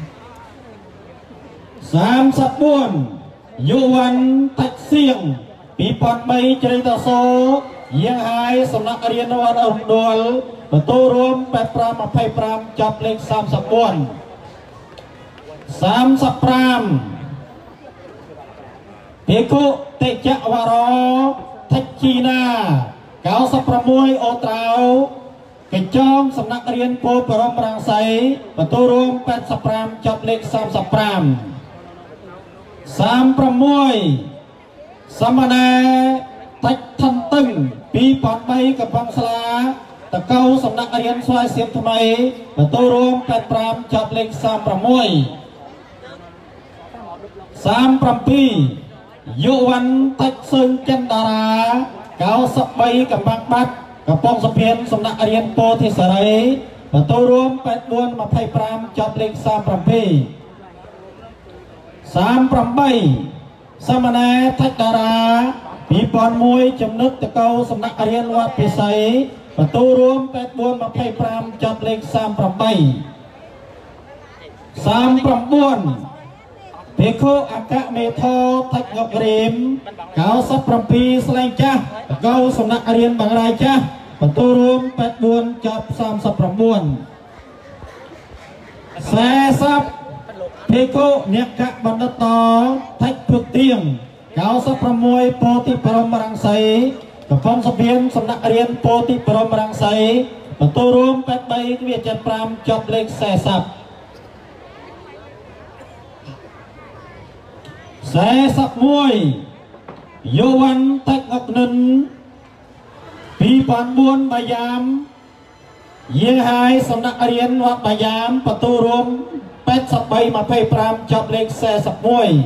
សាមសិបបួនយុវ័នតច្កសៀងពីប៉ុនបីជ្រៃតសោយាងហើយសំណាក់រៀនវត្តអុំដួលបន្ទូរួមแปด 5 25ចប់លេខสามสิบสี่ สามสิบห้าភិក្ខុតិចវរោថិជីណាเก้าสิบหกអូត្រៅកញ្ចងសំណាក់រៀនពោធិ៍បរមរាំងសីបន្ទូរួមแปดสิบห้าចប់លេខสามสิบห้า สามสิบหกសមណែតិចថនតឹងពីប៉ុនបីកំពង់ស្លាតកៅសំណាក់រៀនស្វាយសៀមថ្មីបន្ទូរួមแปดสิบห้าចប់លេខสามสิบหก สามสิบเจ็ดយុវ័នតិចសឹងចិនតារាเก้าสิบสามកំបាំងបាត់កំពង់សុភានសំណាក់រៀនពោធិសេរីបន្ទូរួមแปดสิบสี่ 25ចប់លេខสามสิบเจ็ด สามสิบแปดសមណែតិចតារាពីប៉ុនមួយចំណុចតកៅសំណាក់រៀនវត្តពិសីបន្ទូរួមแปดสิบสี่ 25ចប់លេខสามสิบแปด สามสิบเก้าភិក្ខុអគ្គមេធរតិចងករៀមเก้าสิบเจ็ดស្លែងចាស់តកៅសំណាក់រៀនបង្រាយចាស់បន្ទូរួមแปดสิบสี่ចប់สามสิบเก้า สี่สิบភិក្ខុអ្នកកបណ្ឌិតតិចពុទៀងเก้าสิบหกពោធិបរមរាំងសីកំពង់សុភានសំណាក់រៀនពោធិបរមរាំងសីបន្ទូរួមแปดสิบสาม เจ็ดสิบห้าចប់លេខสี่สิบ สี่สิบเอ็ดយុវ័នតិចអកនិនពីប៉ុនbốnបាយามយាងហើយសំណាក់រៀនវត្តបាយามបន្ទូរួមแปดสิบสาม 25ចប់លេខสี่สิบเอ็ด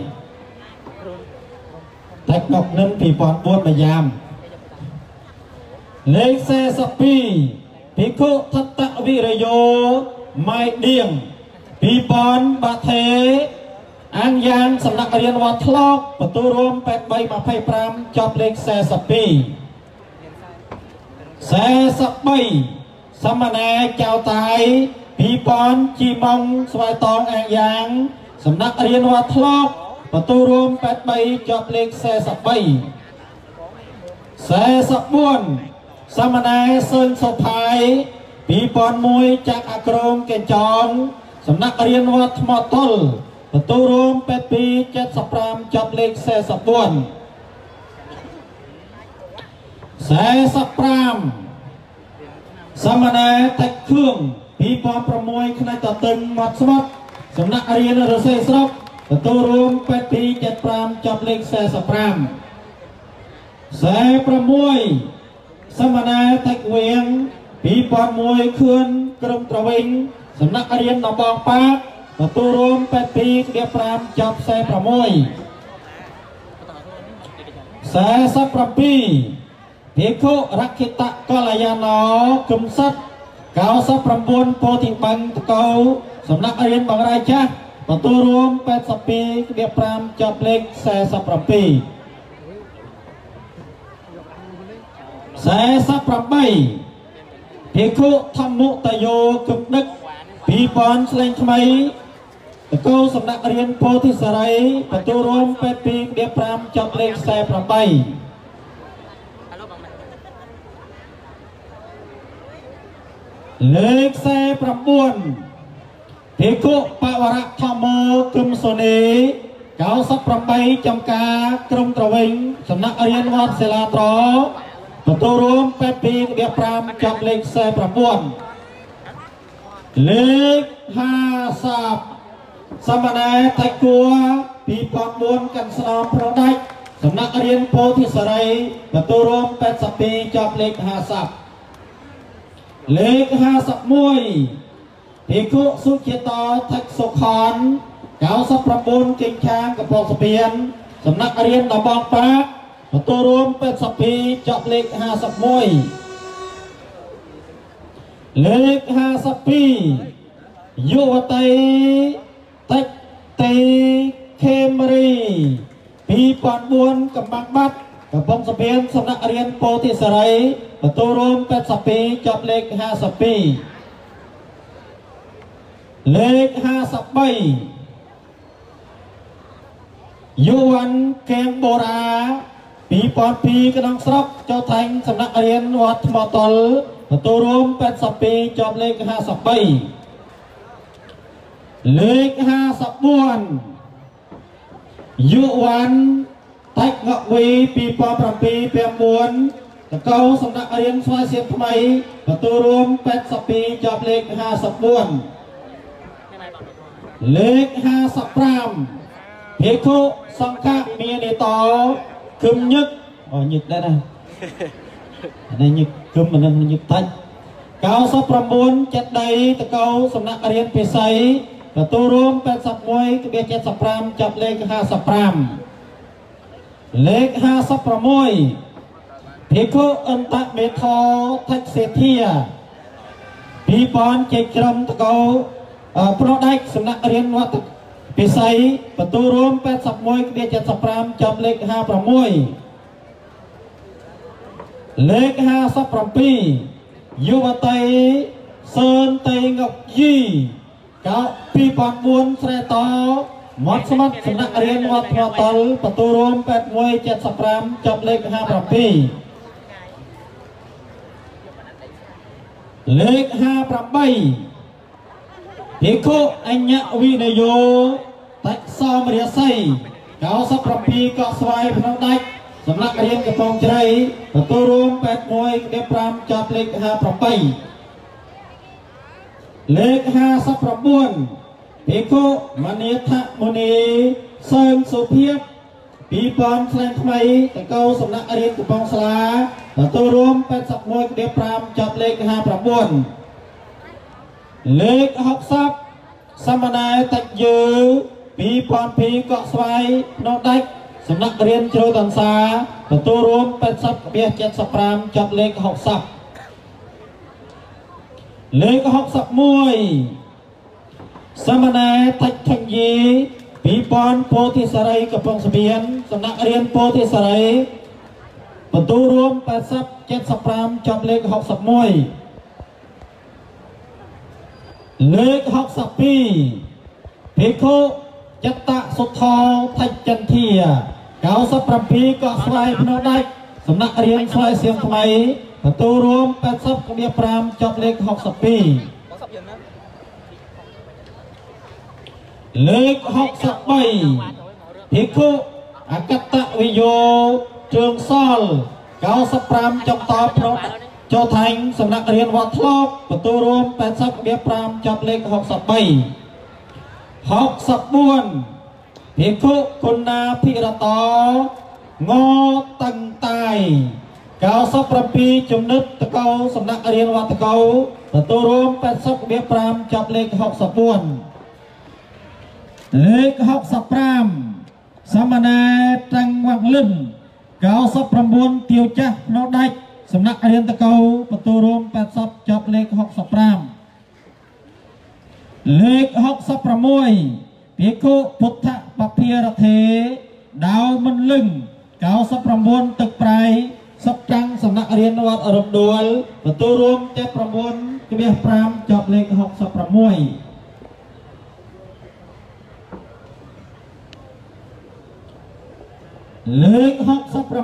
តិចអកនិនពីប៉ុនbốnបាយามលេខสี่สิบสองភិក្ខុថតវិរយោម៉ៃឌៀងពីប៉ុនបាថេអញ្ញានសំណាក់រៀនវត្តថ្លោកបន្ទូរួមแปดสิบสาม 25ចប់លេខสี่สิบสอง สี่สิบสามសមណែចៅតៃពីប៉ុនជីម៉ងស្វាយតងអញ្ញានសំណាក់រៀនវត្តថ្លោកបន្ទូរួមแปดสิบสามចប់លេខสี่สิบสาม สี่สิบสี่សមណែសើញសុផាយពីប៉ុនមួយចាក់អក្រងកេចងសំណាក់រៀនវត្តថ្មតលបន្ទូរួមแปดสิบสอง เจ็ดสิบห้าចប់លេខสี่สิบสี่ สี่สิบห้าសមណែតិចខឿងពីប៉ុន៦ផ្នែកតតឹងមាត់ស្មុតសំណាក់រៀនរសេស្រុកបន្ទូរួមแปดสิบสอง เจ็ดสิบห้าចប់លេខสี่สิบห้า สี่สิบหกសមណែតិចវៀងពីប៉ុនមួយខឿនក្រុមត្រវិញសំណាក់រៀនតំបងប៉ាកបន្ទូរួមแปดสิบสอง ចប់สี่สิบหก สี่สิบเจ็ดភិក្ខុរក្ខិតកល្យាណោគំសិតเก้าสิบเก้าពោធិបੰតកោសំណាក់រៀនបង្រាយចាស់បន្ទូរួមแปดสิบสอง ចប់លេខสี่สิบเจ็ด สี่สิบแปดភិក្ខុធម្មតយោគំដឹកពីប៉ុនស្លែងថ្មីតកោសំណាក់រៀនពោធិសេរីបន្ទូរួមแปดสิบสอง ចប់លេខสี่สิบแปดលេខสี่สิบเก้าភិក្ខុបវរៈធម្មោគឹមសូនីเก้าสิบแปดចំការក្រុមត្រវិញសំណាក់រៀនវត្តសិលាត្របន្ទូរួមแปดสิบสอง ចប់លេខสี่สิบเก้าលេខห้าสิบសមណែតៃគួពីប៉ុនbốnកាន់ស្នំប្រដាច់សំណាក់រៀនពោធិសេរីបន្ទូរួមแปดสิบสอง ចប់លេខห้าสิบលេខห้าสิบเอ็ดភិក្ខុសុជាតថិកសុខនเก้าสิบเก้าគិញខាងកំពង់ស្ពានសំណាក់រៀនតំបងប៉ាកបន្ទូរួមแปดสิบสอง ចប់លេខห้าสิบเอ็ดលេខห้าสิบสองយុវតីតិចទេខេមរីពីប៉ុនbốnកំបាំងបាត់កំពង់ស្ពានសំណាក់រៀនពោធិសេរីបន្ទូរួមแปดสิบสอง ចប់លេខห้าสิบสองលេខห้าสิบสามយុវ័នកែងបូរាពីពណ៌ពីក្នុងស្រុកចូលថែងសំណាក់រៀនវត្តថ្មតលបន្ទូរួមពេទ្យសពីជាប់លេខห้าสิบสามលេខห้าสิบสี่យុវ័នតាច់ងក់វីពីពណ៌ប្រាំពីពីbốnតកោសំណាក់រៀនស្វាយសៀមថ្មីបន្ទូរួមពេទ្យសពីជាប់លេខห้าสิบสี่លេខห้าสิบห้าភិក្ខុសង្ឃមាននេតគឹមញឹកអូញឹកដែរណានេះញឹកគឹមមិនញឹកតាច់เก้าสิบเก้าចេតីតកោសំណាក់រៀនពិសីបន្ទូរួមแปดสิบเอ็ดក្បៀសเจ็ดสิบห้าចាប់លេខห้าสิบห้าលេខห้าสิบหกភិក្ខុអន្តមេធថច្សេធាពីបនជ័យក្រមតកោប្រដាច់សំណាក់រៀនវត្តពិសីបន្ទូរួមแปดสิบเอ็ดក្បៀសเจ็ดสิบห้าចាប់លេខห้าสิบหกលេខห้าสิบเจ็ดយុវតីសឿនតេងកយីកោពីរពាន់បួនស្រែតមាត់ស្មាត់សំណាក់រៀនវត្តថ្មតលបន្ទូរួមแปดสิบเอ็ด เจ็ดสิบห้าចាប់លេខห้าสิบเจ็ดលេខห้าสิบแปดភិក្ខុអញ្ញវិនយោតច្សមរាសីเก้าสิบเจ็ดកក់ស្វាយភ្នំដាច់សំណាក់រៀនកំពង់ជ្រៃបន្ទូរួមแปดสิบเอ็ดក្បៀសห้าចាប់លេខห้าสิบแปดលេខห้าสิบเก้าភិក្ខុមនីថមុនីសើមសុភាពពីរពាន់ស្លែងថ្មីតកោសំណាក់រៀនកំពង់ស្លាបន្ទូរួមแปดสิบเอ็ดក្បៀសห้าចាប់លេខห้าสิบเก้าលេខหกสิบសមណែតជើពីរពាន់ពីរកក់ស្វាយភ្នំដាច់សំណាក់រៀនជ្រៅតន្សាបន្ទូរួមแปดสิบក្បៀសเจ็ดสิบห้าចាប់លេខหกสิบលេខหกสิบเอ็ดសមណែតថញ្ញីពីរពាន់ពោធិសរីកំពង់ស្បៀនសំណាក់រៀនពោធិសរីបន្ទូរួមแปดสิบ เจ็ดสิบห้าចាប់លេខหกสิบเอ็ดលេខหกสิบสองភិក្ខុចតសុថោថច្ឆន្ធាเก้าสิบเจ็ดកក់ស្វាយភ្នំដាច់សំណាក់រៀនស្វាយសៀមថ្មីបន្ទូរួមแปดสิบក្បៀសห้าចាប់លេខหกสิบสองលេខหกสิบสามភិក្ខុអកតវិយោជើងសល់เก้าสิบห้าចុងតភ្នំចូលថែងសំណាក់រៀនវត្តធ្លប់បន្ទូរួមแปดสิบក្បៀសห้าចាប់លេខหกสิบสามหกสิบสี่ភិក្ខុគុណាភិរតងតឹងតាយเก้าสิบเจ็ดជំនិតតកោសំណាក់រៀនវត្តតកោបន្ទូរួមแปดสิบក្បៀសห้าចាប់លេខหกสิบสี่លេខหกสิบห้าសមណែតាំងវងលឹមเก้าสิบเก้าទាវចាស់នៅដាច់សំណាក់រៀនតកោបន្ទូរួមแปดสิบចាប់លេខหกสิบห้าលេខหกสิบหกភិក្ខុពុទ្ធបភារថេដាវមិនលឹងเก้าสิบเก้าទឹកប្រៃសុកចាំងសំណាក់រៀនវត្តរំដួលបន្ទូរួមเจ็ดสิบเก้าក្បៀសห้าចាប់លេខหกสิบหกលេខหกสิบเจ็ด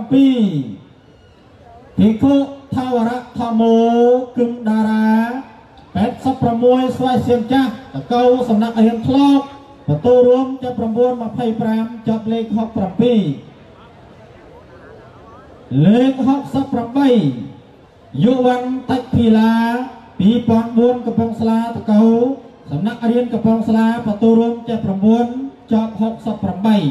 ភិក្ខុថាវរៈធម្មោគឹមតារាแปดสิบหกស្វាយសៀមចាស់តកោសំណាក់រៀនធ្លោកបន្ទូរួមเจ็ดสิบเก้า ยี่สิบห้าចាប់លេខหกสิบเจ็ดលេខหกสิบแปดយុវ័នតាច់ភីឡាពីរពាន់បួនកំពង់ស្លាតកោសំណាក់រៀនកំពង់ស្លាបន្ទូរួមเจ็ดสิบเก้าចាប់หกสิบแปด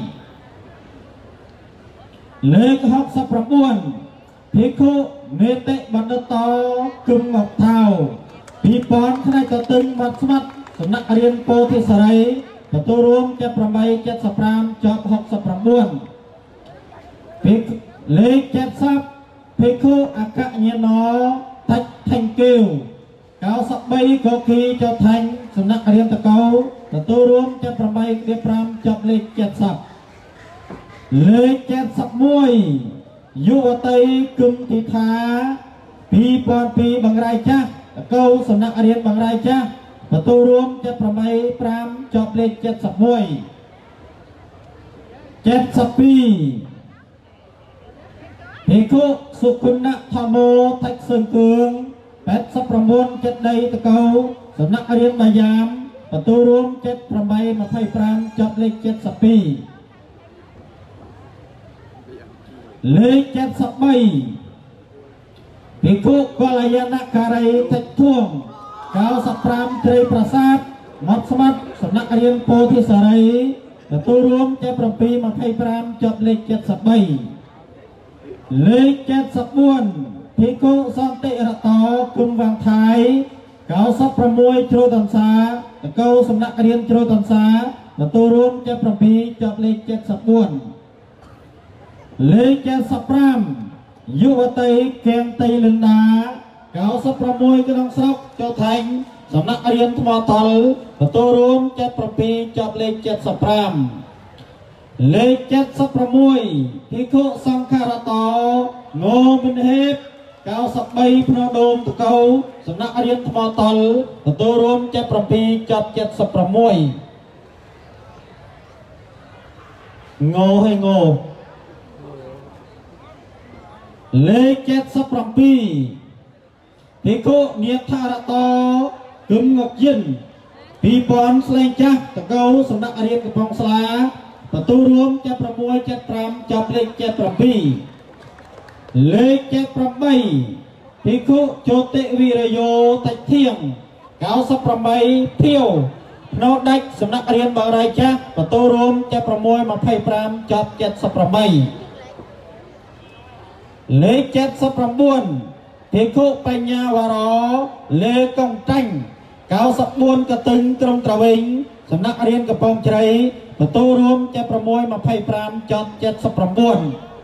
លេខหกสิบเก้าភិក្ខុមេតិបណ្ឌិតគឹមមកថៅពីរពាន់ផ្នែកតឹងមាត់ស្មាត់សំណាក់រៀនពោធិសរីបន្ទូរួមเจ็ดสิบแปด เจ็ดสิบห้าចាប់หกสิบเก้าភិក្ខុលេខเจ็ดสิบភិក្ខុអកញ្ញណោតាច់ថេងគីវเก้าสิบสามកោគីចោថេងសំណាក់រៀនតកោបន្ទូរួមเจ็ดสิบแปด ក្បៀសห้าចាប់លេខเจ็ดสิบលេខเจ็ดสิบเอ็ดយុវតីគឹមទីថាពីរពាន់ពីរបង្រាយចាស់តកោសំណាក់រៀនបង្រាយចាស់បន្ទូរួមเจ็ดสิบแปด ห้าចាប់លេខเจ็ดสิบเอ็ด เจ็ดสิบสองភិក្ខុសុគណៈធម្មោថៃសឹងគឿងแปดสิบประมวลเจ็ดใดตะเกาสำนักเรียนบายามประตูรวมเจ็ดประใบมาไพ่พรามจับเลขเจ็ดสิบปีเลขเจ็ดสิบใบภิกขุกัลยาณการัยทัดท่วงเก้าสิบพรามตรีประสาทมัดสมัดสำนักเรียนโพธิสารยประตูรวมเจ็ดประปีมาไพ่พรามจับเลขเจ็ดสิบใบเลขเจ็ดสิบบ้วนภิกขุสันติระตอกุมวังไทยเก้าสิบประมวยโจตันสาตะเก้าสำนักเรียนโจตันสาประตูรวมเจ็ดประปีจับเลขเจ็ดสิบบ้วนเลขเจ็ดสิบพรามยุวตีเกียงตีลินดาเก้าสิบประมวยกระดองสกเจ้าแทงสำนักเรียนทมตลประตูรวมเจ็ดประปีจับเลขเจ็ดสิบพรามเลขเจ็ดสิบประมวยภิกขุสังฆารตอโงมินเฮบเก้าสิบใบพนโดมตะเกาสำนักเรียนทมตลประตูรวมเจ็ดประปีจับเจ็ดสิบประมวยโง่ให้โง่เลขเจ็ดสิบประปีภิกขุเนียธารตอกึมงกยินปีปอนสเลงจักตะเกาสำนักเรียนกระพงสลาประตูรวมเจ็ดประมวยเจ็ดพรามจับเลขเจ็ดประปีเลขเจ็ดประใบภิกขุโจติวิรโยตัดเที่ยงเก้าสิบประใบเที่ยวโนดักสำนักเรียนบางรายจักประตูรวมเจ็ดประมวยมาไพ่พรามจับเจ็ดสิบประใบเลขเจ็ดสิบประบวนภิกขุปัญญาวารอเลขกองจังเก้าสิบบวนกระตึงตรงตระเวงสำนักเรียนกระปองใจประตูรวมเจ็ดประมวยมาไพ่พรามจับเจ็ดสิบประบวน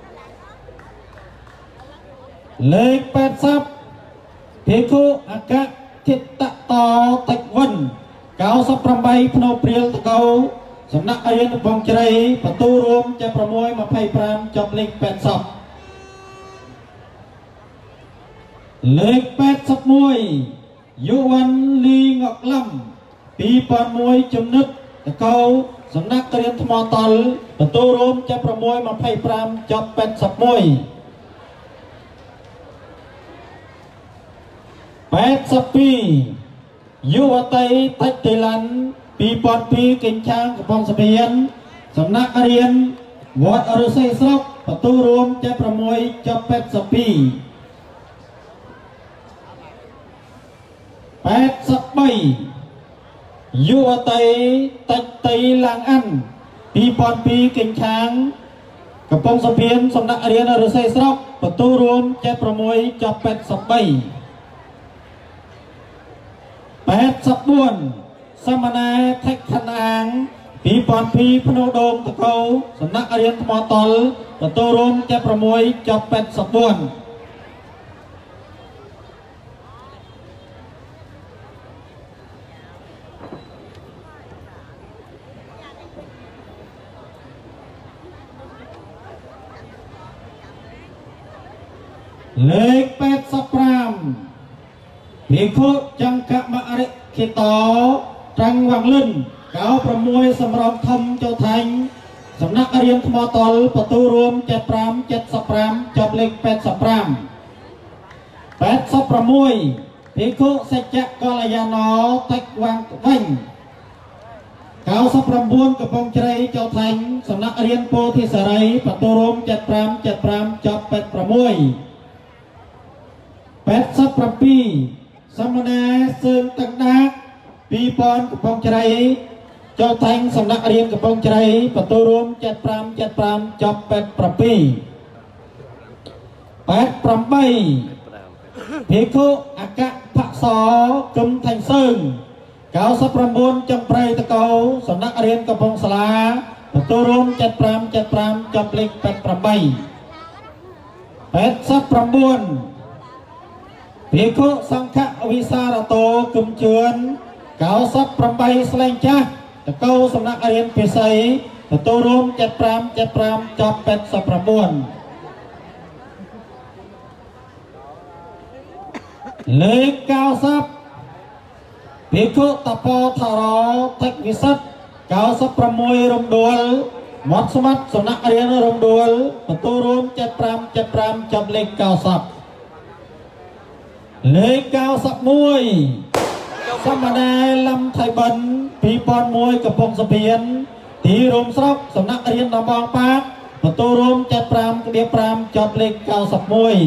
เลขแปดสิบภิกขุอากะทิตตะตอติวันเก้าสิบประใบพนเปรียลตะเกาสำนักเรียนกระปองใจประตูรวมเจ็ดประมวยมาไพ่พรามจับเลขแปดสิบเลขแปดสิบมวยยุวันลีงอกลำปีปอนมวยจุมนึกตะเกาสำนักเรียนทมตลประตูรวมจะประมวยมาไพ่พรามจับแปดสิบมวยแปดสิบปียุวตีทัดติลันปีปอนปีเก่งช้างกระพงเสบียนสำนักเรียนวัดอรุณสกประตูรวมจะประมวยจับแปดสิบปีแปดสิบใบยุวตีตัดตีลังอันปีปอนปีเก่งช้างกระพงเสบียนสำนักเรียนอรุณสกประตูรวมจะประมวยจับแปดสิบใบแปดสิบบ้วนสมณะเทคขนางปีปอนปีพนโดมตะเกาสำนักเรียนทมตลประตูรวมจะประมวยจับแปดสิบบ้วนเลขแปดสิบพรามภิกขุจังกะมะริขิตอจังวังลื่นเก้าประมวยสำรองธรรมเจ้าไทยสำนักเรียนทมตลประตูรวมเจ็ดพรามเจ็ดสิบพรามจับเลขแปดสิบพรามแปดสิบประมวยภิกขุสัจจะกาลยานอตักวังวังเก้าสิบประมวลกระพงใจเจ้าไทยสำนักเรียนโพธิสารยประตูรวมเจ็ดพรามเจ็ดพรามจับแปดประมวยแปดสิบประปีสมณะเสื่อมตักนักปีปอนกระพงใจเจ้าแทงสำนักเรียนกระพงใจประตูรวมเจ็ดพรามเจ็ดพรามจับแปดประปีแปดประใบภิกขุอากะพะสอกึมแทงซึ่งเก้าสิบประมูลจังไพรตะเกาสำนักเรียนกระพงสลาประตูรวมเจ็ดพรามเจ็ดพรามจับเลขแปดประใบแปดสิบประมูลภิกขุสังฆวิสารโตกุมเชือนเก้าสิบประใบสเลงจักตะเกาสำนักเรียนพิเศษประตูรวมเจ็ดพรามเจ็ดพรามจับแปดสิบประมูลเลขเก้าสิบภิกขุตะโพธารอเทควิสัตเก้าสิบประมวยรวมดวลหมดสมัติสำนักเรียนรมดวลประตูรวมเจ็ดปรามเจ็ดปรามจับเลขเก้าสับเลขเก้าสับมวยสมณะลำไทยบันปีปอนมวยกับพงศเพียนตีรวมสรบสำนักเรียนนำบองปากประตูรวมเจ็ดปรามเดียปรามจับเลขเก้าสับมวย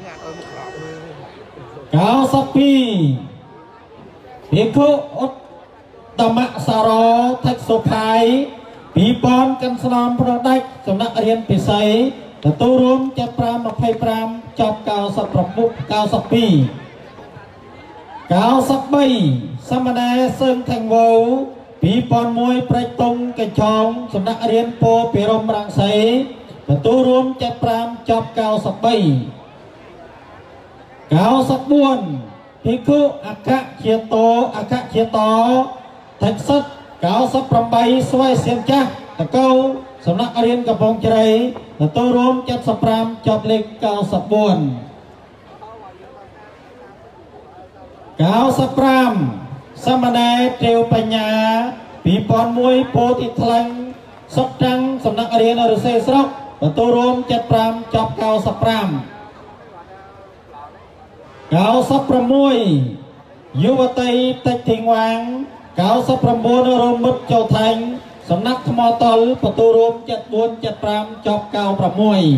เก้าสับปีพิคุอุตตมะสารทักสุภายปีปอนกันสนามพระดักสำนักเรียนปิสัยประตูรวมเจ็ดปรามมาไพปรามจับเก้าสับประมุกเก้าสับปีเก้าสับใบสมณะเซิงแทงโวปีปอนมวยประตงกระชองสำนักเรียนโปปีรมรังไสประตูรวมเจ็ดปรามจับเก้าสับใบเก้าสับบวนพิคุอักขะเขียโตอักขะเขียโตทักษัตเก้าสับประใบสวยเสียงจ้าตะเก้าสำนักเรียนกระปองเจริญประตูรวมเจ็ดสับปรามจับเล็กเก้าสับบวนเก้าสับปรามสมณะเทวปัญญาปีปอนมวยโพธิทลังสดจังสำนักเรียนอรุเซสรกประตูรวมเจ็ดปรามจับเก้าสับปรามเก้าสับประมวยยุวตีติถิงวังเก้าสับประมูลรวมมุดเจ้าไทยสำนักธรรมตลประตูรวมเจ็ดบุญเจ็ดปรามจับเก้าประมวย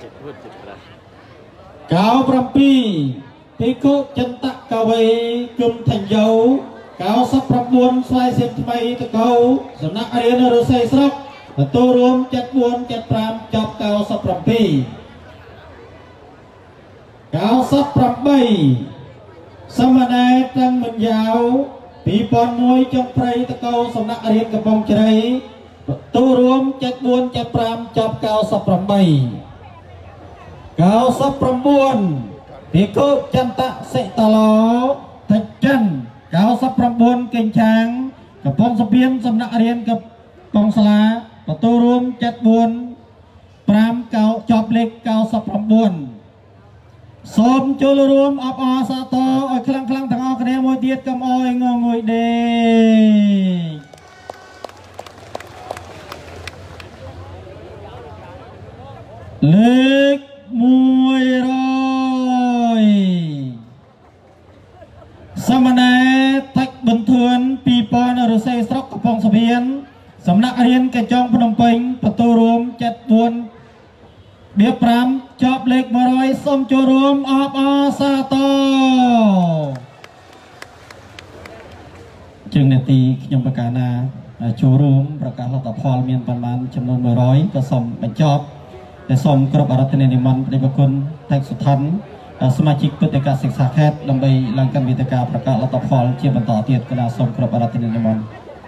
เก้าประปีพิคุจันตะกวีกุมทัญโยเก้าสับประมูลสายเสียงไทยตะเก้าสำนักเรียนอรุเซสรกประตูรวมเจ็ดบุญเจ็ดปรามจับเก้าสับประปีเก้าสับประใบสมณะตั้งมันยาวปีปอนมวยจงไพรตะเกาสำนักเรียนกระปองเจริญตูรวมเจ็ดบวนเจ็ดปรามจับเก้าสับประใบเก้าสับประบวนปีกุจันตะเสตลอทัจจันเก้าสับประบวนเก่งช้างกระปองสเปียนสำนักเรียนกระปองสลาประตูรวมเจ็ดบวนปรามเก้าจับเล็กเก้าสับประบวนสมจุลรวมอับอาสาตอไอ้คลังคลังทางออกคะแนนมวยเตียดกำอ้อยงงวยเดเล็กมวยรอยสมณะทักบันเทือนปีปอนอรุเซสรกกระปองสเพียนสำนักเรียนกระจองพนมเพ็งประตูรวมเจ็ดบวนเบียบปรามจอบเล็กมารอยส้มโจรวมอาบอาซาโตจึงนาทียมประกาศนาโจรวมประกาศรัตพรเมียนประมาณจำนวนมารอยก็ส้มเป็นจอบแต่ส้มกรบอารัตเนนิมันในบุคคลแทกสุทันสมาชิกปฏิกาศึกษาแคทลำไปหลังการวิทยาประกาศรัตพรเชี่ยบรรต่อเตียดกระดาส้มกรบอารัตเนนิมัน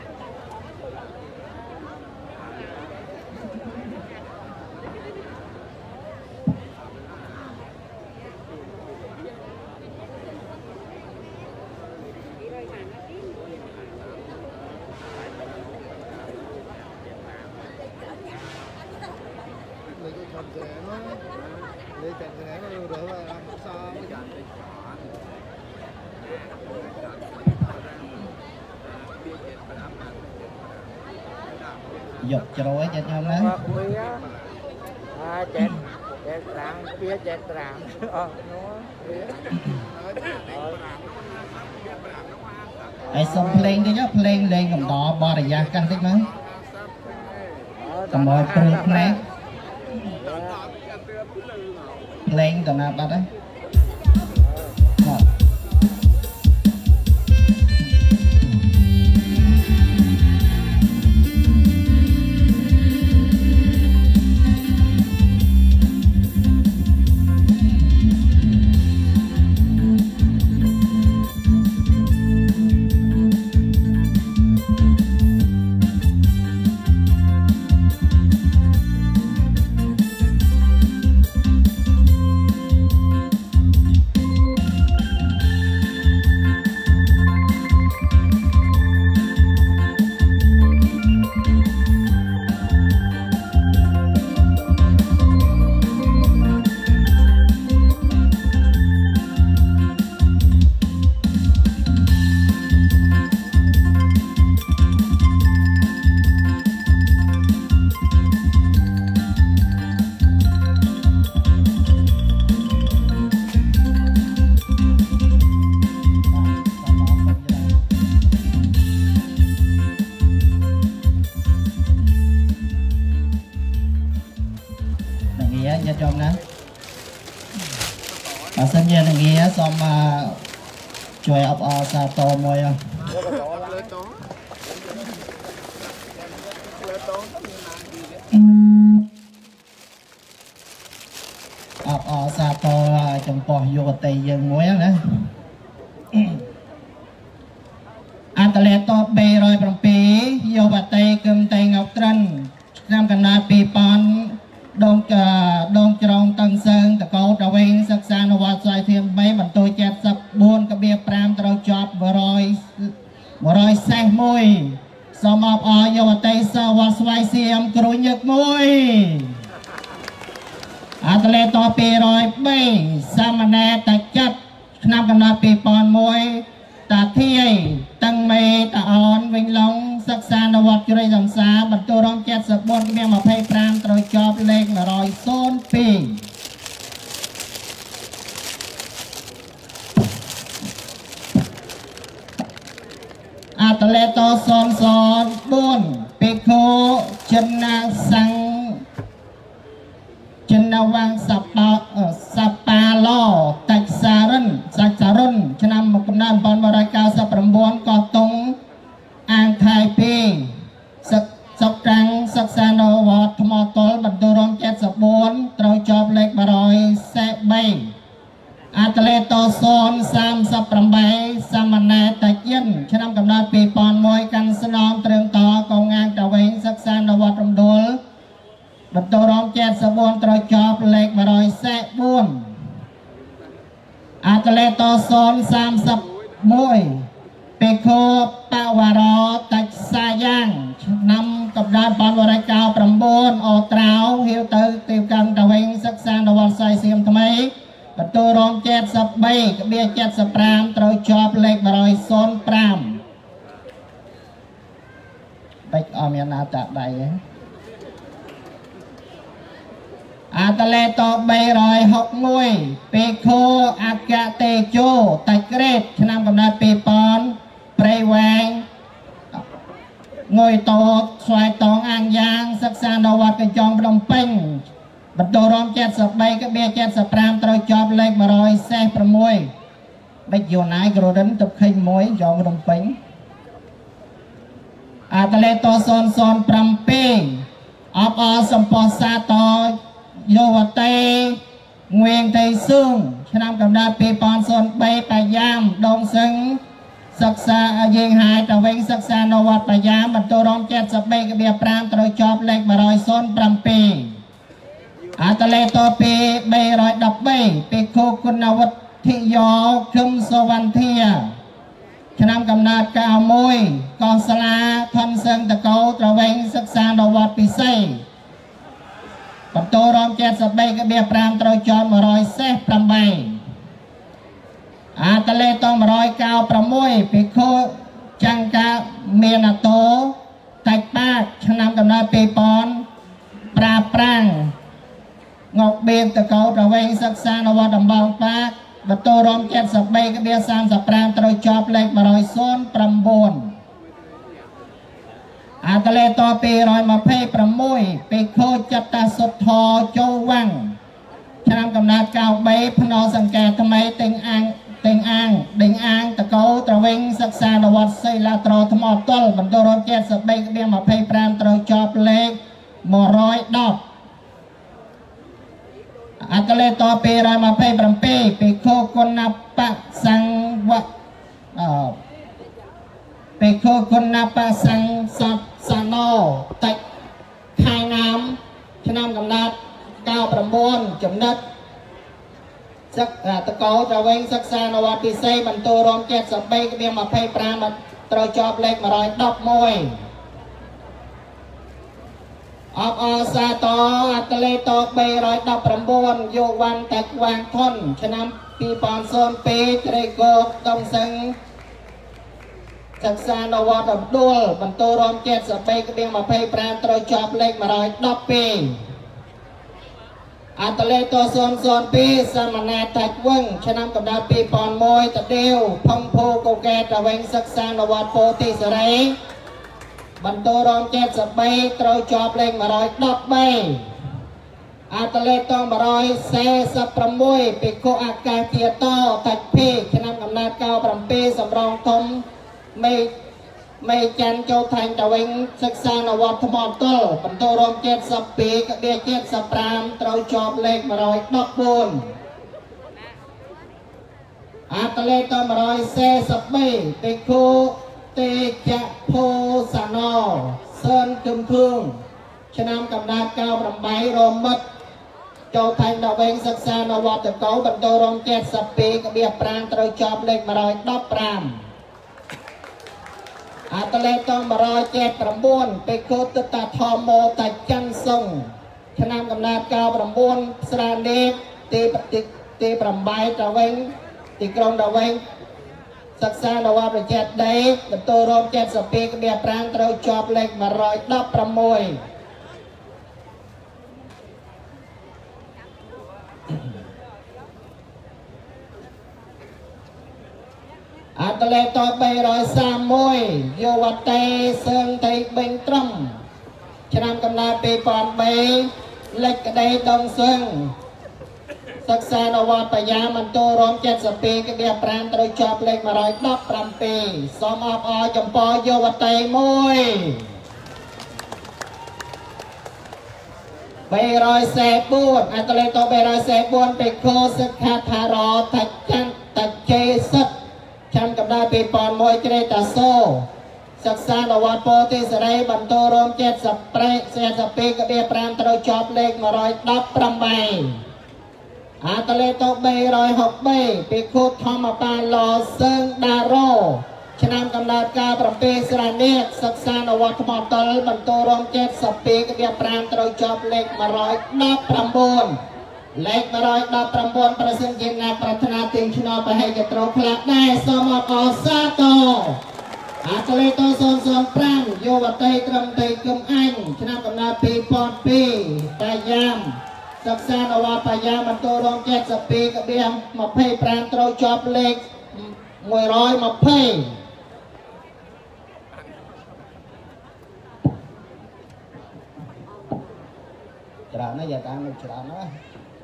หยดจะร้อยจะทำนะเจ็ดเจ็ดสามเบี้ยเจ็ดสามไอ้ส่งเพลงก็เยอะเพลงเพลงกับต่อบอระยะกันได้ไหมกับมอยเพลงเพลงเพลงต่อมาบัดđấy
ช่วยอบอซาโตมวยอบอซาโตจำปอโยเตยังมวยนะอันตะเลตเบรอยปรปีโยวเตกึมเตงเอาตรันนำกันนาปีปอนดงกะดงจรองตังเซิงตะโกตะเวงศึกษานวัดสายเทียมใบบรรทุยเจ็ดสับบุญกระเบียปรามตะเราจอบบรอยบรอยแซงมวยสมอบอโยวเตสวัสไวเสียมกรุยึกมวยอันตะเลตปีรอยเบสามเณรตะจัดนำกันนาปีปอนมวยตาเที่ยตั้งเมตาอ่อนวิ่งลงศึกษานวัดจุไรสังสาบรรทุรองเจ็ดสบวนเมียมาเพย์พรามตรอยจอบเล็กมารอยโซนปีอาตเลโตซอนซอนบุญปิโคชนะสังชนวังสัปปะสัปปาโลตักสารันสักสารันชนะมกุนันปอนบรายกาสัปรมบวนกอตงอ่างไทยปีสักสักครั้งสักสานวัดธมตลบรรทุรองเจ็ดสับบวนตรอยจอบเล็กบรอยแสบใบอาตเลโตโซนสามสับประใบสามเณรตะเย็นชนะกำนัดปีปอนมวยกันสนองเตรียมต่อกองงานตะเวงสักสานวัดรำดลบรรทุรองเจ็ดสบวนตรอยจอบเล็กบรอยแสบบุญอาตเลโตโซนสามสับมวยเปโคปาวารอตักสายังนำกับด้านปอนวรายกาวประมบนอตราวเฮียวเตอร์ติวกันตะเวงสักสานวัดสายเสียมทำไมประตูรองเจ็ดสับใบกระเบียเจ็ดสับปรามตรอยจอบเล็กบรอยโซนปรามไปออมยานาจากใดอาตเลโตใบรอยหกมวยเปโคอากาเตโจตะเกรดชนะกำนัดปีปอนเปรย์แวงงวยโตสวายตองอ่างยางศึกษานวัดกระจองปดมเป่งบรรทุรองเจ็ดสับใบกระเบียเจ็ดสับปรามตรอยจอบเล็กมารอยแซ่ประมวยไปโยนายกระดันตบขยมวยจองปดมเป่งอาตเลโตโซนโซนปรำเป่งออบอสมปอซาตอโยวเตเวียงไทยซึ่งชนะกำนัดปีปอนโซนใบปายามดงซึ่งศึกษายิงหายตะเวงศึกษานวัดปายามบรรทุรองเจ็ดสับใบกระเบียปรามตรอยจอบเล็กมารอยโซนปรำปีอาตเลโตปีใบรอยดับใบปีโคคุณวัฒทิยอคึมสวรรค์เทียชนะกำนัดกาวมวยกองสลาทันเซิงตะเกาตะเวงศึกษานวัดปีไซบรรทุรองเจ็ดสับใบกระเบียปรามตรอยจอบมารอยเซปรำใบอาตเลโตมารอยกาวประมวยปีโคจังกาเมียนาโตตักปากชนะกำนัดปีปอนปราปรังงอกเบียงตะเกาตะเวงศึกษานวัดดำบางปากบรรทุรองเจ็ดสับใบกระเบียสามสับปรามตรอยจอบเล็กมารอยโซนปรำบนอาตเลโตปีรอยมาเพย์ประมวยปีโคจัตตาสุดทอโจวังชนะกำนัดกาวใบพนอสังเกตทำไมเต็งอ่างเต็งอ่างเด้งอ่างตะเกาตะเวงศึกษานวัดไซลาตรอธมอตลบรรทุรองเจ็ดสับใบกระเบียมาเพย์ปรามตรอยจอบเล็กมอร้อยดอกอาตเลโตปีรอยมาเพย์ประมปีปีโคคนนับปะสังวะเปโคคนนับปะสังสัตสานอตักไข่น้ำชนะกำนัดก้าวประมวลจำนัดสักตะโกตะเวงศึกษานวัดพิเศษบรรทุรองเจ็ดสับใบกระเบียมาเพย์ปรามตรอยจอบเล็กมารอยดอกมวยออบอซาโตอัตเลโตใบรอยดอกประมวลโยวันแตกวางทนชนะปีปอนโซนปีเตรโกต้องซึ่งศึกษานวัดดับดุลบรรทุรองเจ็ดสับใบกระเบียมาเพย์ปรามตรอยจอบเล็กมารอยดอกปีอัตเลโตโซนโซนปีสามเณรตักวงชนะกับดาปีปอนมวยตะเดียวพงโพโกแกตะเวงศึกษานวัดโพธิสไรบรรทุรองเจ็ดสับใบตรอยจอบเล็กมารอยดอกใบអាតលេតងបរយសេសប្រមួយ ពីកុអាកាសជាតតាច់ភេឆ្នាំកំណត់កៅbảyសម្រងធំមេមេចាន់ចូលថាញ់តវិញសិក្សានៅវត្តថ្មតលបន្តរំចិត្តសពីកដៀចិត្តសប្រាំត្រូវជាប់លេខmột trăm mười bốnអាតលេតងបរយសេសបីពីកុទេចៈភោសាណោសឿនគឹមធឿងឆ្នាំកំណត់កៅbảyរមិតចូលថាញ់តវិញសិក្សានៅវត្តកោបន្តរំចិត្តសពីកដៀប្រាំត្រូវជាប់លេខmột trăm mười lămអាតលេតងmột trăm bảy mươi chínពេកុទតធម្មោតច័ន្ទសុងឆ្នាំកំណត់កៅchínស្រានេកទីទីទី8តវិញទីក្រុងតវិញសិក្សានៅវត្តប្រជេតដេកបន្តរំចិត្តសពីកដៀប្រាំត្រូវជាប់លេខmột trăm mười sáuអាតលេត331យោវតេសឿងថៃបេងត្រឹមឆ្នាំកំណត់ពីរពាន់បីលេខក្តីដងសឹងសិក្សានៅវត្តបញ្ញាមន្តរមចិត្តសពីកដៀប្រាំត្រូវជាប់លេខmột trăm mười bảyសូមអបអរចំពោះយោវតេមួយ344អាតលេត344ពេកោសិក្ខាថារតច័ន្ទតជេសិទ្ធចាំកំដៅពីប៉ុនមួយជ្រេតាសូសិក្សានៅវត្តពោធិសេរីបន្តរំចិត្តសប្រេសេសពីកដៀប្រាំត្រូវជាប់លេខmột trăm mười támអាតលេត363ពីខុធម្មបាលសឹងដារ៉ូឆ្នាំកំណត់ការ7ស្រានេកសិក្សានៅវត្តថ្មតលបន្តរំចិត្តសពីកដៀប្រាំត្រូវជាប់លេខmột trăm mười chínលេខmột trăm mười chínប្រសិនជាអ្នកប្រាថ្នាទិញឆ្នោតប្រហែលជាត្រូវផ្លាក់ដែរសូមអបអរសាទរអាតលេតศูนย์ศูนย์ห้าយោវតីត្រឹមតែគឹមអញឆ្នាំកំណត់ពីរពាន់ពីរតាយ៉ាមសិក្សានៅវត្តបាយ៉ាមបន្តរងចិត្តសពីកដៀ25ត្រូវជាប់លេខmột trăm hai mươiច្រើនណាស់យ៉ាតាមច្រើនណាស់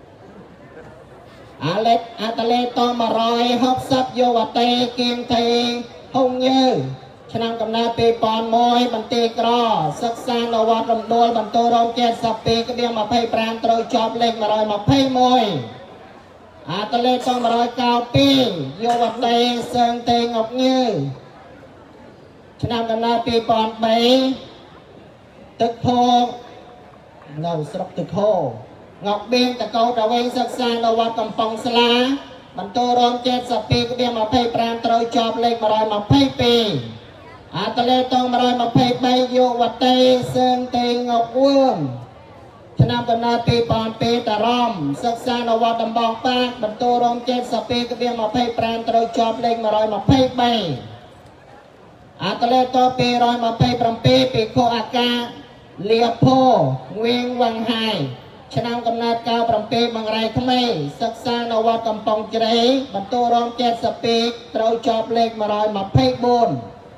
អាលេតអាតលេតmột trăm sáu mươiយោវតីគៀងថៃហុងយើឆ្នាំកំណត់ពីរពាន់មួយបន្ទាយក្រសិក្សានៅវត្តរំដួលបន្តរងចិត្តសពីកដៀ25ត្រូវជាប់លេខmột trăm hai mươi mốtអាតលេតmột trăm chín mươi haiយោវតីសឹងតេងប់ញើឆ្នាំកំណត់ពីរពាន់បីទឹកភោនៅស្រុកទឹកខោងប់បៀងតកោតវិញសិក្សានៅវត្តកំពង់ស្លាបន្តរងចិត្តសពីកដៀ25ត្រូវជាប់លេខmột trăm hai mươi haiអាតលេតmột trăm hai mươi baយោវតីសឹងតេងប់វឿងឆ្នាំកំណត់ពីរពាន់ពីរតារំសិក្សានៅវត្តដំបងប៉ាកបន្តរងចិត្តសពីកដៀ25ត្រូវជាប់លេខmột trăm hai mươi baអាតលេតពីរยี่สิบเจ็ดពីខុអាកាលៀផោវៀងវងហាយឆ្នាំកំណត់កៅbảyបង្រៃថ្មីសិក្សានៅវត្តកំពង់ជ្រៃបន្តរងចិត្តសពីកត្រូវជាប់លេខmột trăm hai mươi bốn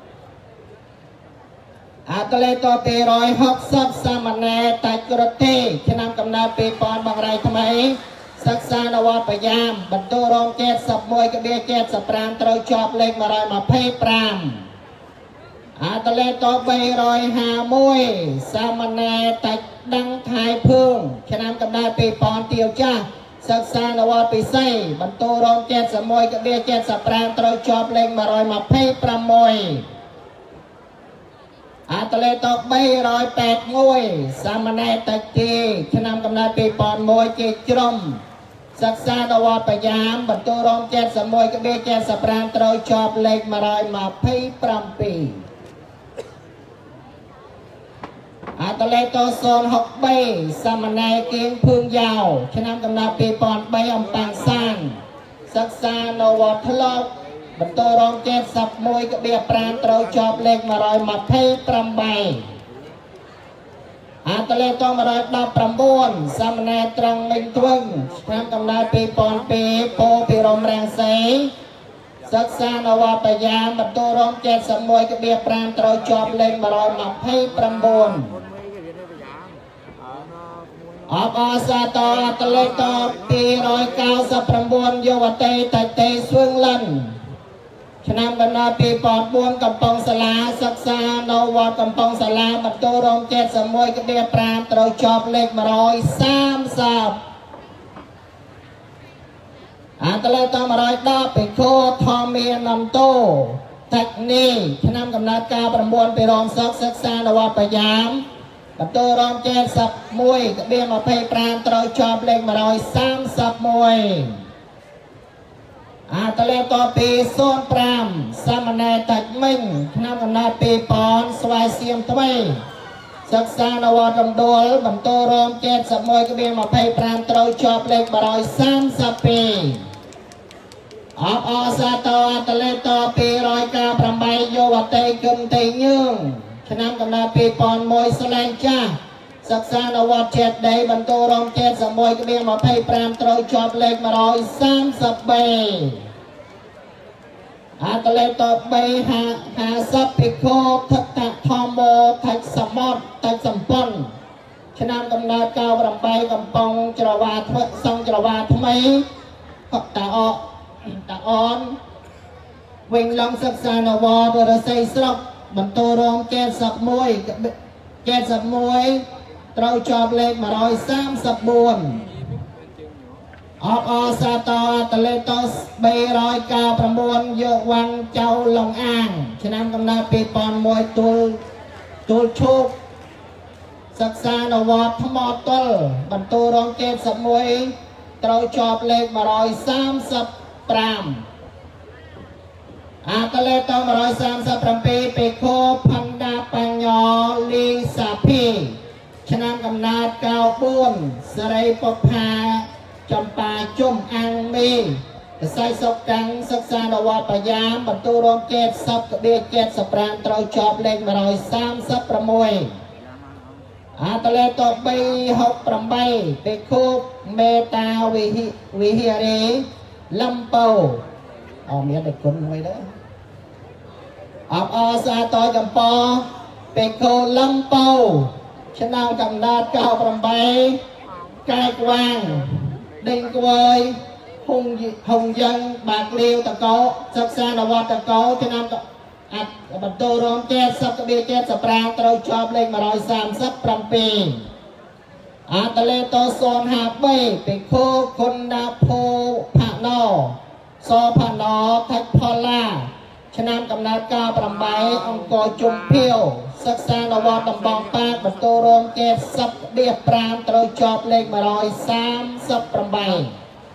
អាតលេតពីរยี่สิบសាមណេរតាច់ក្រទេឆ្នាំកំណត់ពីរពាន់បង្រៃថ្មីសិក្សានៅវត្តបញ្ញាមបន្តរងចិត្តសិបមួយកដៀ75ត្រូវជាប់លេខmột trăm hai mươi lămអាតលេត351សាមណេរតាច់ដងថៃភឿងឆ្នាំកំណត់ពីរពាន់ទាវចាស់សិក្សានៅវត្តពិសីបន្តរងចិត្តសិបមួយកដៀ75ត្រូវជាប់លេខmột trăm hai mươi sáuអាតលេត381សាមណេរតាច់ទីឆ្នាំកំណត់ពីរពាន់មួយជាជ្រុំសិក្សានៅវត្តបញ្ញាមបន្តរងចិត្តសិបមួយកដៀ75ត្រូវជាប់លេខmột trăm hai mươi bảyអាតលេតศูนย์หกสามសាមណេរគៀងភឿងយ៉ាវឆ្នាំកំណត់ពីរពាន់បីអំប៉ាំងសានសិក្សានៅវត្តថ្លុកបន្តរងចិត្តសិបមួយកដៀ5ត្រូវជាប់លេខmột trăm hai mươi támអាតលេតmột trăm mười chínសាមណេរត្រង់មិញទ្វឹងឆ្នាំកំណត់ពីរពាន់ពីរពោពីរមរាំងសីសិក្សានៅវត្តបញ្ញាមបន្តរងចិត្តសិបមួយកដៀ5ត្រូវជាប់លេខmột trăm hai mươi chín អបអសាតតលេតពីររយเก้าสิบเก้าយុវតីតេតេស្វឹងលិនឆ្នាំកណ្ដាលពីរពាន់បួនកំពង់សាលាសិក្សានៅវត្តកំពង់សាលាបន្ទូរងเจ็ดสิบเอ็ดក្បៀប្រាំត្រូវជាប់លេខmột trăm ba mươiអាតលេតmột trăm10ពីខោធម្មាននំតោតាក់នីឆ្នាំកំណត់ការប្រមូលពីរងសកសិក្សានៅវត្តបយ៉ាមបន្ទូរងเจ็ดสิบเอ็ดក្បៀยี่สิบห้าត្រូវជាប់លេខmột trămสามสิบเอ็ดអាតលេតពីศูนย์ห้าសាមណេរតាច់មិញឆ្នាំកំណត់ពីប៉ុនស្វាយសៀមថ្មីសិក្សានៅវត្តរំដួលបន្ទូរងเจ็ดสิบเอ็ดក្បៀยี่สิบห้าត្រូវជាប់លេខmột trămสามสิบสองអបអសាតអតលេតពីររយเก้าสิบแปดយុវតីគឹមតេញឿងឆ្នាំកំណត់ពីប៉ុនមួយស្លែងចាស់សិក្សានៅវត្តចេតដីបន្ទូរងเจ็ดสิบเอ็ดក្បៀยี่สิบห้าត្រូវជាប់លេខmột trămสามสิบสองអាតលេតបីห้าสิบពីខោថតតធម្មោថច្ចសមតតច្ចសម្ព័ន្ធឆ្នាំកំណត់เก้าสิบแปดកំប៉ុងច្រវាធ្វើសង់ច្រវាថ្មីកតាអតាអនវិញឡងសិក្សានៅវត្តរស័យស្រុកបន្ទូរងเจ็ดสิบเอ็ด เจ็ดสิบเอ็ดត្រូវជាប់លេខmột trămสามสิบสี่អបអសាតតលេតបីរយเก้าสิบเก้าយកវាំងចៅឡុងអាងឆ្នាំកំណត់ពីរពាន់មួយទូលទូលឈូកសិក្សានៅវត្តថ្មទល់បន្ទូរងเจ็ดสิบเอ็ดត្រូវជាប់លេខmột trămสามสิบห้าអាតលេតmột trămสามสิบเจ็ดពីខោផណ្ដាបញ្ញលីសាភីឆ្នាំកំណត់เก้าสิบสี่សរីពុផាចំប៉ាជុំអាំងមីកសៃសុកតាំងសិក្សានៅវត្តបយ៉ាមបន្ទូរងเจ็ดสิบក្បៀเจ็ดสิบห้าត្រូវជាប់លេខmột trămสามสิบหกអាតលេតបីหกสิบแปดពីខូបមេតាវិហិវិហារីលំពៅអមមានតែគុណមួយដែរអបអសាតចំពពីខូលំពៅឆ្នាំកំណត់เก้าสิบแปดកែកវាងដេញគួយហុងហុងយ៉ាងបាក់លាវតកោសិក្សានៅវត្តតកោឆ្នាំអាត់បន្ទូរងเจ็ดสิบក្បៀเจ็ดสิบห้าត្រូវជាប់លេខmột trămสามสิบเจ็ดអាតលេតศูนย์ห้าបីពីខូគុណដាភោផាណោសផាណោថាច់ផល្លាឆ្នាំកំណត់เก้าสิบแปดអង្គរជុំភាវសិក្សានៅវត្តដំបងប៉ាកបន្ទូរងเจ็ดสิบក្បៀห้าត្រូវជាប់លេខmột trămสามสิบแปด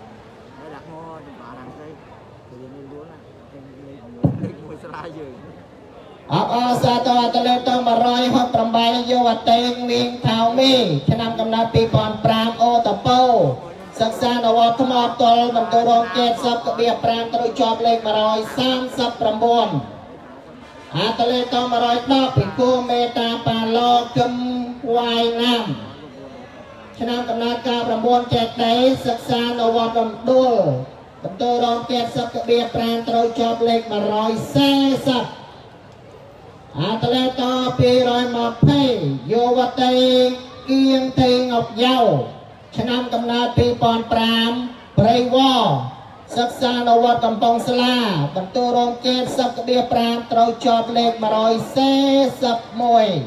អបអសាតតលេតmột trămหกสิบแปดយុវតីនាងថាវមីឆ្នាំកំណត់ពីរពាន់ប្រាំអូតពៅសិក្សានៅវត្តថ្មទល់បន្ទូរងเจ็ดสิบក្បៀห้าត្រូវជាប់លេខmột trămสามสิบเก้าអាតលេតmột trăm10ពីគូមេតាប៉ាឡូគឹមវាយណាំឆ្នាំកំណត់เก้าสิบเก้าចេតដីសិក្សានៅវត្តរំដួលបន្ទូរងเจ็ดสิบក្បៀห้าត្រូវជាប់លេខmột trămสี่สิบអាតលេតពីររយยี่สิบយុវតីគៀងថេងអុកយ៉ៅឆ្នាំកំណត់ពីរពាន់ប្រាំព្រៃវ៉សិក្សានៅវត្តកំពង់ស្លាបន្ទូរងเจ็ดสิบក្បៀห้าត្រូវជាប់លេខmột trămสี่สิบเอ็ด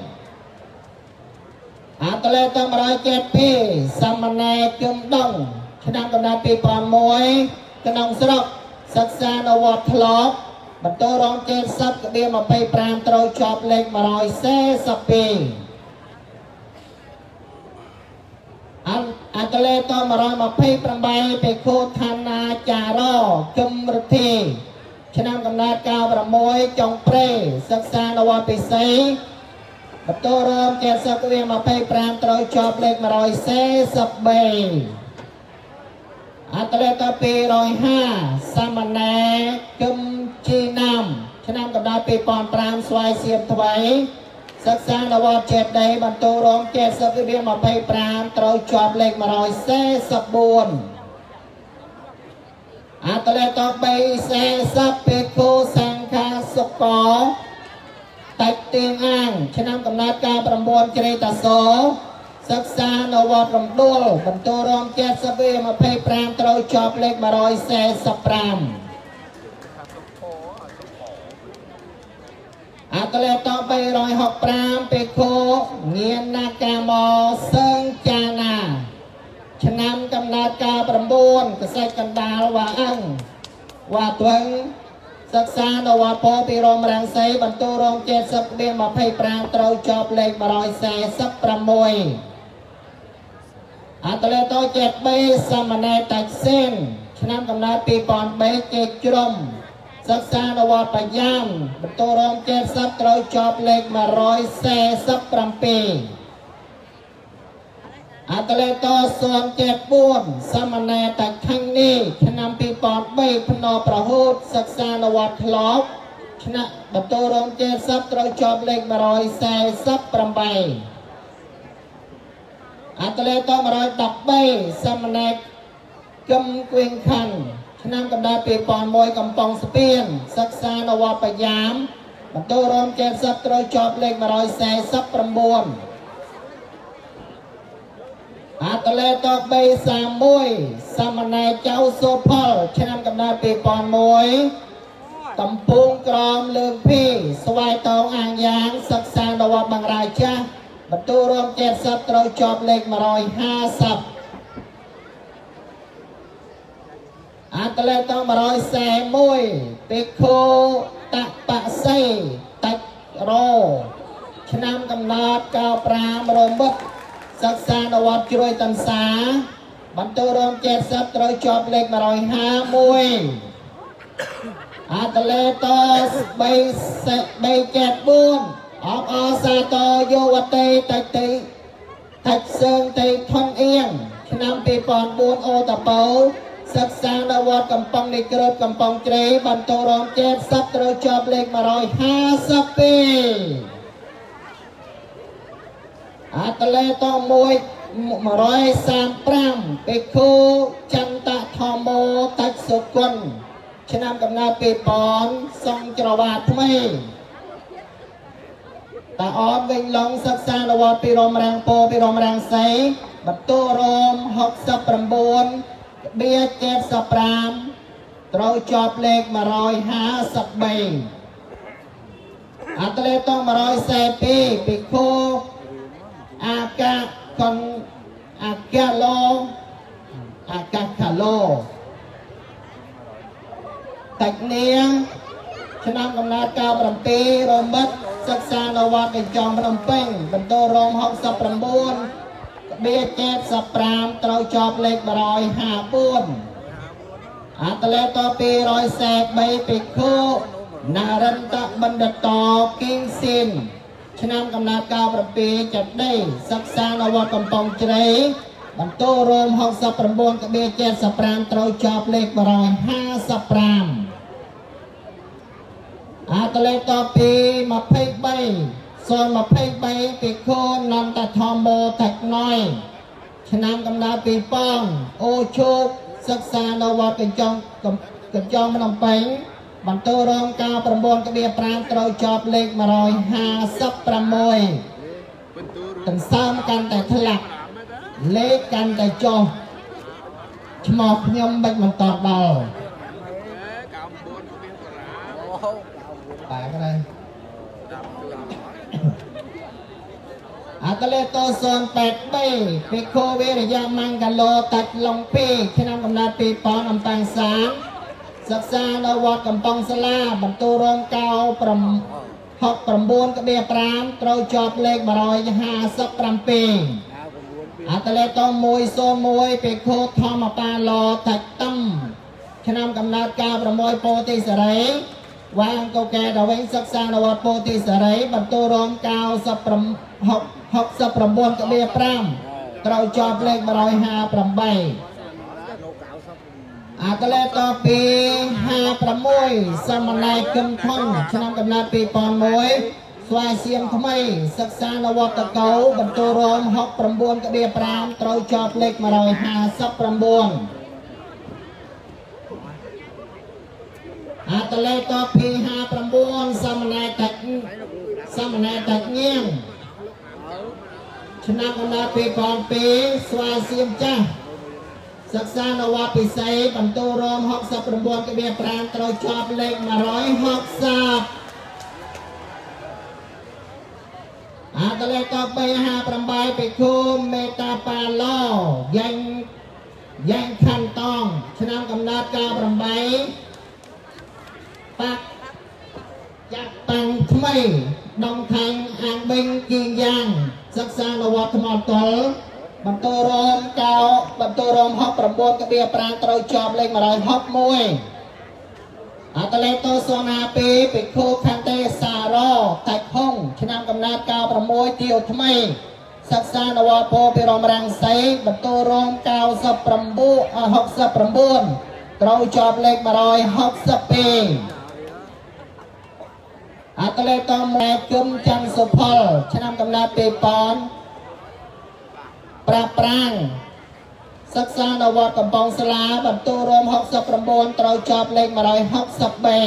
អាតលេតmột trămเจ็ดពីរសាមណេរគឹមដងឆ្នាំកំណត់ពីរពាន់មួយក្នុងស្រុកសិក្សានៅវត្តថ្លប់បន្ទូរងเจ็ดสิบក្បៀยี่สิบห้าត្រូវជាប់លេខmột trămสี่สิบពីរអតលេតmột trămยี่สิบแปดពីខូឋានាចារោគឹមរទ្ធីឆ្នាំកំណត់เก้าสิบหกចុងព្រៃសិក្សានៅវត្តពិសីបន្ទូរងเจ็ดสิบក្បៀยี่สิบห้าត្រូវជាប់លេខmột trămสี่สิบสามអតលេតពីររយห้าសាមណេរគឹមជីណាំឆ្នាំកំណត់ពីរពាន់ប្រាំស្វាយសៀមថ្មីសិក្សានៅវត្តចេតដីបន្ទូរងเจ็ดสิบក្បៀยี่สิบห้าត្រូវជាប់លេខmột trămสี่สิบสี่អតលេតបីสี่สิบពីគូសង្ខាសុកោតាច់ទៀងអាងឆ្នាំកំណត់เก้าสิบเก้าជ្រេតាសោសិក្សានៅវត្តរំដួលបន្ទោរំចេតសវាម្ភៃប្រាំត្រូវជាប់លេខមួយរយសែសិបប្រាំអតលេតបីរយហកប្រាំពេខោងៀនណាកាមសឹងចាណាឆ្នាំកំណើតកាលប្រាំបួនកសិកណ្ដាលវ៉ាអឹងវ៉ាទ្វឹងសិក្សានៅវត្តពោពីរមរាំងសីបន្ទូរងចេតសិបមានម្ភៃប្រាំត្រូវជាប់លេខមួយរយសែសិបប្រាំមួយអតលេតចេតបីសមណែតាច់សេនឆ្នាំកំណើតពីរពាន់បីជេកជ្រុំសិក្សានៅវត្តបញ្ញាមបន្ទូរងចេតសិបត្រូវជាប់លេខមួយរយសែសិបប្រាំពីរអតលេតសូនចេតបួនសមណែតាច់ខាញ់នេះឆ្នាំពីរពាន់បីភ្នំប្រហូតសិក្សានៅវត្តក្លោកឆ្នាំបន្ទូរងចេតសិបត្រូវជាប់លេខមួយរយសែសិបប្រាំបីអតលេតមួយរយដប់បីសមណែគឹមគៀងខណ្ឌឆ្នាំកំដៅពីរពាន់មួយកំពង់ស្ពានសិក្សានៅវត្តបញ្ញាមបន្ទូរងចេតសិបត្រូវជាប់លេខមួយរយសែសិបប្រាំបួនអតលេតបីសាមមួយសមណែចៅសូផលឆ្នាំកំណើតពីរពាន់មួយកំពង់ក្រមលើកភីស្វាយតងអាងយ៉ាងសិក្សានៅវត្តបង្រាយចាស់បន្ទូរងចេតសិបត្រូវជាប់លេខមួយរយហាសិបអតលេតមួយរយសែមួយពេខោតបស័យតាច់រោឆ្នាំកំណើតកៅប្រាំរមុខសិក្សានៅវត្តជ្រោយតន្សាបន្ទូរងចេតសិបត្រូវជាប់លេខមួយរយហាមួយអតលេតបីបីចេតបួនអបអសាតយោវតីតិតិតាច់សើងតៃថនអៀងឆ្នាំពីរពាន់បួនអូតបោសិក្សានៅវត្តកំពង់នៃក្រើតកំពង់ជ្រៃបន្ទូរងចេតសិបត្រូវជាប់លេខមួយរយហាសិបពីរអតលេតមួយមួយរយសាមប្រាំពេខោចន្ទធម្មោតាច់សុគន្ធឆ្នាំកំណើតពីរពាន់សង្ច្រវាថ្មីតាអនវិញឡងសិក្សានៅវត្តពីរមរាំងពោពីរមរាំងសីបន្ទូរមហកសិបប្រាំបួនបៀចេតសិបប្រាំត្រូវជាប់លេខមួយរយហាសិបបីអតលេតមួយរយសែពីរពីខោអាកាកនអាកាឡូអាកាកាឡូតាច់នាងឆ្នាំកំណើតកៅប្រាំពីររមិតសិក្សានៅវត្តកញ្ចងភ្នំពេញបន្ទូរងហកសិបប្រាំបួនបៀចេតសិបប្រាំត្រូវជាប់លេខមួយរយហាបួនអតលេតពីររយសែបីពីខោណារិនតបណ្ឌិតគីងស៊ីនឆ្នាំកំណើតកៅប្រាំពីរចដីសិក្សានៅវត្តកំពង់ជ្រៃបន្ទូរងហកសិបប្រាំបួនបៀចេតសិបប្រាំត្រូវជាប់លេខមួយរយហាសិបប្រាំអតលេតពីម្ភៃបីសូនម្ភៃបីពីខូននន្តធម្មោតាច់ណយឆ្នាំកំណើតពីប៉ងអូឈោកសិក្សានៅវត្តកញ្ចងកញ្ចងភ្នំពេញបន្ទូរងការប្រាំបួនក្បៀប្រាំត្រូវជាប់លេខមួយរយហាសិបប្រាំមួយតន្សើមកាន់តែធ្លាក់លេខកាន់តែចុះឈ្មោះខ្ញុំមិនបន្តដល់បាទហ្នឹងអតលេតសូនแปดបីពីខូវិរិយមង្គឡោតាច់ឡុងពីឆ្នាំកំណើតពីរពាន់អំតាំងសានសិក្សានៅវត្តកំពង់សាលាបន្ទូរងកៅប្រាំហកប្រាំបួនក្បៀប្រាំត្រូវជាប់លេខមួយរយហាសិបប្រាំពីរអតលេតមួយសូនមួយពីខូធម្មបាឡោតាច់តំឆ្នាំកំណើតកៅប្រាំមួយពោធិសេរីវាងកូកែដល់វិញសិក្សានៅវត្តពោធិសេរីបន្ទូរងកៅសិបប្រាំហកសិបប្រាំបួនក្បៀប្រាំត្រូវជាប់លេខមួយរយហាប្រាំបីអតលេតពីហាប្រាំមួយសមណែគឹមថនឆ្នាំកំណើតពីរពាន់មួយស្វាយសៀមថ្មីសិក្សានៅវត្តតកោបន្ទូរងហកប្រាំបួនក្បៀប្រាំត្រូវជាប់លេខមួយរយហាសិបប្រាំបួនអតលេតពីហាប្រាំបួនសមណែតាច់សមណែតាច់ញៀងឆ្នាំកំណត់ពីកងពីស្វាយសៀមចាស់សិក្សានៅវត្តពិសីបន្ទូរមហុកសិបប្រាំបួនក្បៀប្រាំត្រូវជាប់លេខមួយរយហុកសិបអាតលេខតបីហាប្រាំបីពីគូមេតាប៉ាឡូយ៉ាងយ៉ាងខាន់តងឆ្នាំកំណត់កាលប្រាំបីបាក់ចាក់តាំងថ្មីដងខាងអាងបេងគៀងយ៉ាងសិក្សានៅវត្តថ្មតលបន្ទូរមកៅបន្ទូរមហុកប្រាំបួនក្បៀប្រាំត្រូវជាប់លេខមួយរយហុកមួយអតលេតូសនាពីពីគូខាងទេសារ៉តាច់ហុងឆ្នាំកំណត់កៅប្រាំមួយទៀវថ្មីសិក្សានៅវត្តពោពីរមរាំងសីបន្ទូរមកៅសិបប្រាំបួនហុកសិបប្រាំបួនត្រូវជាប់លេខមួយរយហុកសិបពីរអតលេតម៉ែគឹមច័ន្ទសុផលឆ្នាំកំណត់ពីប៉ុនប្រាប្រាំងសិក្សានៅវត្តកំពង់ស្លាបន្ទូរមហុកសិបប្រាំបួនត្រូវជាប់លេខមួយរយហុកសិបបី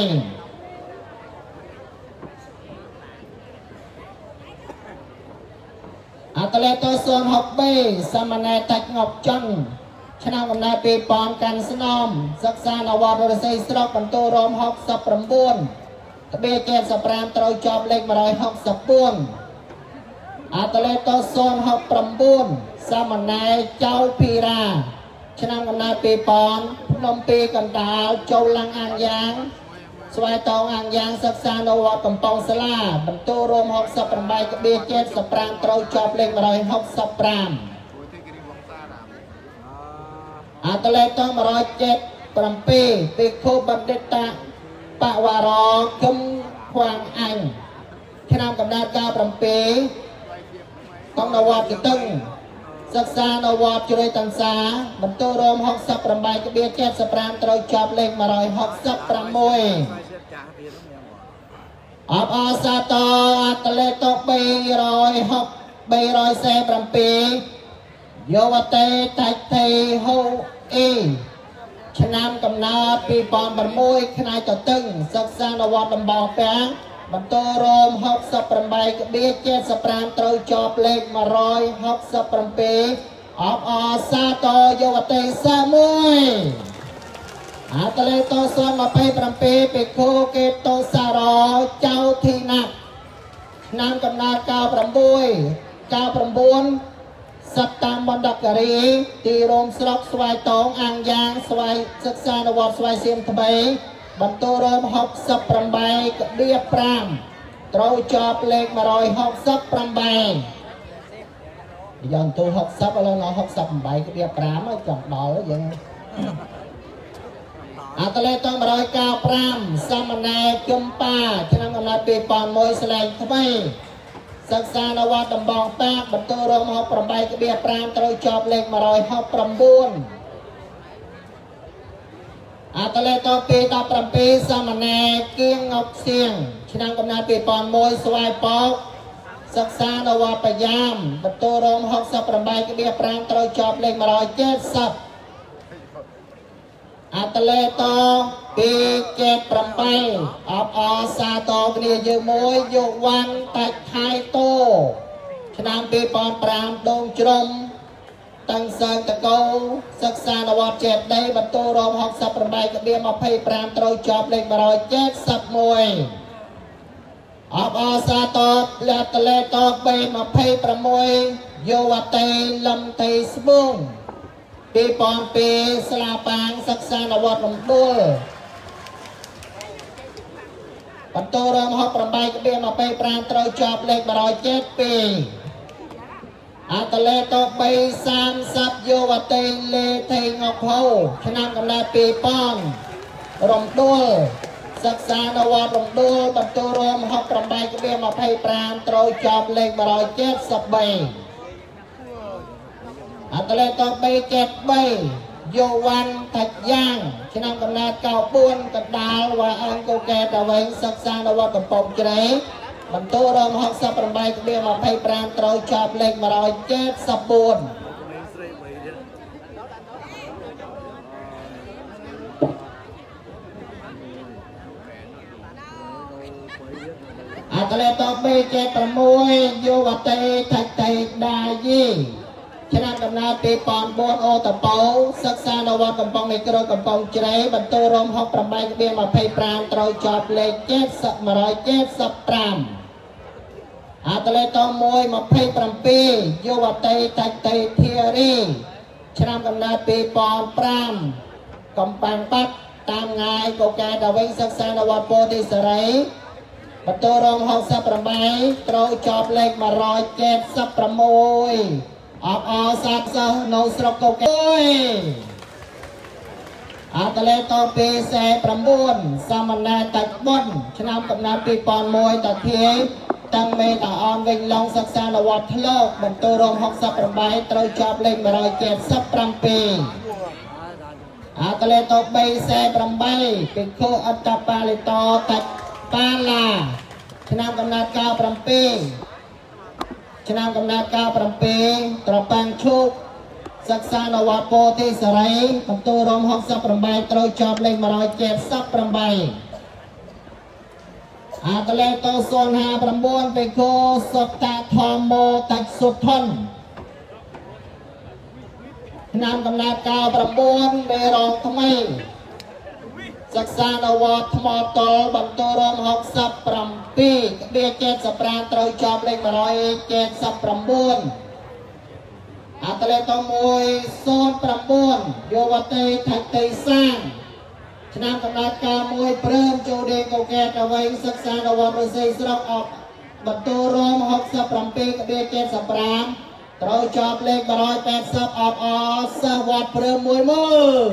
អតលេតសួនហុកបីសមណែតាច់ងប់ចន្ទឆ្នាំកំណត់ពីប៉ុនកាន់ស្នំសិក្សានៅវត្តរស័យស្រុកបន្ទូរមហុកសិបប្រាំបួនក្បៀចេតសិបប្រាំត្រូវជាប់លេខមួយរយហុកសិបបួនអតលេតសួនហុកប្រាំបួនសមណែចៅពីរាឆ្នាំកំណត់ពីប៉ុនភ្នំពីកណ្ដាលចូលឡើងអាងយ៉ាងស្វាយតងអាងយ៉ាងសិក្សានៅវត្តកំពង់ស្លាបន្ទូរមហុកសិបប្រាំបីក្បៀចេតសិបប្រាំត្រូវជាប់លេខមួយរយហុកសិបប្រាំអតលេតមួយរយចេតប្រាំពីរពីគូបណ្ឌិតបវរគឹមខ្វាងអញឆ្នាំកំណត់កៅប្រាំពីរកងនៅវត្តកទឹងសិក្សានៅវត្តជ្រោយតង្សាបន្ទូរមហុកសិបប្រាំបីក្បៀចេតសិបប្រាំត្រូវជាប់លេខមួយរយហុកសិបប្រាំមួយអបអសាតអតលេតបីរយហុកបីរយសេប្រាំពីរយោវតេតាច់ទេហូអ៊ីឆ្នាំកំណត់ពីប៉ុនប្រាំមួយផ្នែកតតឹងសិក្សានៅវត្តដំបងពាំងបន្ទូរមហុកសិបប្រាំបីក្បៀចេតសិបប្រាំត្រូវជាប់លេខមួយរយហុកសិបប្រាំពីរអបអសាតយោវតេសាមួយអតលេតសួនម្ភៃប្រាំពីរពីគូកេតោសារ៉ចៅធីណាត់ឆ្នាំកំណត់កៅប្រាំបួនកៅប្រាំបួនសត្វតាមបណ្ឌការីទីរោមស្រុកស្វាយតងអាងយ៉ាងស្វាយសិក្សានៅវត្តស្វាយសៀមថ្មីបន្ទូរមហុកសិបប្រាំបីក្បៀប្រាំត្រូវជាប់លេខមួយរយហុកសិបប្រាំបីយ៉ាងទូហុកសិបឥឡូវនៅហុកសិបប្រាំបីក្បៀប្រាំចង់ដល់យើងអតលេតមួយរយកៅប្រាំសមណែជុំប៉ាឆ្នាំកំណត់ពីប៉ុនមួយស្លែងថ្មីសិក្សានៅវត្តដំបងប៉ាកបន្ទូរមហុកប្រាំបីក្បៀប្រាំត្រូវជាប់លេខមួយរយហុកប្រាំបួនអតលេតពីដប់ប្រាំពីរសមណែគៀងងប់សៀងឆ្នាំកំណត់ពីប៉ុនមួយស្វាយប៉ោកសិក្សានៅវត្តបយ៉ាមបន្ទូរមហុកសិបប្រាំបីក្បៀប្រាំត្រូវជាប់លេខមួយរយចេតសិបអតលេតពីចេតប្រាំបីអបអសាតគ្នាយើងមួយយកវ៉ាន់តាច់ថៃតូឆ្នាំពីប៉ុនប្រាំដងជ្រុំតាំងសើតកោសិក្សានៅវត្តចេតដីបន្ទូរមហុកសិបប្រាំបីក្បៀម្ភៃប្រាំត្រូវជាប់លេខមួយរយចេតសិបមួយអបអសាតលតលេតបីម្ភៃប្រាំមួយយោវតេលំតេស្បួងពីប៉ុនពីស្លាបាងសិក្សានៅវត្តរំដួលបន្ទូរមហុកប្រាំបីក្បៀម្ភៃប្រាំត្រូវជាប់លេខមួយរយចេតពីរអតលេតបីសាមសិបយោវតេលេថេងប់ហូឆ្នាំកំណត់ពីប៉ុនរំដួលសិក្សានៅវត្តរំដួលបន្ទូរមហុកប្រាំបីក្បៀម្ភៃប្រាំត្រូវជាប់លេខមួយរយចេតសិបបីអតលេតបីចេតបីយោវ៉ាន់តាច់យ៉ាងឆ្នាំកំណត់កៅបួនកណ្ដាលវ៉ាអង្គកែតវិញសិក្សានៅវត្តកំពង់ជ្រេបន្ទូរមហុកសិបប្រាំបីក្បៀម្ភៃប្រាំត្រូវជាប់លេខមួយរយចេតសិបបួនអតតលេតបេចេប្រមួយយោវតីថៃតៃដាយីឆ្នាំកំណើតពីរពាន់បួនអូតបោសិក្សានៅវត្តកំពង់នៃគ្រោះកំពង់ជ្រៃបន្ទូរំហុកប្រាំបីក្បៀនម្ភៃប្រាំត្រូវចប់លេខเจ็ดสิบ một trămเจ็ดสิบห้าអតលេតមួយម្ភៃប្រាំពីរយោវតីថៃតៃធារីឆ្នាំកំណើតពីរពាន់ប្រាំកំប៉ាំងបាត់តាមងាយកូកែដល់វិញសិក្សានៅវត្តពោធិសេរីបន្ទូរំហុកសិបប្រាំបីត្រូវចប់លេខmột trămเจ็ดสิบหกអបអសាទសិស្សនៅស្រុកកូកែអតលេតពីសេប្រាំបួនសមណែតាច់បុនឆ្នាំកំណើតពីរពាន់មួយតាធាយតាំងមេតាអនវិញឡងសិក្សានៅវត្តធ្លោកបន្ទូរំហុកសិបប្រាំបីត្រូវចប់លេខmột trămเจ็ดสิบเจ็ดអតលេតបីសេប្រាំបីពីខុអត្តបាលិតតាច់បាឡាឆ្នាំកំណើតเก้าสิบเจ็ดឆ្នាំកំណើតเก้าสิบเจ็ดត្រប៉ាំងឈូកសិក្សានៅវត្តពោធិសេរីបន្ទូរំហុកសិបប្រាំបីត្រូវចប់លេខmột trămเจ็ดสิบแปดអតលេតศูนย์ห้าสิบเก้าពីគោសុតតាធម្មោតាច់សុធនឆ្នាំកំណើតเก้าสิบเก้าមេរងថ្មីសិក្សានៅវត្តថ្មតលបន្ទូរំហុកសិបប្រាំពីរក្បៀเจ็ดสิบប្រាំត្រូវចប់លេខmột trămเจ็ดสิบเก้าអតលេតមួយศูนย์ប្រាំបួនយោវតីថៃតៃសាងឆ្នាំកំណើតកាលមួយព្រឹមចូលដេកកូកែតវិញសិក្សានៅវត្តរសីស្រុកអបបន្ទូរំហុកសិបប្រាំពីរក្បៀเจ็ดสิบប្រាំត្រូវចប់លេខmột trămแปดสิบអបអសិស្សវត្តព្រឹមមួយមើល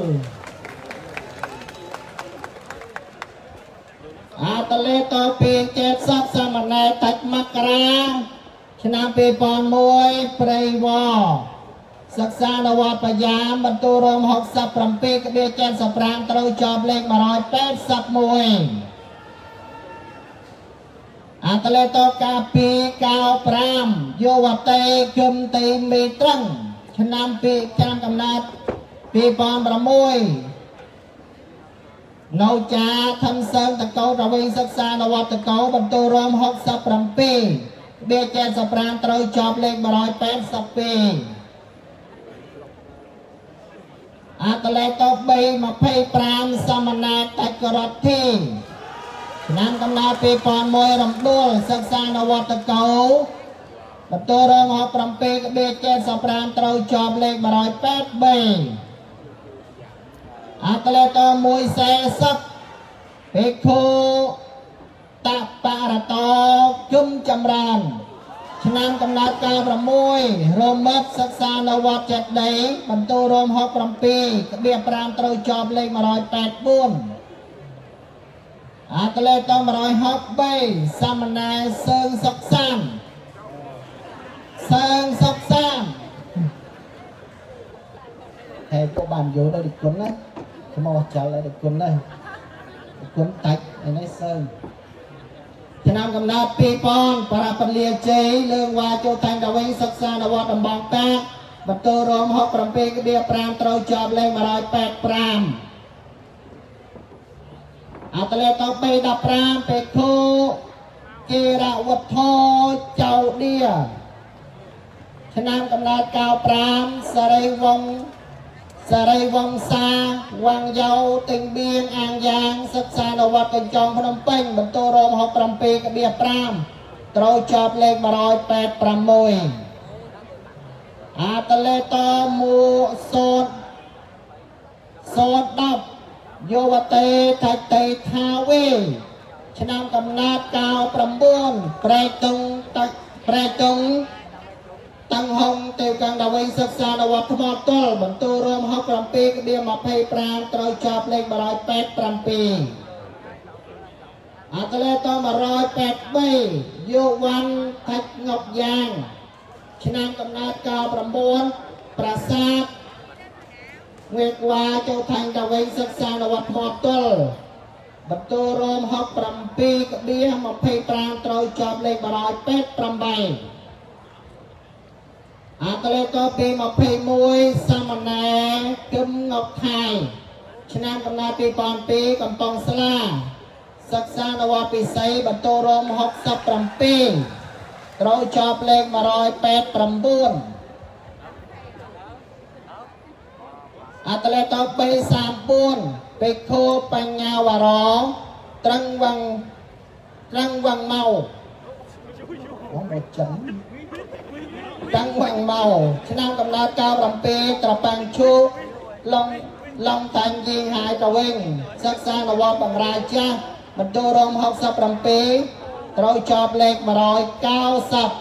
អតលេតពីเจ็ดสิบសមណែតាច់មករាឆ្នាំពីរពាន់មួយព្រៃវសិក្សានៅវត្តបយ៉ាមបន្ទូរំហុកសិបប្រាំពីរក្បៀเจ็ดสิบប្រាំត្រូវចប់លេខmột trămแปดสิบเอ็ดអតលេតកាពីเก้าสิบห้าយោវតីគឹមទីមីត្រឹងឆ្នាំពីឆ្នាំកំណើតពីរពាន់ប្រាំមួយនៅចាថនសើមតកោរវិញសិក្សានៅវត្តតកោបន្ទូរំហុកសិបប្រាំពីរក្បៀเจ็ดสิบប្រាំត្រូវចប់លេខmột trămแปดสิบពីរអតលេតបីម្ភៃប្រាំសមណែតាច់ករតធីឆ្នាំកំណើតពីរពាន់មួយរំដួលសិក្សានៅវត្តតកោបន្ទូរំហុកប្រាំពីរក្បៀเจ็ดสิบប្រាំត្រូវចប់លេខmột trămแปดสิบបីអតលេតមួយសេសិបភិក្ខុតបរតគឹមចម្រើនឆ្នាំកំណើតเก้าสิบหกរមិតសិក្សានៅវត្តចេតិយបន្ទូរំហុកប្រាំពីរក្បៀប្រាំត្រូវចប់លេខmột trămแปดสิบสี่អតលេតmột trămหกสิบបីសមណែសើងសុកសានសើងសុកសានហើយពួកបានយកទៅគុណណាខ្ញុំមកចោលទៅគុណដែរគុណតាច់ឯនេះសើងឆ្នាំកំណើតពីរពាន់ប្រាពលាជ័យលើងវ៉ាចូលតាំងតវិញសិក្សានៅវត្តដំបងតាបន្ទូរំហុកប្រាំពីរក្បៀប្រាំត្រូវចប់លេខmột trămแปดสิบห้าអតលេតបីដប់ប្រាំពេខូគិរវត្ថោចៅឌៀឆ្នាំកំណើតเก้าสิบប្រាំសរីវង្សសរីវង្សាវាងយោទិញបៀងអាងយ៉ាងសិក្សានៅវត្តកញ្ចងភ្នំពេញបន្ទូរំហុកប្រាំពីរក្បៀប្រាំត្រូវចប់លេខmột trămแปดสิบหกអតលេតមួយសូតសូតដប់យោវតីថៃតៃថាវេឆ្នាំកំណើតเก้าสิบเก้าប្រែកតុងតាច់ប្រែកតុងតាំងហុងទៅកាំងដល់វិញសិក្សានៅវត្តថ្មតលបន្ទូរំហុកប្រាំពីរក្បៀម្ភៃប្រាំត្រូវចប់លេខmột trămแปดสิบเจ็ดអតលេតmột trămแปดสิบបីយោវ៉ាន់ថាច់ងប់យ៉ាងឆ្នាំកំណើតเก้าสิบเก้าប្រាសាទវេកវ៉ាចូលថាញ់ដល់វិញសិក្សានៅវត្តថ្មតលបន្ទូរំហុកប្រាំពីរក្បៀម្ភៃប្រាំត្រូវចប់លេខmột trămแปดสิบแปดអតលេតពីម្ភៃមួយសមណែគឹមងប់ខែឆ្នាំកំណើតពីរពាន់ពីរកំពង់ស្លាសសិក្សានៅវត្តពិសីបន្ទោរមហុកសិបប្រាំពីរត្រូវចប់លេខmột trămแปดสิบเก้าអត្តលេខតបីសាមបួនពេកខោបញ្ញាវរោត្រឹងវងត្រឹងវងមកបងមកចឹងត្រឹងវងមកឆ្នាំកំណើតเก้าสิบเจ็ดត្រប៉ាំងឈូឡងឡងតាញ់ยิงหายទៅវិញសិក្សានៅវត្តបង្រាចាស់បន្ទោរមហុកសិបប្រាំពីរត្រូវចប់លេខmột trămเก้าสิบ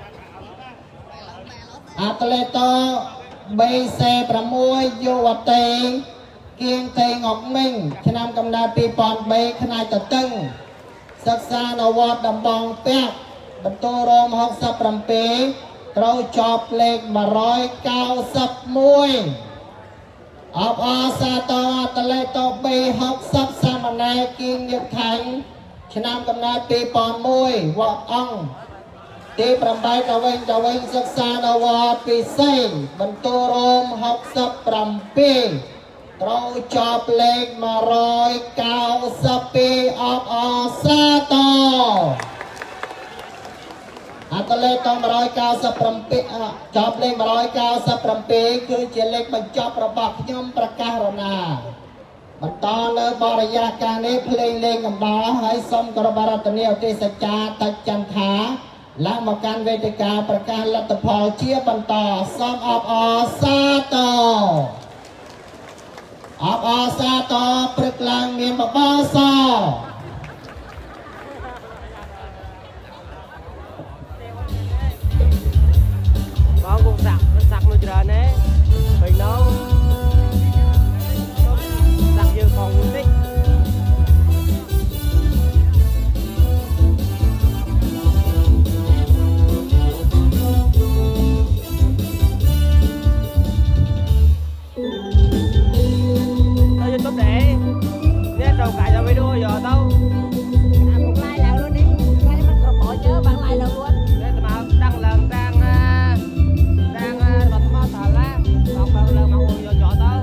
អត្តលេខតបីសេប្រាំមួយយុវតីគៀងតេងអុកមីងឆ្នាំកំណើតពីរពាន់បីផ្នែកតតឹងសិក្សានៅវត្តដំបងពាក់បន្ទោរមហុកសិបប្រាំពីរត្រូវចប់លេខmột trămเก้าสิบเอ็ดអបអសាតអត្តលេខតបីហុកសិបសាមណេរគៀងយុគខាញ់ឆ្នាំកំណើតពីរពាន់មួយវត្តអង្គទីប្រាំបីទៅវិញទៅវិញសិក្សានៅវត្តពិសីបន្ទោរមហុកសិបប្រាំពីរត្រូវចប់លេខmột trămเก้าสิบពីរអបអសាតអត្តលេខតmột trămเก้าสิบเจ็ดចប់លេខmột trămเก้าสิบเจ็ดគឺជាលេខបញ្ចប់របស់ខ្ញុំប្រកាសរណាបន្តនៅបរិយាកាសនេះភ្លេងលេងកំដរហើយសូមគោរពអារាធនាឧទ្ទិសសច្ចាតចន្ទថាឡើងមកកាន់វេទិកាប្រកាសលទ្ធផលជាបន្តសូមអបអរសាទរអបអរសាទរព្រឹកឡើងមានបបោស
បងគង់សាក់សាក់នោះច្រើនទេឃើញនោះសាក់យើងផងតិចđâu cài cho video giờ đâu à, một like lại luôn đi like mình còn bỏ nhớ bạn like đâu luôn để mà đăng lần đang đang bật mơ thở lá học bao lần mà ngồi vô chỗ tao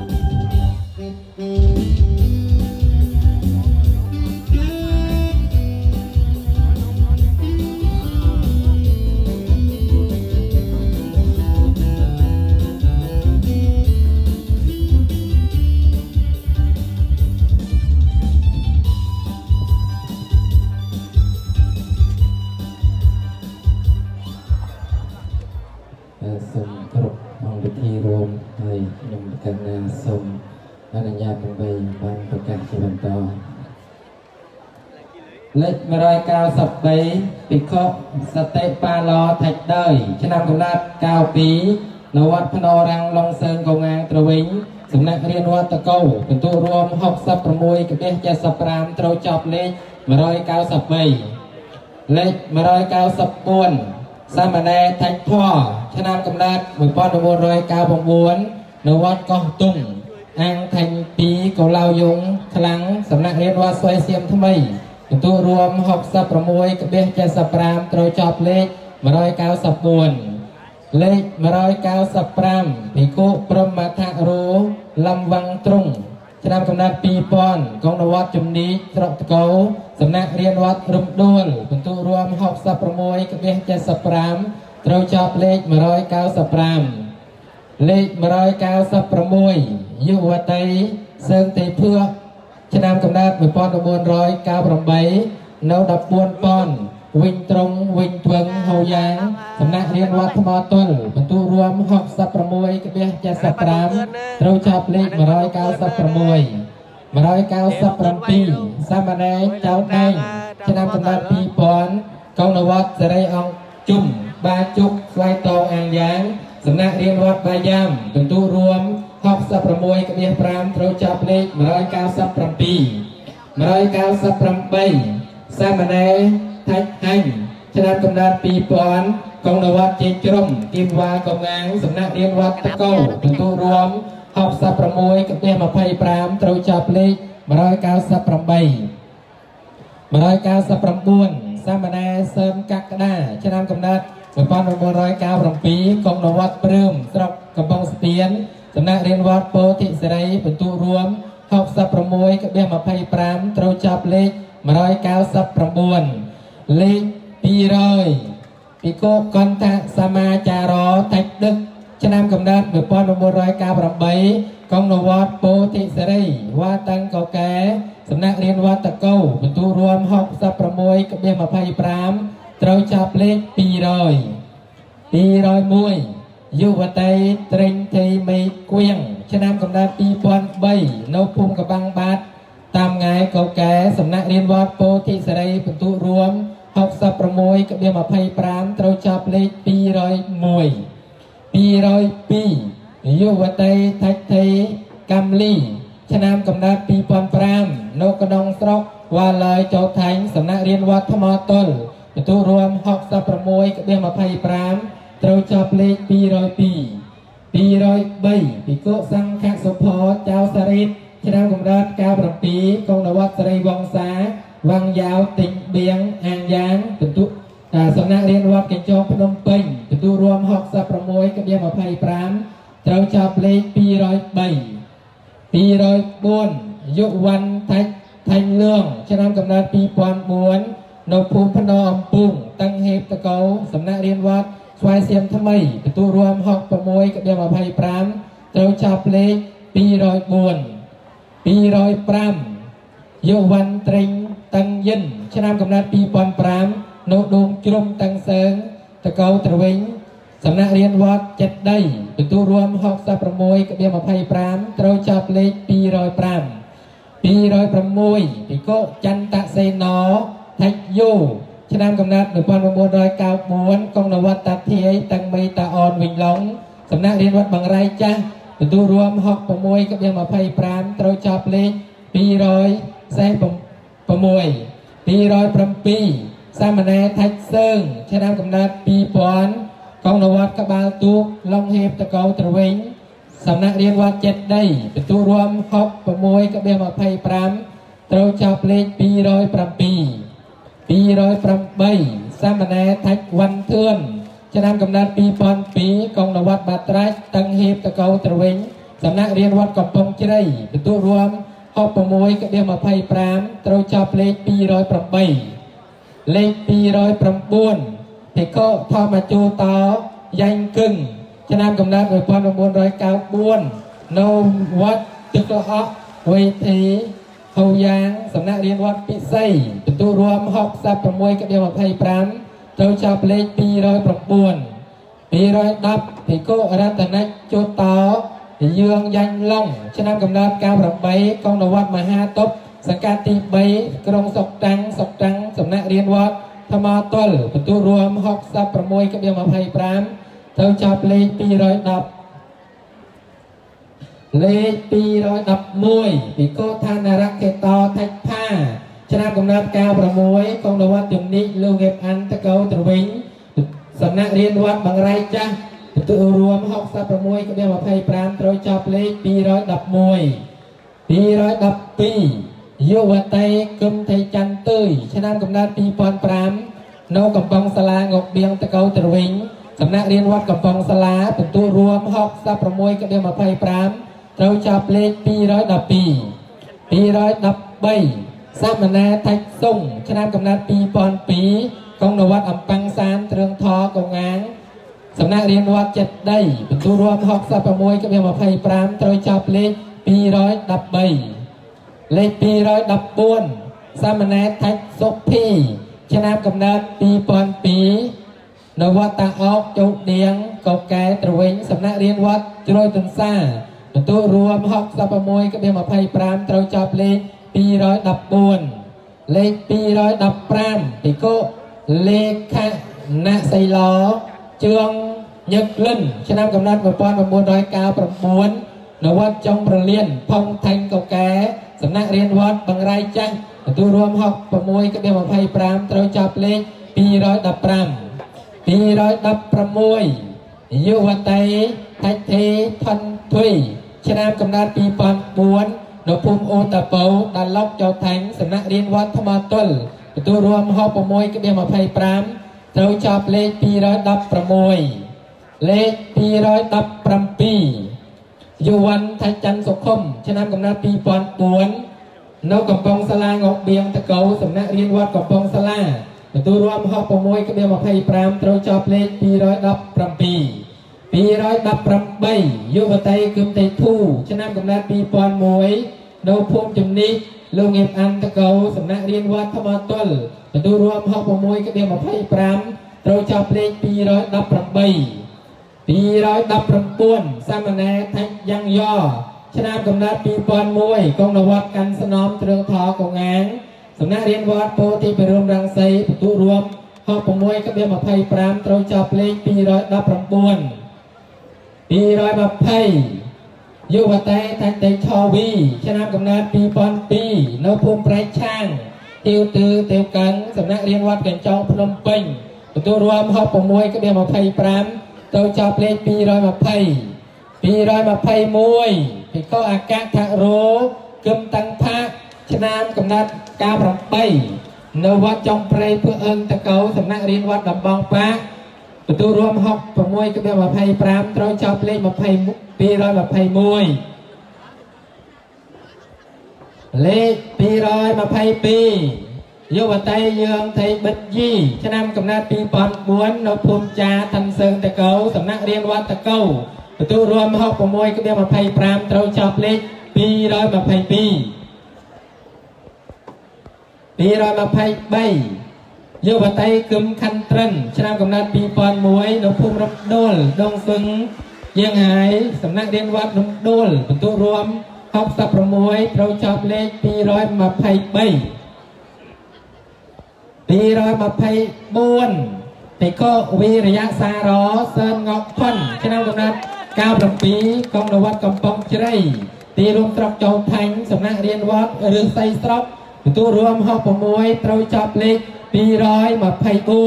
សូមគោរពអង្គពិធីរួមហើយខ្ញុំកញ្ញាសូមអនុញ្ញាតដើម្បីបានប្រកាសជាបន្តលេខmột trămเก้าสิบបីភិក្ខុសតិបាឡោថៃដើយឆ្នាំកំណើតเก้าពីរនៅវត្តភ្នររាំងឡុងសើងកងអាងត្រវិញសំណាក់រៀនវត្តតកោបន្ទុរួមหกสิบหก កទេសเจ็ดสิบห้าត្រូវចប់លេខmột trămเก้าสิบបីលេខmột trămเก้าสิบสี่សាមណេរថៃធរឆ្នាំកំណើតmột nghìn chín trăm chín mươi chínនៅវត្តកោះទុំអាងថៃពីរកោឡៅយងខ្លាំងសំណាក់រៀនវត្តស្វ័យសៀមថ្មីបន្ទុរួមหกสิบหก កទេសเจ็ดสิบห้าត្រូវចប់លេខmột trămเก้าสิบสี่លេខmột trămเก้าสิบห้าភិក្ខុព្រហ្មថរោលំវងទ្រង់ឆ្នាំកំណើតពីរពាន់កងនៅវត្តជំនីត្រកតកោសំណាក់រៀនវត្តរំដួលបន្ទុរួមหกสิบหก កទេសเจ็ดสิบห้าត្រូវចប់លេខmột trămเก้าสิบห้าលេខmột trămเก้าสิบหกយុវតីសើងទេភឿឆ្នាំកំណើតmột nghìn chín trăm chín mươi támនៅដប់បួនពាន់វិញត្រង់វិញទ្វឹងហូយ៉ាងសំណាក់រៀនវត្តថ្មទុលបន្ទុរួមหกสิบหก កទេសเจ็ดสิบห้าត្រូវចប់លេខmột trămเก้าสิบหกmột trămเก้าสิบเจ็ดសាមណេរចៅដែងឆ្នាំកំណើតពីរពាន់កងនៅវត្តសេរីអង្គជុំបាជុកស្វ័យតងអាងយ៉ាងសំណាក់រៀនវត្តបាយ៉ាមបន្ទុរួមหกสิบหก កទេសห้าត្រូវចប់លេខmột trămเก้าสิบเจ็ดmột trămเก้าสิบแปดសាមណេរថៃហាញ់ឆ្នាំកំណើតពីរពាន់កងនៅវត្តជ័យជ្រុំគីមវ៉ាកងអាងសំណាក់រៀនវត្តតកោបន្ទុរួមหกสิบหก កទេសยี่สิบห้าត្រូវចប់លេខmột trămเก้าสิบแปดmột trămเก้าสิบเก้าសាមណេរសើមកក្កដាឆ្នាំកំណើតmột nghìn chín trăm chín mươi bảyកងនៅវត្តព្រឹមស្រុកកំពង់ស្ពានសំណាក់រៀនវត្តពោធិសេរីបន្ទុរួមหกสิบหก កទេសยี่สิบห้าត្រូវចប់លេខ một trăm chín mươi chínលេខពីររយពីកោកន្តសមាចារថៃដឹកឆ្នាំកំណើតmột nghìn chín trăm chín mươi támកងនវត្តពោធិសេរីវត្តតាំងកកែសំណាក់រៀនវត្តតកោបន្ទូរួមหกสิบหก ยี่สิบห้าត្រូវចាប់លេខពីររយ ពីររយមួយយុវតីត្រេងធីមេគៀងឆ្នាំកំណើតពីរពាន់បីនៅភូមិកបាំងបាត់តាមថ្ងៃកោកែសំណាក់រៀនវត្តពោធិសេរីបន្ទូរួមหกสิบหก ยี่สิบห้าត្រូវចាប់លេខពីររយមួយ ពីររយពីរយុវតីថៃធីកំលីឆ្នាំកំណើតពីរពាន់ប្រាំនៅក្នុងស្រុកវ៉ាឡើយចោថៃសំណាក់រៀនវត្តថ្មតុលបន្ទូរួមหกสิบหก ยี่สิบห้าត្រូវចាប់លេខពីររយពីរ ពីររយបីពីកុសង្ឃសុផចៅសារីតឆ្នាំកំណើតเก้าสิบเจ็ดកងនវត្តសេរីវង្សាវងយ៉ាវទិញបៀងអាងយ៉ាងបន្ទូសំណាក់រៀនវត្តកញ្ចោភ្នំពេញបន្ទូរួមหกสิบหก ยี่สิบห้าត្រូវចាប់លេខពីររយបី ពីររយបួនយុវ័នថៃថៃលឿងឆ្នាំកំណើតពីរពាន់បួននៅភូមិភ្នំអំពុងតាំងហេបតកោសំណាក់រៀនវត្តស្វាយសៀមថ្មីបន្ទូរួមหกสิบหก ยี่สิบห้าត្រូវចាប់លេខពីររយបួន ពីររយប្រាំយុវ័នត្រេងតាំងយិនឆ្នាំកំណើតពីរពាន់ប្រាំនៅដងជ្រុំតាំងសើងតកោត្រវិញសំណាក់រៀនវត្តចិត្តដីបន្ទូរួមหกสิบหก ยี่สิบห้าត្រូវចាប់លេខពីររយប្រាំ ពីររយប្រាំមួយ ពីកុចន្ទសេណោថៃយូឆ្នាំកំណើតmột nghìn chín trăm chín mươi tưកងនវត្តតាធាយតាំងមីតាអនវិញឡុងសំណាក់រៀនវត្តបង្រៃចាស់បន្ទូរួមหกสิบหก ยี่สิบห้าត្រូវចាប់លេខពីររយสี่สิบหก ពីររយប្រាំពីរសាមណេរថៃសើងឆ្នាំកំណើតពីរពាន់កងនវត្តក្បាលទូកឡុងហេបតកោត្រវិញសំណាក់រៀនវត្តចិត្តដីបន្ទូរួមหกสิบหก ยี่สิบห้าត្រូវចាប់លេខពីររយប្រាំពីរ ពីររយប្រាំបីសាមណេរថៃវ៉ាន់ធឿនឆ្នាំកំណើតពីរពាន់ពីរកងនវត្តបាត្រាច់តាំងហេបតកោត្រវិញសំណាក់រៀនវត្តកំពង់ជ្រៃបន្ទូរួមหกสิบหก ยี่สิบห้าត្រូវចាប់លេខពីររយប្រាំបី លេខពីររយប្រាំបួនភិក្ខុធម្មជូតោយ៉ាញ់គឹងឆ្នាំកំណើតmột nghìn chín trăm chín mươi tưនៅវត្តទឹកកកវេធីហូយ៉ាងសំណាក់រៀនវត្តពិសីបន្ទូរួមหกสิบหก ยี่สิบห้าត្រូវចាប់លេខពីររយប្រាំបួន ពីររយដប់ភិក្ខុរតនជូតោយើងយ៉ាញ់ឡុងឆ្នាំកំណើតเก้าสิบแปดកងនវត្តមហាតុបសង្កាត់ទីបីក្រុងសុកតាំងសុកតាំងសំណាក់រៀនវត្តថ្មតុលបន្ទូរួមหกสิบหก ยี่สิบห้าត្រូវចាប់លេខពីររយដប់ លេខពីររយដប់មួយ ពីកោឋានរកេតោថៃផាឆ្នាំកំណើតเก้าสิบหกកងនវត្តជំនិចលោកងៀបអានតកោត្រវិញសំណាក់រៀនវត្តបង្រៃចាស់បន្ទូរួមหกสิบหก ยี่สิบห้าត្រូវចាប់លេខពីររយដប់មួយ ពីររយដប់ពីរយុវតីគឹមថៃច័ន្ទទើយឆ្នាំកំណើតពីរពាន់ប្រាំនៅកំពង់សាលាងកបៀងតកោត្រវិញសំណាក់រៀនវត្តកំពង់សាលាបន្ទូរួមหกสิบหก ยี่สิบห้าត្រូវចាប់លេខពីររយដប់ពីរ ពីររយដប់បីសាមណេរថៃសុងឆ្នាំកំណើតពីរពាន់ពីរកងនវត្តអំប៉ាំងសានទ្រឿងថកងអាងសំណាក់រៀនវត្តចិត្តដីបន្ទូរួមหกสิบหก ยี่สิบห้าត្រូវចាប់លេខពីររយដប់បី លេខពីររយដប់បួនសាមណេរថៃសុភីឆ្នាំកំណើតពីរពាន់ពីរនៅវត្តតាអោកជោគដៀងកោកែត្រវិញសំណាក់រៀនវត្តជ្រោយទន្សាបន្ទូរួមหกสิบหก ยี่สิบห้าត្រូវចាប់លេខពីររយដប់បួន លេខពីររយដប់ប្រាំពីកុលេខណសីឡោជឿងញឹកលិនឆ្នាំកំណើតmột nghìn chín trăm chín mươi chínនៅវត្តចុងប្រលៀនផុងថេងកោកែសំណាក់រៀនវត្តបង្រៃចាស់បន្ទូរួមหกสิบหก ยี่สิบห้าត្រូវចាប់លេខពីររយដប់ប្រាំ ពីររយដប់ប្រាំមួយ យុវតីថៃធីផាន់ធុយឆ្នាំកំណើតពីរពាន់បួននៅភូមិអូតាពៅដាឡុកចៅថៃសំណាក់រៀនវត្តថ្មតុលបន្ទូរួមหกสิบหก ยี่สิบห้าត្រូវចាប់លេខពីររយដប់ប្រាំមួយ លេខពីររយដប់ប្រាំពីរ យុវ័នថៃច័ន្ទសុខុមឆ្នាំកំណើតពីរពាន់បួននៅកំពង់សាឡាងកបៀងតកោសំណាក់រៀនវត្តកំពង់សាឡាទទួលរួមហកប្រមួយក្បៀងยี่สิบห้าត្រូវចប់លេខยี่สิบเจ็ดยี่สิบแปดយុវតីគឹមតេធូឆ្នាំកំណត់ยี่สิบเอ็ดនៅភូមិជំនិះលោកងៀមអានតកោសំណាក់រៀនវត្តថ្មទល់ទទួលរួមហកប្រមួយក្បៀងยี่สิบห้าត្រូវចប់លេខยี่สิบแปดยี่สิบเก้าសាមណេរថាច់យ៉ាងយ៉ឆ្នាំកំណត់ยี่สิบเอ็ดកងនវត្តកាន់ស្នំទ្រឹងថកងងាងសំណាក់រៀនវត្តពោធិបរមរង្សីទទួលរួមហកប្រមួយក្បៀងยี่สิบห้าត្រូវចប់លេខยี่สิบเก้ายี่สิบยี่สิบយុវតីថាច់តេឆោវីឆ្នាំកំណត់ยี่สิบสองនៅភូមិប្រែកឆាងទាវទឺទាវកាំងសំណាក់រៀនវត្តកញ្ចោភ្នំពេញទទួលរួមហកប្រមួយក្បៀងยี่สิบห้าត្រូវចប់លេខยี่สิบยี่สิบยี่สิบเอ็ดភិក្ខុអកថរោគឹមតាំងផាកឆ្នាំកំណត់เก้าสิบแปดនៅវត្តចុងព្រៃភឿអឹងតកោសំណាក់រៀនវត្តដំបងប៉ាទទួលរួមហកប្រមួយក្បៀងยี่สิบห้าត្រូវចប់លេខยี่สิบยี่สิบเอ็ดលេខยี่สิบยี่สิบสองយុវតីយើងថៃបិទយីឆ្នាំកំណត់ยี่สิบสี่នៅភូមិចាឋានសើងតកោសំណាក់រៀនវត្តតកោទទួលរួមហកប្រមួយក្បៀងยี่สิบห้าត្រូវចប់លេខยี่สิบสองยี่สิบยี่สิบสามយុវតីគឹមខាន់ត្រិនឆ្នាំកំណត់ยี่สิบเอ็ดនៅភូមិរំដួលដងសឹងយើងហើយសំណាក់រៀនវត្តរំដួលទទួលរួមหกสิบหกត្រូវចប់លេខยี่สิบสามยี่สิบสี่ភិក្ខុវីរយសារោសឿនងក់ផុនឆ្នាំកំណត់เก้าสิบเจ็ดកងនវត្តកំពង់ជ្រៃទីរួមស្រុកចូលថាញ់សំណាក់រៀនវត្តឬស័យស្រុកទទួលរួមហកប្រមួយត្រូវចប់លេខยี่สิบสี่ยี่สิบห้าភិក្ខុ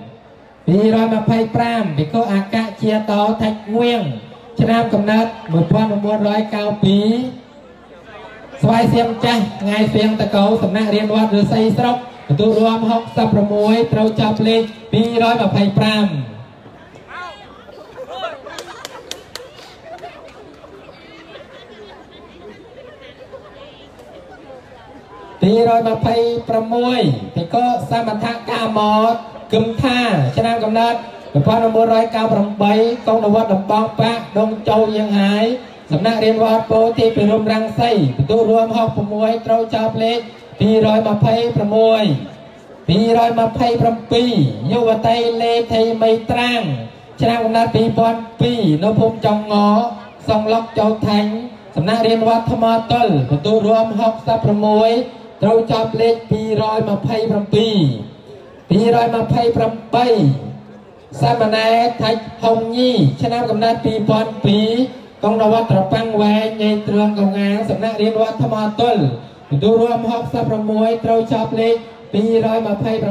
អកជាតថាច់ងៀងឆ្នាំកំណត់một nghìn chín trăm chín mươi haiស្វាយសៀមចាស់ថ្ងៃសៀងតកោសំណាក់រៀនវត្តឬស័យស្រុកទទួលរួមหกสิบหกត្រូវចប់លេខยี่สิบห้ายี่สิบห้ายี่สิบยี่สิบหกភិក្ខុសមថកាមតគឹមថាឆ្នាំកំណត់một nghìn chín trăm chín mươi támកងនវត្តដំបងប៉ាដងចៅយ៉ាងហើយសំណាក់រៀនវត្តពោធិបរមរង្សីទទួលរួមហកប្រមួយត្រូវចប់លេខยี่สิบยี่สิบหกยี่สิบยี่สิบเจ็ดយុវតីលេថៃមីត្រាំងឆ្នាំកំណត់ยี่สิบสองនៅភូមិចុងងសងឡុកចៅថាញ់សំណាក់រៀនវត្តថ្មទល់ទទួលរួមหกสิบหกត្រូវចប់លេខยี่สิบยี่สิบเจ็ดยี่สิบยี่สิบแปดសាមណេរថាច់ហុងញីឆ្នាំកំណត់ยี่สิบสองកងនវត្តត្រប៉ាំងវែងញៃទ្រងកងងាងសំណាក់រៀនវត្តថ្មទល់ទទួលរួមหกสิบหกត្រូវចប់លេខยี่สิบยี่สิบแปด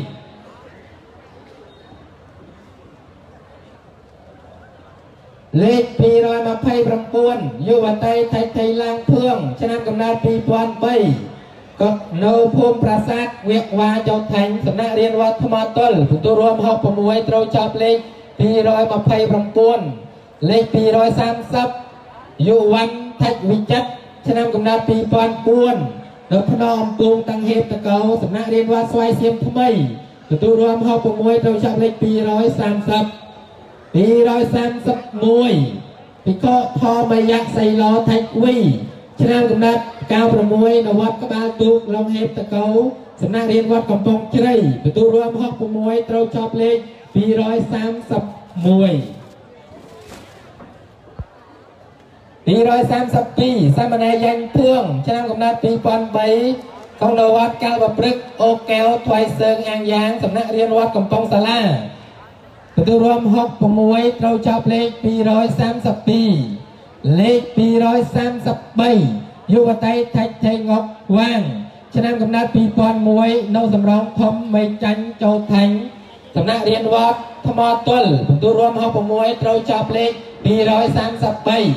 លេខยี่สิบยี่สิบเก้าយុវតីថាច់ថៃឡាងភឿងឆ្នាំកំណត់ยี่สิบสามក៏នៅភូមិប្រាសាទវៀកវ៉ាចៅថាញ់សំណាក់រៀនវត្តថ្មទល់ទទួលរួមหกสิบหกត្រូវចប់លេខยี่สิบยี่สิบเก้าលេខยี่สิบสามสิบយុវ័នថាច់វិចិត្រឆ្នាំកំណត់ยี่สิบสี่នៅភ្នំអំពូងតាំងហេបតកោសំណាក់រៀនវត្តស្វាយសៀមថ្មីទទួលរួមหกสิบหกត្រូវចប់លេខยี่สิบสามสิบยี่สิบสามสิบเอ็ดភិក្ខុធម្មយៈសីឡោថាច់វីឆ្នាំកំណត់เก้าสิบหกនៅវត្តក្បាលទូកឡុងហេបតកោសំណាក់រៀនវត្តកំពង់ជ្រៃទទួលរួមหกสิบหกត្រូវចប់លេខยี่สิบสามสิบเอ็ดยี่สิบสามสิบสองសាមណេរយ៉ាញ់ភឿងឆ្នាំកំណត់ยี่สิบสามកងនៅវត្តកាលបព្រឹកអូកែវថ្វាយសើងអាងយ៉ាងសំណាក់រៀនវត្តកំពង់សាឡាទទួលរួមหกสิบหกត្រូវចប់លេខยี่สิบสามสิบสองលេខยี่สิบสามสิบสามយុវតីថាច់ថៃងក់វាងឆ្នាំកំណត់ยี่สิบเอ็ดនៅសំរងធំមេចាញ់ចូលថាញ់សំណាក់រៀនវត្តថ្មទល់ទទួលរួមหกสิบหกត្រូវចប់លេខยี่สิบสามสิบสาม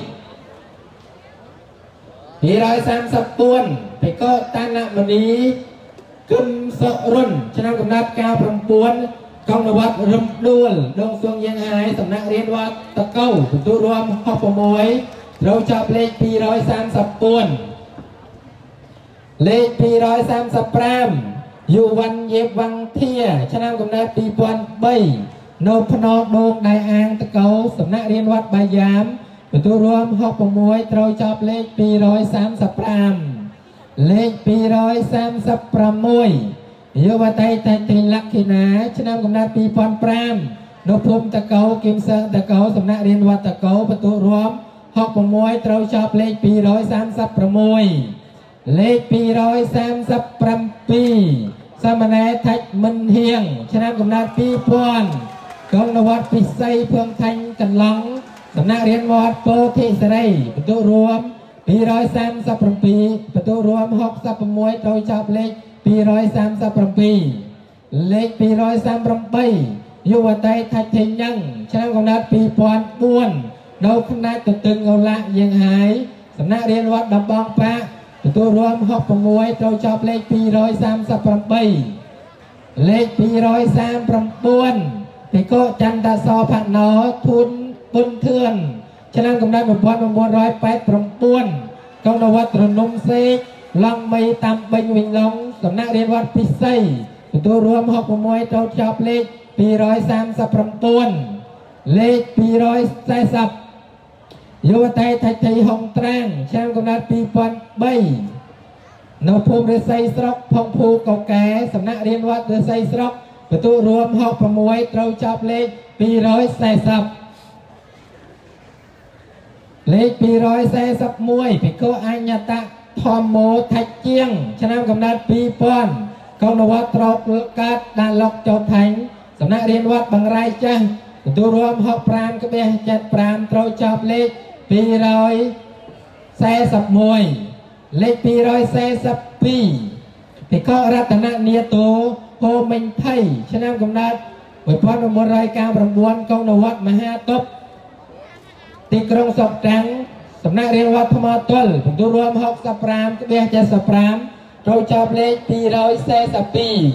ยี่สิบสามสิบสี่ភិក្ខុតាណមនីគឹមសរុនឆ្នាំកំណត់เก้าสิบเก้ากងនវត្តរំដួលដងសួងយ៉ាងហើយសំណាក់រៀនវត្តតកោទទួលរួមหกสิบหกត្រូវចប់លេខยี่สิบสามสิบสี่លេខពីរសាមសិបប្រាំយូវ៉ាន់យេវ៉ាំងធាឆ្នាំកំណើតពីរពាន់បីនៅភ្នំដូងដៃអាងតកោសំណាក់រៀនវត្តបាយយ៉ាមទទួលរួមហក៦ត្រូវចប់លេខពីរសាមសិបប្រាំលេខពីរសាមសិបប្រាំមួយយុវតីតែទីលក្ខិណាឆ្នាំកំណើតពីរពាន់ប្រាំនៅភូមិតកោគឹមសើតកោសំណាក់រៀនវត្តតកោទទួលរួមហក៦ត្រូវចប់លេខពីរសាមសិបប្រាំមួយលេខពីរសាមសិបប្រាំពីរសាមណេរថាច់មិនហៀងឆ្នាំកំណើតពីរពាន់កងនវត្តពិសីភឿងថាញ់កន្លងសំណាក់រៀនវត្តពោធិសេរីបន្ទុរួមពីរសាមសិបប្រាំពីរបន្ទុរួមហកសិប៦ត្រូវចប់លេខពីរសាមសិបប្រាំពីរលេខពីរសាមប្រាំបីយុវតីថាច់ថេញញ៉ាំងឆ្នាំកំណើតពីរពាន់បួននៅផ្នែកទទឹងអូឡាយើងហើយសំណាក់រៀនវត្តដំបងប៉ាទទួលរួមហក៦ត្រូវចប់លេខពីរសាមសិបប្រាំបីលេខពីរសាមប្រាំបួនពីកោចន្ទសោផាណោធុនពុនធឿនឆ្នាំកំណើតmột nghìn chín trămแปดสิบเก้ากងនវត្តរនំសេកឡងមីតាមបេញវិញឡងសំណាក់រៀនវត្តពិសីទទួលរួមហក៦ត្រូវចប់លេខពីរសាមសិបប្រាំលេខពីរសែសិបយុវតីថាច់ថៃហុងត្រាំងឆ្នាំកំណើតពីរពាន់បីនៅភូមិរិស័យស្រុកផុងភូកោកែសំណាក់រៀនវត្តរិស័យស្រុកទទួលរួមហក៦ត្រូវចប់លេខពីរសែសិបលេខពីរសែសិបមួយភិក្ខុអញ្ញតៈធម្មោថាច់ជាងឆ្នាំកំណើតពីរពាន់កងនវត្តត្រកកើតដាឡុកចោថាញ់សំណាក់រៀនវត្តបង្រាយចាស់ទទួលរួមហកប្រាំក្បៀសเจ็ดប្រាំត្រូវចប់លេខពីរសែសិបមួយលេខពីរសែសិបពីរភិក្ខុរតននាតោហូមិញថៃឆ្នាំកំណើតmột nghìn chín trăm chín mươi chínកងនវត្តមហាតុបទីក្រុងសុកតាំងសំណាក់រៀនវត្តថ្មទល់ទទួលរួមហកសិបប្រាំក្បៀសเจ็ดสิบប្រាំត្រូវចប់លេខពីរសែសិបពីរ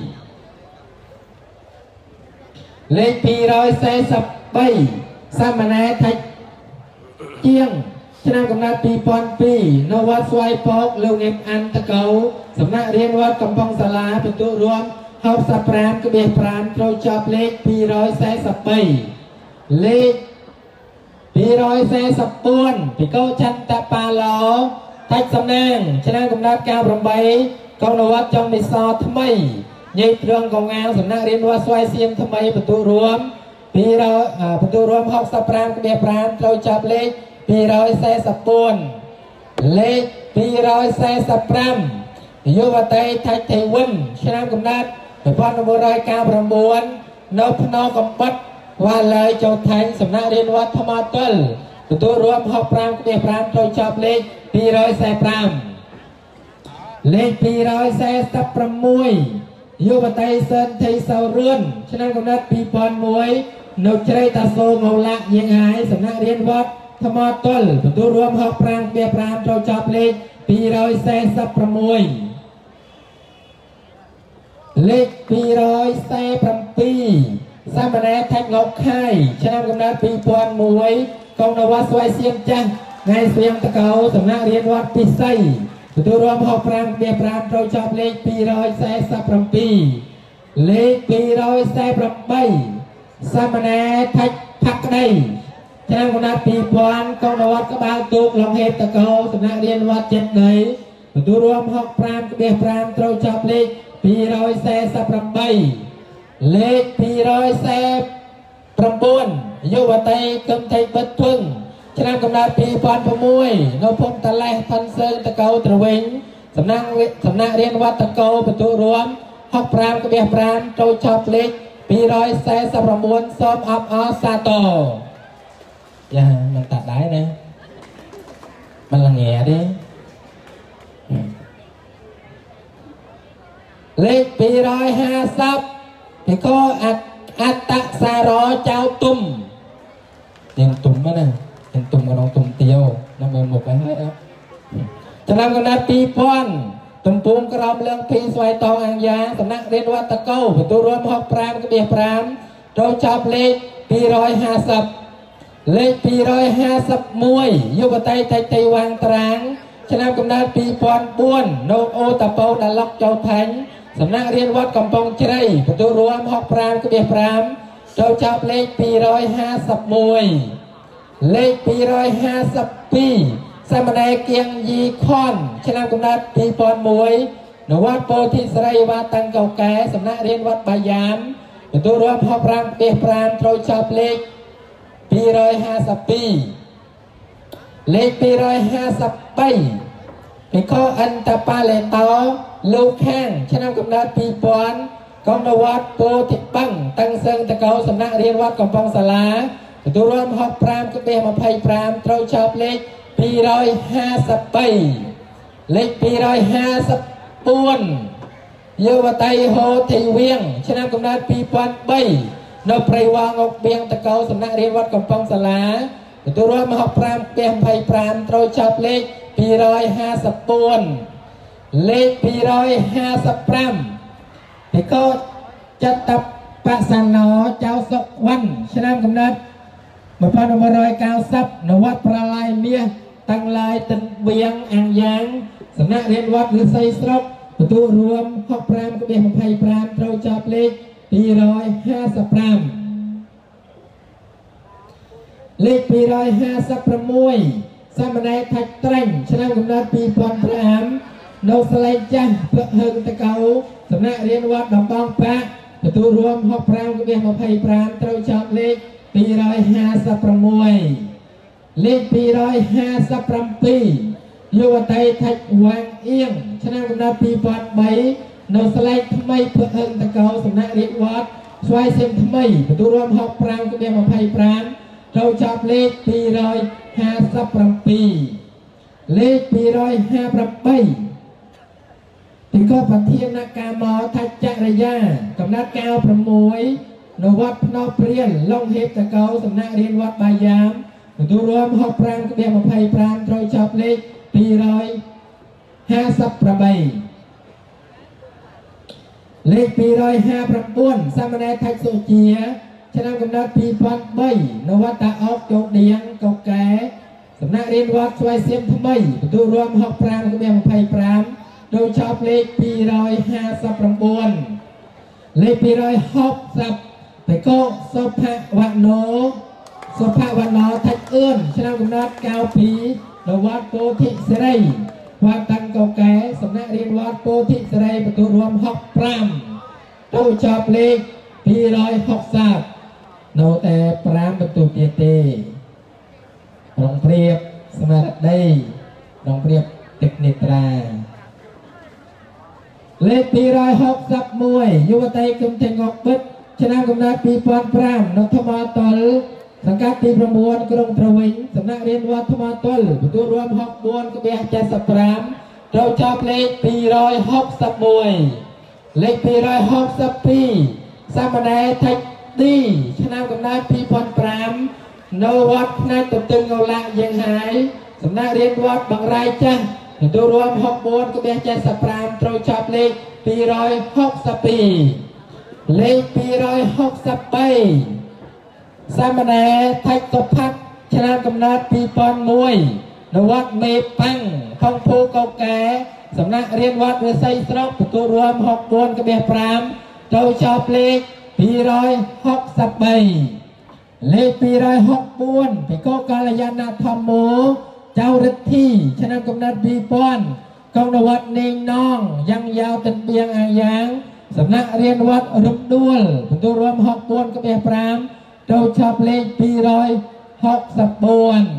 លេខពីរសែសិបបីសាមណេរថាច់ជាងឆ្នាំកំណើតពីរពាន់ពីរនៅវត្តស្វាយពកលោកនេមអានតកោសំណាក់រៀនវត្តកំពង់សាលាទទួលរួមហកសិបប្រាំក្បៀសប្រាំត្រូវចប់លេខពីរសែសិបបីលេខពីរសែសិបពួនភិក្ខុចន្ទបាឡោថាច់សំណាងឆ្នាំកំណើតកាលប្រាំបីកងនវត្តចុងនិសរថ្មីញេត្រងកងអាងសំណាក់រៀនវត្តស្វាយសៀមថ្មីបន្ទូរួមពីរបន្ទូរួមហកសិបប្រាំក្បៀសប្រាំត្រូវចប់លេខពីរសែសិបពួនលេខពីរសែសិបប្រាំយុវតីថាច់ទេវិនឆ្នាំកំណើតmột nghìn chín trăm chín mươi chínនៅភ្នំកំបិតវ៉ាឡៃចោថាញ់សំណាក់រៀនវត្តថ្មទល់ទទួលរួមហកប្រាំក្បៀសប្រាំត្រូវចប់លេខពីរសែប្រាំលេខពីរសែសិបប្រាំមួយយុវតីសិនថៃសៅរឿនឆ្នាំកំណើតពីរពាន់មួយនៅជ្រៃតាសូងោឡាក់យាងហាយសំណាក់រៀនវត្តថ្មទល់ទទួលរួមហកប្រាំក្បៀសប្រាំត្រូវចប់លេខពីរសែសិបប្រាំមួយលេខពីរសែប្រាំពីរសាមណេរថាច់ងប់ខៃឆ្នាំកំណើតពីរពាន់មួយកងនវត្តស្វាយសៀមចាស់ថ្ងៃស្វៀងតកោសំណាក់រៀនវត្តពិសីទទួលរួមហកប្រាំក្បៀសប្រាំត្រូវចប់លេខពីរសែសិបប្រាំពីរលេខពីរសែប្រាំបីសាមណេរថាច់ផាក់ក្តីឆ្នាំកំណើតពីរពាន់កងនវត្តក្បាលទូកឡងហេបតកោសំណាក់រៀនវត្តចិត្តដីទទួលរួមហកប្រាំក្បៀសប្រាំត្រូវចប់លេខពីរសែសិបប្រាំបីលេខពីរសែប្រាំបួនយុវតីកឹមថៃបិទធឹងឆ្នាំកំណើតពីរពាន់មួយនៅភូមិតាឡេះផាន់សើតកោត្រវិញសំណាក់សំណាក់រៀនវត្តតកោបន្ទូរួមហកប្រាំក្បៀសប្រាំត្រូវចប់លេខពីរសែសិបប្រាំបួនសូមអបអរសាទរយ៉ាមិនតាដែរណាមិនល្ងាទេលេខពីរห้าสิบភិក្ខុអត្តសារោចៅទុំទាំងទុំណាទាំងទុំក្នុងទុំទាវនៅមើលមុខហើយអត់ឆ្នាំកំណើតពីរពាន់ទំពុំក្រមលឿងភីស្វ័យតងអង្យាសំណាក់រៀនវត្តតកោបន្ទូរួមហកប្រាំក្បៀសប្រាំត្រូវចប់លេខពីរห้าสิบលេខពីរห้าสิบមួយយុវតីតៃតៃវាងត្រាងឆ្នាំកំណើតពីរពាន់បួននៅអូតាប៉ូដាឡុកចូលថាញ់សំណាក់រៀនវត្តកំពង់ជ្រៃបន្ទូលរួមហុកប្រាំក្បៀសប្រាំចូលចាប់លេខពីររយហាសិបមួយលេខពីររយហាសិបពីរសាមណេរគៀងយីខនឆ្នាំកំណើតពីរពាន់មួយនៅវត្តពោធិសេរីវត្តតាំងកៅកែសំណាក់រៀនវត្តបាយាមបន្ទូលរួមហុកប្រាំក្បៀសប្រាំចូលចាប់លេខពីររយហាសិបពីរលេខពីររយហាសិបបីពីខអន្តបាឡេតោលោកខាងឆ្នាំកំណើតពីរពាន់កងនៅវត្តពោធិបੰតាំងសឹងតកោសំណាក់រៀនវត្តកំពង់សាលាទទួលរួមហុកប្រាំក្បៀសម្ភៃប្រាំត្រូវចាប់លេខពីររយហាសិបបីលេខពីររយហាសិបបួនយុវតីហូធីវៀងឆ្នាំកំណើតពីរពាន់បីនៅព្រៃវងអុកបៀងតកោសំណាក់រៀនវត្តកំពង់សាលាទទួលរួមហុកប្រាំក្បៀសម្ភៃប្រាំត្រូវចាប់លេខពីររយហាសិបបួនលេខពីររយហាសិបប្រាំពីកោចតបសាណោចៅសុកវ៉ាន់ឆ្នាំកំណើតmột nghìn một trăm cao sắpនៅវត្តប្រឡាយមាសតាំងឡាយតិនវៀងអាំងយ៉ាងសំណាក់រៀនវត្តឫស្សីស្រុកទទួលរួមហុកប្រាំក្បៀសម្ភៃប្រាំត្រូវចាប់លេខពីររយហាសិបប្រាំលេខពីររយហាសិបប្រាំមួយសាមណេរថាច់ត្រាញ់ឆ្នាំកំណើតពីរពាន់ប្រាំនៅស្លែកចាស់ពឹកហឹងតកៅសំណាក់រៀនវត្តដំបងប៉ាទទួលរួមហុកប្រាំក្បៀសម្ភៃប្រាំត្រូវចាប់លេខពីររយហាសិបប្រាំមួយលេខពីររយហាសិបប្រាំពីរយុវតីថាច់វាងអៀងឆ្នាំកំណើតពីរពាន់បីនៅស្លែកថ្មីពឹកហឹងតកៅសំណាក់រៀនវត្តស្វាយសៀមថ្មីទទួលរួមហុកប្រាំក្បៀសម្ភៃប្រាំត្រូវចាប់លេខពីររយហាសិបប្រាំពីរលេខពីររយហាប្រាំបីពីកោប្រធានកាមោថាច់ចរិយាកំណត់កៅប្រាំមួយនៅវត្តភ្នោព្រានឡុងហេបតកោសំណាក់រៀនវត្តបាយាមទទួលរួមហុកប្រាំក្បៀសម្ភៃប្រាំត្រូវចាប់លេខពីររយហាសិបប្រាំបីលេខពីររយហាប្រាំបួនសាមណេរថាច់សុជាឆ្នាំកំណើតពីរពាន់បីនៅវត្តតាអុកចូលដៀងកោកែសំណាក់រៀនវត្តស្វាយសៀមថ្មីទទួលរួមហុកប្រាំក្បៀសម្ភៃប្រាំត្រូវចាប់លេខពីររយហាសិបប្រាំបួនលេខពីររយហុកសិបបេកោសុភវណ្ណោសុភវណ្ណោថាច់អឿនឆ្នាំកំណើតកៅពីនៅវត្តពោធិសេរីវត្តតាំងកោកែសំណាក់រៀនវត្តពោធិសេរីទទួលរួមហុកប្រាំត្រូវចាប់លេខពីររយហុកសិបនៅតែប្រាំបន្ទូទៀតទេរងព្រៀបស្មារតីរងព្រៀបទឹកនេត្រាលេខពីររយហុកសិបមួយយុវតីគឹមថេងងបិទឆ្នាំកំណើតពីរពាន់ប្រាំនៅថ្មតលសង្កាត់ទីប្រាំបួនក្រុងត្រវិញសំណាក់រៀនវត្តថ្មតលទទួលរួមហុកបួនក្បៀសចេសិបប្រាំត្រូវចាប់លេខពីររយហុកសិបមួយលេខពីររយហុកសិបពីរសាមណេរថាច់ឌីឆ្នាំកំណើតពីរពាន់ប្រាំនៅវត្តផ្នែកទទឹងងឡាក់យ៉ាងហើយសំណាក់រៀនវត្តបង្រាយចាស់ទទួលរួមហុកបួនក្បៀសចេសិបប្រាំត្រូវចាប់លេខពីររយហុកសិបពីរលេខពីររយហុកសិបបីសាមណេរថាច់សុផាត់ឆ្នាំកំណើតពីរពាន់មួយនៅវត្តមេប៉ាំងខំភូកោកែសំណាក់រៀនវត្តឫស្សីស្រុកទទួលរួមហុកបួនក្បៀសប្រាំត្រូវចាប់លេខពីររយហុកសិបបីលេខពីររយហុកបួនពីកោកាលយានធម្មោចៅរិទ្ធីឆ្នាំកំណើតពីរពាន់កងនៅវត្តនេងណងយ៉ាងយ៉ាវតិនបៀងអាយ៉ាងសំណាក់រៀនវត្តរំដួលទទួលរួមហុកបួនក្បៀសប្រាំត្រូវចាប់លេខពីររយហុកសិបបួន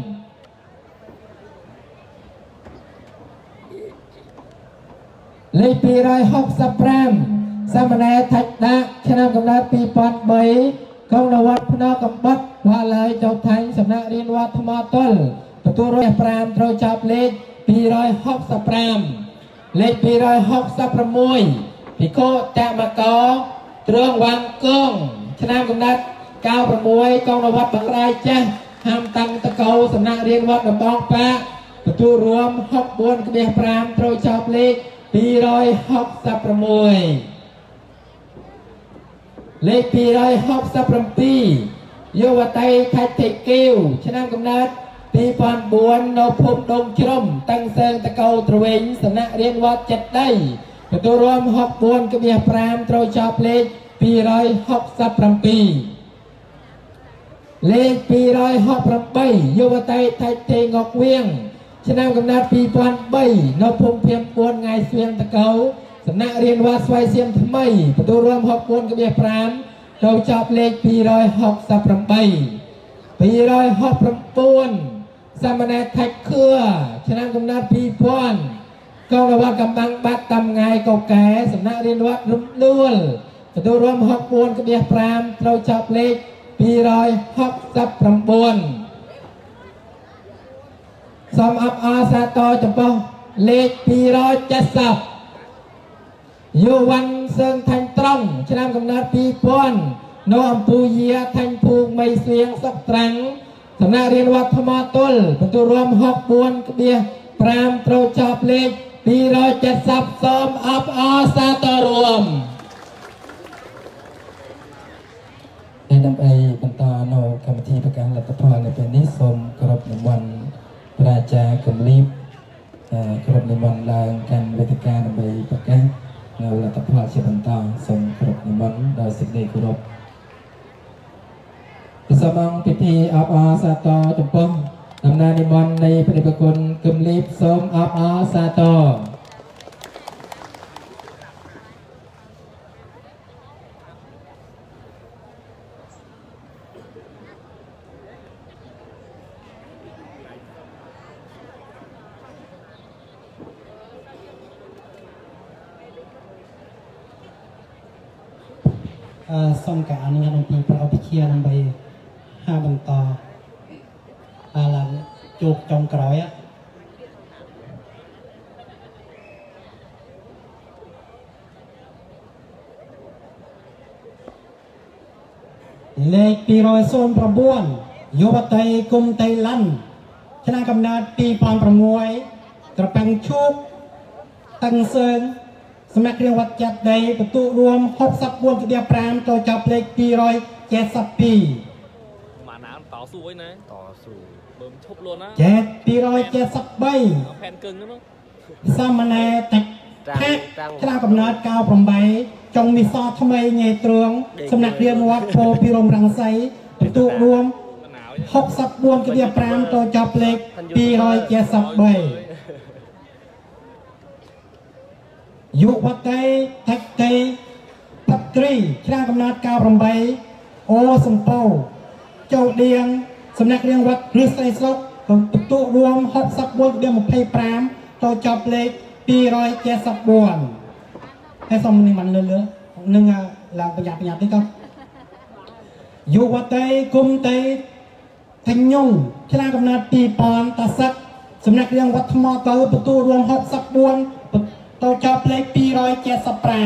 លេខពីររយហុកសិបប្រាំសាមណេរថាច់ដាក់ឆ្នាំកំណើតពីរពាន់បីកងនៅវត្តភ្នោកំបិតវត្តលើយចូលថាញ់សំណាក់រៀនវត្តថ្មតលទទួលរួមប្រាំត្រូវចាប់លេខពីររយហុកសិបប្រាំលេខពីររយហុកសិបប្រាំមួយពីកោតមកោទ្រងវាងកងឆ្នាំកំណើតកៅប្រាំមួយកងនៅវត្តបង្រាយចាស់ហាមតាំងតកោសំណាក់រៀនវត្តដំបងប៉ាទទួលរួមហុកបួនក្បៀសប្រាំត្រូវចាប់លេខពីររយហុកសិបប្រាំមួយលេខពីររយហុកសិបប្រាំពីរយុវតីថាច់ទេគីវឆ្នាំកំណើតពីពីរពាន់បួននៅភូមិដងជ្រុំតាំងសើងតកៅត្រវិញសំណាក់រៀនវត្តចិត្តដីទទួលរួមហកបួនក្បៀសប្រាំត្រូវចប់លេខពីររយហកសិបប្រាំពីរលេខពីររយហកប្រាំបីយុវតីថៃទេងកវៀងឆ្នាំកំណត់ពីរពាន់បីនៅភូមិភៀមពួនថ្ងៃស្វៀងតកៅសំណាក់រៀនវត្តស្វាយសៀមថ្មីទទួលរួមហកបួនក្បៀសប្រាំត្រូវចប់លេខពីររយហកសិបប្រាំបីពីររយហកប្រាំពួនសាមណេរថៃខឿឆ្នាំកំណត់ពីរពាន់កងវត្តកំបាំងបាត់តាមថ្ងៃកោកែសំណាក់រៀនវត្តរំដួលទទួលរួមហកបួនក្បៀសប្រាំត្រូវចប់លេខពីររយហកសិបប្រាំបួនសូមអបអរសាទរចំពោះលេខពីររយเจ็ดสิบយុវ័នសើងថាញ់ត្រង់ឆ្នាំកំណត់ពីរពាន់នៅអំពូយាថាញ់ភូមិមីស្វៀងសុកត្រាំងសំណាក់រៀនវត្តថ្មទុលទទួលរួមហកបួនក្បៀសប្រាំត្រូវចប់លេខពីររយเจ็ดสิบសូមអបអរសាទររួមដែលដើម្បីបន្តនៅកម្មវិធីប្រកាសលទ្ធផលនៅពេលនេះសូមគោរពនិមន្តព្រះអាចារ្យកំលីបគោរពនិមន្តឡើងកាន់វេទិកាដើម្បីប្រកាសនៅលទ្ធផលជាបន្តសូមគោរពនិមន្តដោយសេចក្តីគោរពសូមអង្គពិធីអបអរសាទរចំពោះដំណើរនិមន្តនៃព្រះប្រគុណកំលីបសូមអបអរសាទរ
សូមការអនុញ្ញាតអំពីប្រអប់វិជាដើម្បីហាបន្តអាឡើងជោគចុងក្រោយលេខពីររយសូមប្រាំបួនយុវតីគុំតៃឡាន់ឆ្នាំកំណើតពីរពាន់ប្រាំមួយត្រប៉ាំងឈូកតាំងសើងសម្រាប់គ្រឿងវត្តចាត់ដីបន្ទុរួមហកសិបបួនក្បៀសប្រាំទៅចប់លេខពីររយเจ็ดสิบពីរ
ម៉ាណាតស៊ូអីណាតស៊ូបើមិនឈប់លូនណា
ចេតពីររយเจ็ดสิบបី
ផែនកឹងហ្នឹង
សាមណេរតិចខេតឆ្នាំកំណើតเก้าสิบแปดចុងមីសថ្មីញេទ្រងសំណាក់រៀនវត្តពោពីរមរង្សីបន្ទុរួមហកសិបបួនក្បៀសប្រាំទៅចប់លេខពីររយเจ็ดสิบបីយុវតីថេកតេបត្រីឆ្នាំកំណត់เก้าสิบแปดអូសំពោចូលដៀងសំណាក់រៀងវត្តឬស្រីស្រុកបន្ទុរួមហកសិបបួនក្បៀសยี่สิบห้าទៅចប់លេខពីររយเจ็ดสิบสี่ហើយសូមនេះមិនលឺលឺនឹងឡើងប្រញាប់ប្រញាប់តិចទៅយុវតីគុំតេថញុងឆ្នាំកំណត់ពីរពាន់តាសិកសំណាក់រៀងវត្តថ្មទៅបន្ទុរួមហកសិបបួនទៅចប់លេខពីររយเจ็ดสิบห้า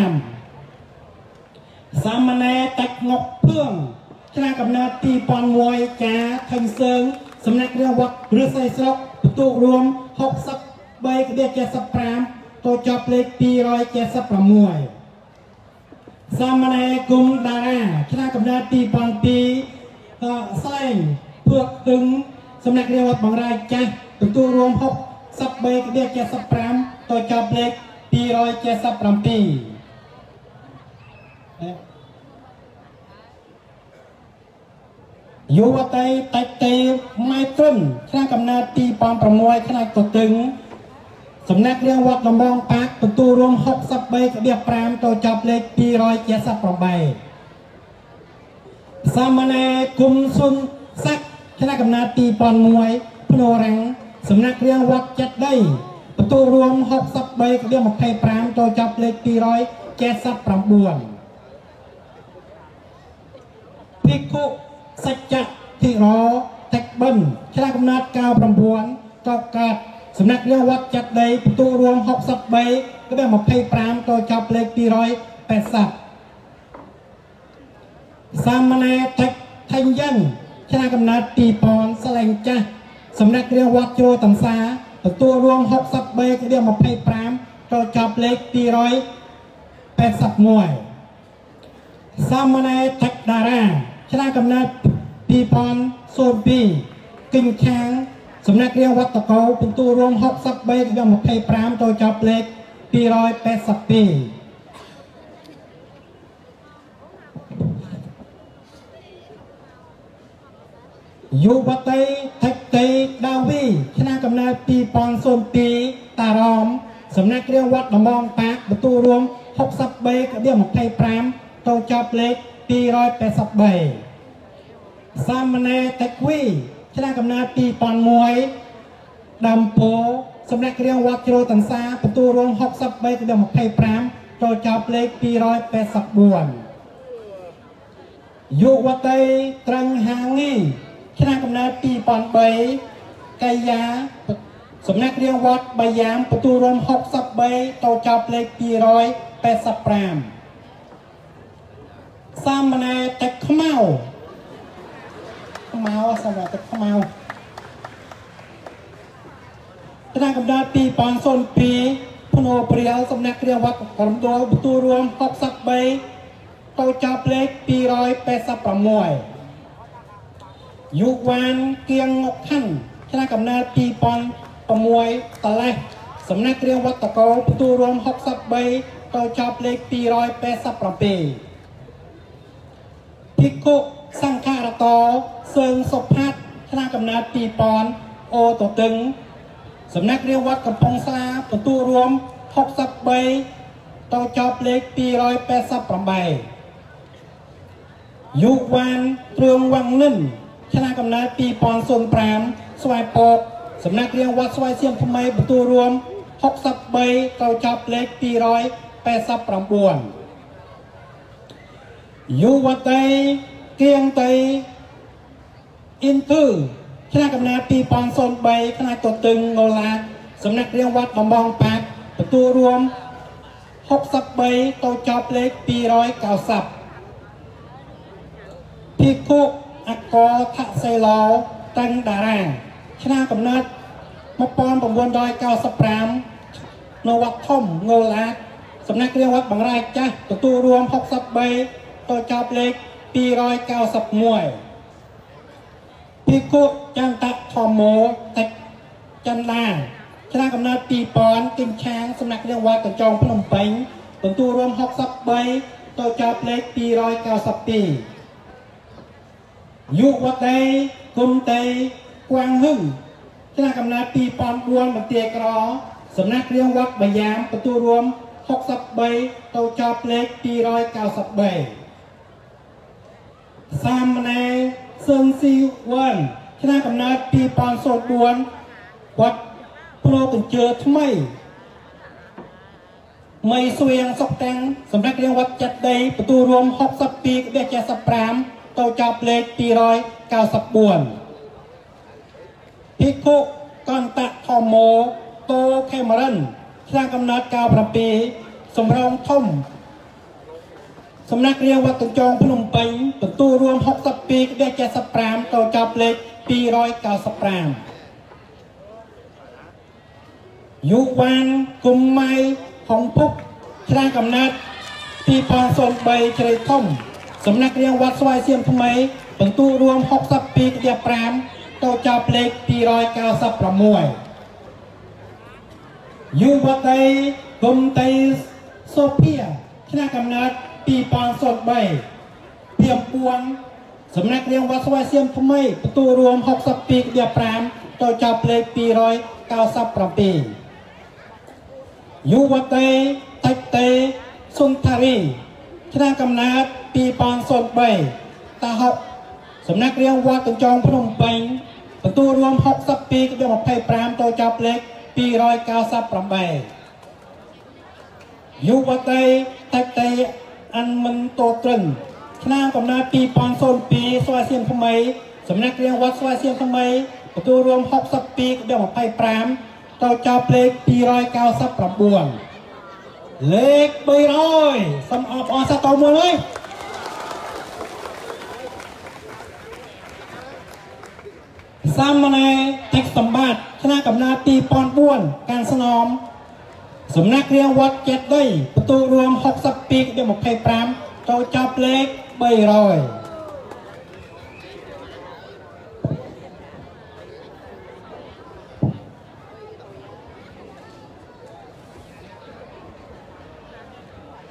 សាមណេរតាច់ងុកភឿងឆ្នាំកំណើតពីរពាន់មួយចាថេងសើងសំណាក់រៀងវត្តឬស្រីស្រុកបន្ទុរួមហកសិបបីក្បៀសเจ็ดสิบห้าទៅចប់លេខពីររយเจ็ดสิบหกសាមណេរគុំតារាឆ្នាំកំណើតពីរពាន់ពីរសែងភឿកទឹងសំណាក់រៀងវត្តបង្រាយចាស់បន្ទុរួមហកសិបបីក្បៀសเจ็ดสิบห้าទៅចប់លេខពីររយเจ็ดสิบเจ็ดយុវតីតេតេម៉ៃត្រឹមឆ្នាំកំណើតពីរពាន់ប្រាំមួយឆ្នាំទៅទឹងសំណាក់រៀងវត្តដំបងប៉ាកបន្ទុរួមហកសិបបីក្បៀសប្រាំទៅចប់លេខពីររយเจ็ดสิบแปดសាមណេរគុំសុនសាក់ឆ្នាំកំណើតពីរពាន់មួយភ្នោរាំងសំណាក់រៀងវត្តចិត្តដីបន្ទុរួមហកសិបបីក្បៀសยี่สิบห้าទៅចប់លេខពីររយเจ็ดสิบเก้าភិក្ខុសច្ចៈធិរោតេកបិនឆ្នាំកំណត់เก้าสิบเก้าទៅកើតសំណាក់រៀងវត្តចិត្តដីបន្ទុរួមហកសិបបីក្បៀសยี่สิบห้าទៅចប់លេខពីររយแปดสิบសាមណេរតេកថេងយិនឆ្នាំកំណត់ពីរពាន់ស្លែងចាស់សំណាក់រៀងវត្តជ្រោតំសាទទួលរួមហកសិបបីក្បៀសยี่สิบห้าទៅចប់លេខពីររយแปดสิบเอ็ดសាមណេរថេកតារាឆ្នាំកំណត់ពីរពាន់សូមពីរគិញខាង
សំណាក់រៀងវត្តកោបន្ទូរួមหกสิบបីដល់ยี่สิบห้าចូលចប់លេខពីររយแปดสิบពីរយុវតីថេកតេដាវីឆ្នាំកំណើតពីរពាន់ពីរតារមសំណាក់រៀងវត្តដំបងប៉ាកបន្ទូរួមหกสิบបីដល់ยี่สิบห้าចូលចប់លេខពីររយแปดสิบបីសាមណេរតេគវីឆ្នាំកំណើតពីរពាន់មួយដើមពោសំណាក់រៀងវត្តជ្រោតន្សាបន្ទូរួមหกสิบបីដល់ยี่สิบห้าចូលចប់លេខពីររយแปดสิบสี่យុវតីត្រឹងហាងីឆ្នាំកំណើតពីរពាន់បីកាយាសំណាក់រៀងវត្តបាយ៉ាមបន្ទូរួមหกสิบបីចូលចប់លេខពីររយแปดสิบห้าសាមណេរតេខ្មៅខ្មៅសាមណេរតេខ្មៅឆ្នាំកំណើតពីរពាន់ពីរភ្នោព្រាលសំណាក់រៀងវត្តក្រុមដលបន្ទូរួមหกสิบបីចូលចប់លេខពីររយแปดสิบหกយុវ៉ានគៀងងកខាន់ឆ្នាំកំណើតពីរពាន់sáuតលេះសំណាក់រៀងវត្តកោបន្ទូរួមหกสิบបីចូលចប់លេខពីររយแปดสิบเจ็ดភិក្ខុសង្ឃរតោសើងសុផាត់ឆ្នាំកំណើតពីរពាន់អូតតឹងសំណាក់រៀងវត្តកំពង់ស្លាបន្ទូរួមหกสิบបីចូលចប់លេខពីររយแปดสิบแปดយុវ៉ានទ្រឿងវ៉ាំងនិនឆ្នាំកំណើតពីរពាន់ប្រាំស្វាយពកសំណាក់រៀងវត្តស្វាយសៀមថ្មីបន្ទូរួមหกสิบបីចូលចប់លេខពីររយแปดสิบเก้าយុវតីគៀងតៃអ៊ីនទឺឆ្នាំកំណើតពីរពាន់បីខ្នាតទទឹងងឡាសំណាក់រៀងវត្តដំបងប៉ាកបន្ទូរួមหกสิบបីចូលចប់លេខពីររយเก้าสิบភិក្ខុអកលថសេឡោតឹងតារាឆ្នាំកំណើតmột nghìn chín trăm chín mươi lămនៅវត្តធំងឡាសំណាក់រៀងវត្តបង្រាយចាស់ទទួលរួមหกสิบបីចូលចប់លេខពីររយเก้าสิบเอ็ดភិក្ខុចន្ទធម្មោតិចន្ទាឆ្នាំកំណើតពីរពាន់គិមឆាងសំណាក់រៀងវត្តកញ្ចងភ្នំពេញទទួលរួមหกสิบបីចូលចប់លេខពីររយเก้าสิบពីរយុវតីគុំតេគួងហឹងឆ្នាំកំណើតពីរពាន់បួនបន្ទាយក្រសំណាក់រៀងវត្តបាយ៉ាមទទួលរួមหกสิบបីចូលចប់លេខពីររយเก้าสิบបីសាមណេរសឹងស៊ីវ៉ាន់ឆ្នាំកំណើតពីរពាន់បួនវត្តភ្នោកញ្ជើថ្មីមីស្វៀងសុកតាំងសម្រាប់រៀងវត្តចិត្តដីទទួលរួមหกสิบពីរដល់เจ็ดสิบห้าចូលចប់លេខពីររយเก้าสิบสี่ភិក្ខុកន្តធម្មោតូខេមរិនឆ្នាំកំណើតเก้าสิบเจ็ดសម្រងធំសំណាក់រៀងវត្តកញ្ចងភ្នំពេញទទួលរួមหกสิบពីរដល់เจ็ดสิบห้าចូលចប់លេខពីររយเก้าสิบห้าយុវ៉ានគុំម៉ៃហុងភុកឆ្នាំកំណើតពីរពាន់បីជ្រៃធំសំណាក់រៀងវត្តស្វាយសៀមថ្មីទទួលរួមหกสิบពីរដល់ห้าចូលចប់លេខពីររយเก้าสิบหกយុវតីគុំតៃសូភីឆ្នាំកំណើតពីរពាន់បីពីអំពួនសំណាក់រៀងវត្តស្វាយសៀមថ្មីទទួលរួមหกสิบពីរដល់ห้าចូលចប់លេខពីររយเก้าสิบเจ็ดយុវតីតេតេសុនថារីឆ្នាំកំណើតពីរពាន់បីតាហុកសំណាក់រៀងវត្តកញ្ចងភ្នំពេញទទួលរួមหกสิบពីរដល់ยี่สิบห้าចូលចប់លេខពីររយเก้าสิบแปดយុវតីតេតេអានមិនតូត្រឹងឆ្នាំកំណើតពីរពាន់ពីរស្វាយសៀមថ្មីសំណាក់រៀងវត្តស្វាយសៀមថ្មីទទួលរួមหกสิบពីរដល់ยี่สิบห้าចូលចប់លេខពីររយเก้าสิบเก้าលេខបីរយសូមអបអរសាទរមួយហើយសាមណេរតិចសម្បត្តិឆ្នាំកំណើតពីរពាន់បួនការស្នំសំណាក់រៀងវត្តចេតិយទទួលរួមหกสิบពីរដល់ยี่สิบห้าចូលចប់លេខបីរយ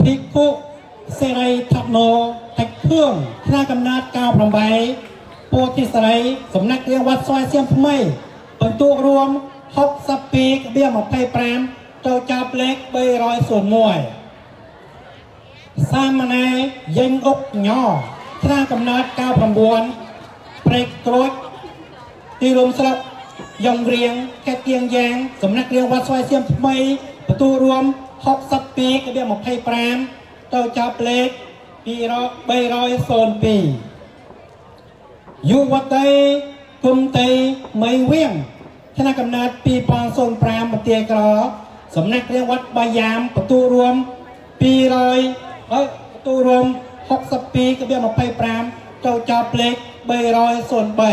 ភិក្ខុសេរីថប់ណូតាច់ខឿងថ្នាក់កំណត់caoប្របីពោធិសេរីសំណាក់រៀងវត្តស្វាយសៀមថ្មីបន្ទុករួមហុកសិបពីរ ក្បៀម ម្ភៃប្រាំ ចូលចាប់លេខ បីរយមួយ សាមណេរយេងអុកញ៉ថ្នាក់កំណត់caoប្រាំ ព្រែកក្រូចទីរួមស្រុកយ៉ងរៀងខេត្តគៀងយ៉ាងសំណាក់រៀងវត្តស្វាយសៀមថ្មីបន្ទុករួមហុកសិបពីរ ក្បៀម ម្ភៃប្រាំ ចូលចាប់លេខ បីរយពីរ យុវតីគុំតីមីវៀងថ្នាក់កំណត់ពីរពាន់ប្រាំ មន្ទីរក្រសំណាក់រៀងវត្តបាយយ៉ាមបន្ទុករួមពីររយអឺបន្ទុករួមហុកសិបពីរ ក្បៀម ម្ភៃប្រាំ ចូលចាប់លេខ បីរយបី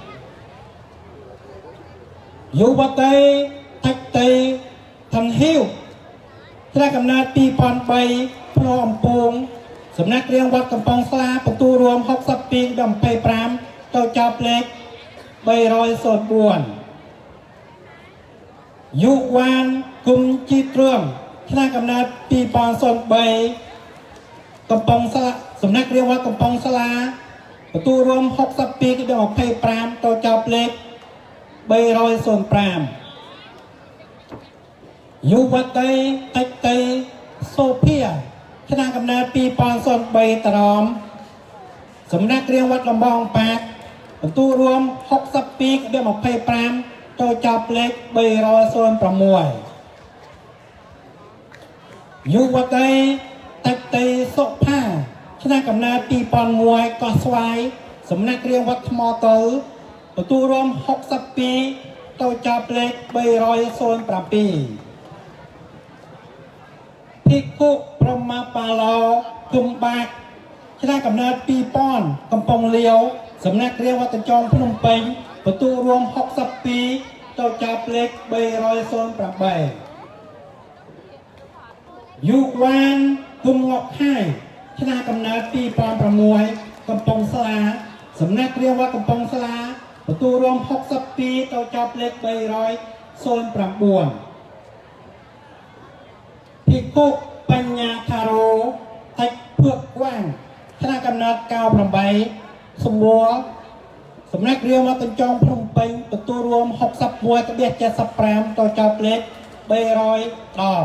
យុវតីតាច់តីឋានហ៊ីវថ្នាក់កំណត់ពីរពាន់បី ភ្នំអំពងសំណាក់រៀងវត្តកំពង់ស្លាបន្ទុករួមហុកសិបពីរ ក្បៀម ម្ភៃប្រាំ ចូលចាប់លេខ បីរយបួន យុវ៉ានគុំជីទ្រឹមថ្នាក់កំណត់ពីរពាន់បី កំពង់ស្លាសំណាក់រៀងវត្តកំពង់ស្លាបន្ទុករួមហុកសិបពីរ ក្បៀម ម្ភៃប្រាំ ចូលចាប់លេខ បីរយប្រាំ យុវតីតិចតីសូភាថ្នាក់កំណត់ពីរពាន់បី តារមសំណាក់រៀងវត្តលំបងប៉ាតបន្ទុករួមហុកសិបពីរ ក្បៀម ម្ភៃប្រាំ ចូលចាប់លេខ បីរយប្រាំ យុវតីតិចតីសុផាថ្នាក់កំណត់ពីរពាន់មួយកោះស្វាយសំណាក់រៀងវត្តថ្មតូលបន្ទុករួមហុកសិបពីរ ចូលចាប់លេខ បីរយប្រាំ ភិក្ខុប្រមាបាឡោគុំបាក់ថ្នាក់កំណត់ពីរពាន់ កំពង់លាវសំណាក់រៀងវត្តកញ្ចងភ្នំពេញបន្ទុករួមហុកសិបពីរ ចូលចាប់លេខ បីរយប្រាំ យុវ៉ានគុំងក់ហាយថ្នាក់កំណត់ពីរពាន់ប្រាំ កំពង់ស្លាសំណាក់រៀងវត្តកំពង់ស្លាបន្ទុករួមហុកសិបពីរ ចូលចាប់លេខ បីរយប្រាំ ភិក្ខុបញ្ញាថារោតិចភឿកគួងថ្នាក់កំណត់caoប្រាំ សម្បួរសំណាក់រៀងវត្តកញ្ចងភ្នំពេញបន្ទុករួមហុកសិបមួយ ក្បៀស เจ็ดสิบห้า ចូលចាប់លេខ បីរយដប់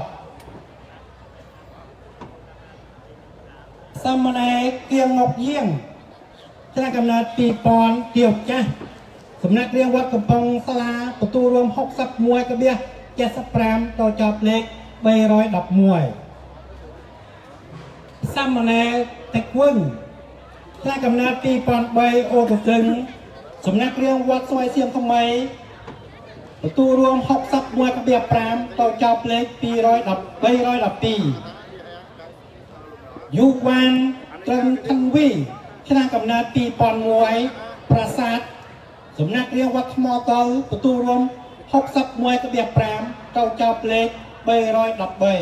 សាមណេរគៀងងប់យាងថ្នាក់កំណត់ពីរពាន់ គៀវចាស់សំណាក់រៀងវត្តកំពង់ស្លាបន្ទុករួមហុកសិបមួយ ក្បៀស เจ็ดสิบห้า ចូលចាប់លេខ បីរយដប់មួយ សាមណេរតិចវឹងថ្នាក់កំណត់ពីរពាន់បី អូកកឹងសំណាក់រៀងវត្តស្វាយសៀមថ្មីបន្ទុករួមហុកសិបមួយ ក្បៀស ប្រាំ ចូលចាប់លេខ ពីររយដប់ បីរយដប់ពីរ យុវ៉ានត្រឹមខាងវីថ្នាក់កំណត់ពីរពាន់មួយ ប្រាសាទសំណាក់រៀងវត្តថ្មតូលបន្ទុករួមហុកសិបមួយ ក្បៀស ប្រាំ ចូលចាប់លេខ បីរយដប់បី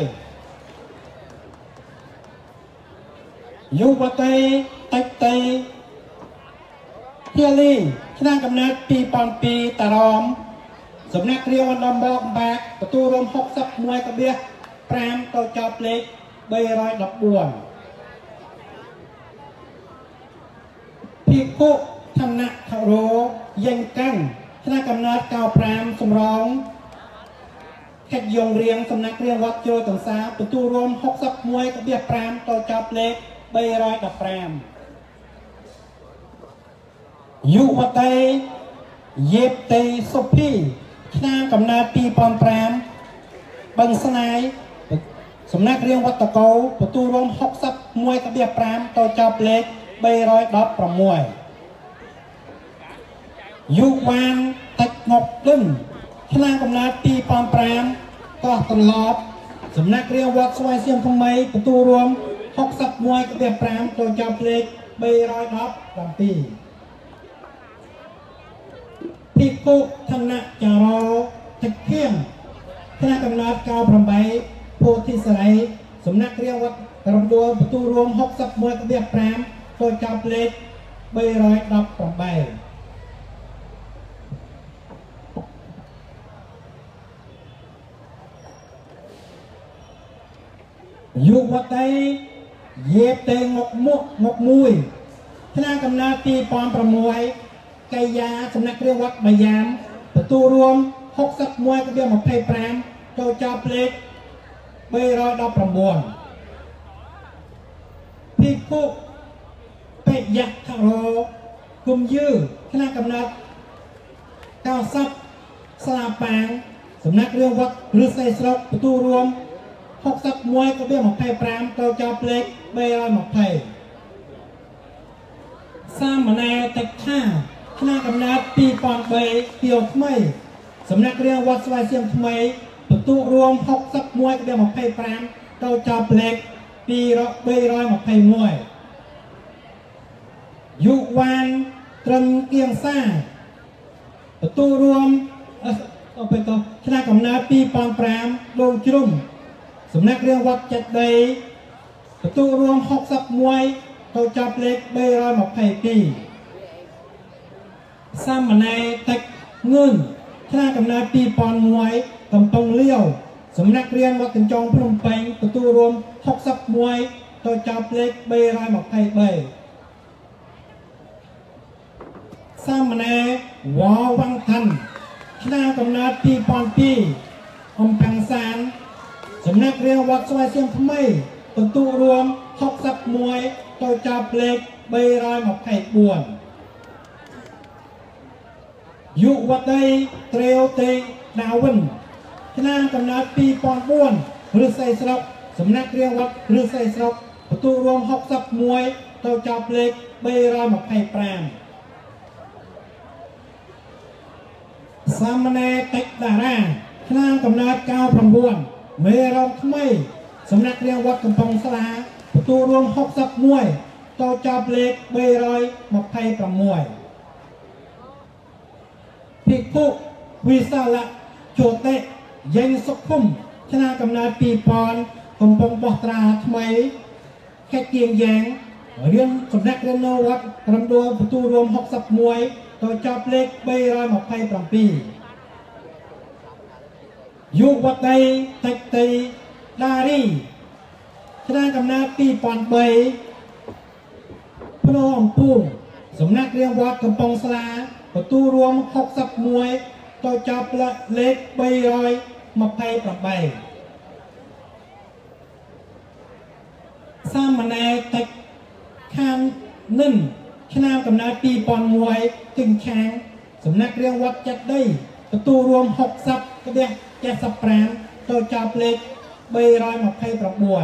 យុវតីតិចតីធាលីថ្នាក់កំណត់ពីរពាន់ពីរ តារមសំណាក់រៀងវត្តដំបងបាក់បន្ទុករួមហុកសិបមួយ ក្បៀស ប្រាំ ចូលចាប់លេខ បីរយដប់បួន ភិក្ខុឋានៈថរោយេងកាំងថ្នាក់កំណត់caoប្រាំ សំរងខេត្តយ៉ងរៀងសំណាក់រៀងវត្តចូលតង្សាបន្ទុករួមហុកសិបមួយ ក្បៀស ប្រាំ ចូលចាប់លេខ បីរយដប់ប្រាំ យុវតីយេបតីសុភីថ្នាក់កំណត់ពីរពាន់ប្រាំ បឹងស្នាយសំណាក់រៀងវត្តតកោបន្ទុករួមហុកសិបមួយ ក្បៀស ប្រាំ ចូលចាប់លេខ បីរយដប់ប្រាំ យុវ៉ានតិចងប់ដិនថ្នាក់កំណត់ពីរពាន់ប្រាំ កោះត្រឡប់សំណាក់រៀងវត្តស្វាយសៀមថ្មីបន្ទុករួមហុកសិបមួយ ក្បៀស ប្រាំ ចូលចាប់លេខ បីរយដប់ប្រាំ ភិក្ខុឋានៈចារោតិចគៀងថ្នាក់កំណត់caoប្រាំ ពោធិសេរីសំណាក់រៀងវត្តរំដួលបន្ទុករួមហុកសិបមួយ ក្បៀស ប្រាំ ចូលចាប់លេខ បីរយដប់ប្រាំ យ
ยุควัดใดเย็บเตงงกมุกงกมุยคณะกำนันปีปอนประมวยไกยาสำนักเรียกวัดใบยามประตูรวมหกสักมวยก็เบี้ยมาเพลย์แปรมโจจาเพลกใบรอยดอกประมวลพี่กุ๊กเปะยักษ์ทะโรกุมยื้อคณะกำนันเก้าซับสลาปางสำนักเรียกวัดหรือไซสลกประตูรวมหกสักมวยก็เบี้ยมาเพลย์แปรมโจจาเพลกใบรอยมาเพลย์สร้างมาในแต่ข้าคณะกำนันปีปอนใบเกี่ยวทำไมสำนักเรียนวัดสวายเสียงทำไมประตูรวมหกสักมวยก็เดียวมาเพย์แปรมเราจับเล็กปีรใบรอยมาเพย์มวยยุวานตรังเกียงซ่าประตูรวมเอาไปต่อคณะกำนันปีปอนแปรมลงจุ่มสำนักเรียนวัดจัดใดประตูรวมหกสักมวยเราจับเล็กใบรอยมาเพย์ปีสร้างมาในแต่เงินคณะกำนันปีปอนมวยกำปงเลี้ยวสำนักเรียนวัดกันจองพนมเปญประตูรวมหกสับมวยตัวจับเล็กใบรอยหมอกไทยใบสร้างมาในวอวังทันคณะกำนันปีปอนปีอมแปงสารสำนักเรียนวัดสวายเสียงทำไมประตูรวมหกสับมวยตัวจับเล็กใบรอยหมอกไทยบวนยุวัดใดเตรียวเตดาวันคณะกำนันปีปอนบ้วนหรือไซสลกสำนักเรียนวัดหรือไซสลกประตูรวมหกสับมวยเต่าจับเล็กใบรอยหมอกไผ่แปรมสามเณรเต็กดาราคณะกำนันเก้าพันบ้วนเมรองทำไมสำนักเรียนวัดกำปองสลาประตูรวมหกสับมวยเต่าจับเล็กใบรอยหมอกไผ่ประมวยพิกุวิสาละโจเตยังสุขุมคณะกำนันปีปอนกำปงบอตราทำไมแค่เกียงแยงเรียนสำนักเรียนนวัดรำดวงประตูรวมหกสับมวยต่อจับเล็กใบรอยหมอกไผ่ปรำปียุวัดใดเตกเตดารีคณะกำนันปีปอนใบพนมปูงสำนักเรียนวัดกำปองสลาประตูรวมหกสับมวยต่อจับเล็กใบรอยมาไพ่ปรับใบสร้างมาในเต็กคานนึ่งคณะกำนันปีปอนมวยจึงแข็งสำนักเรียนวัดจัดได้ประตูรวมหกสับกระเดียแกสับแปรมต่อจับเล็กใบรอยมาไพ่ปรับบวน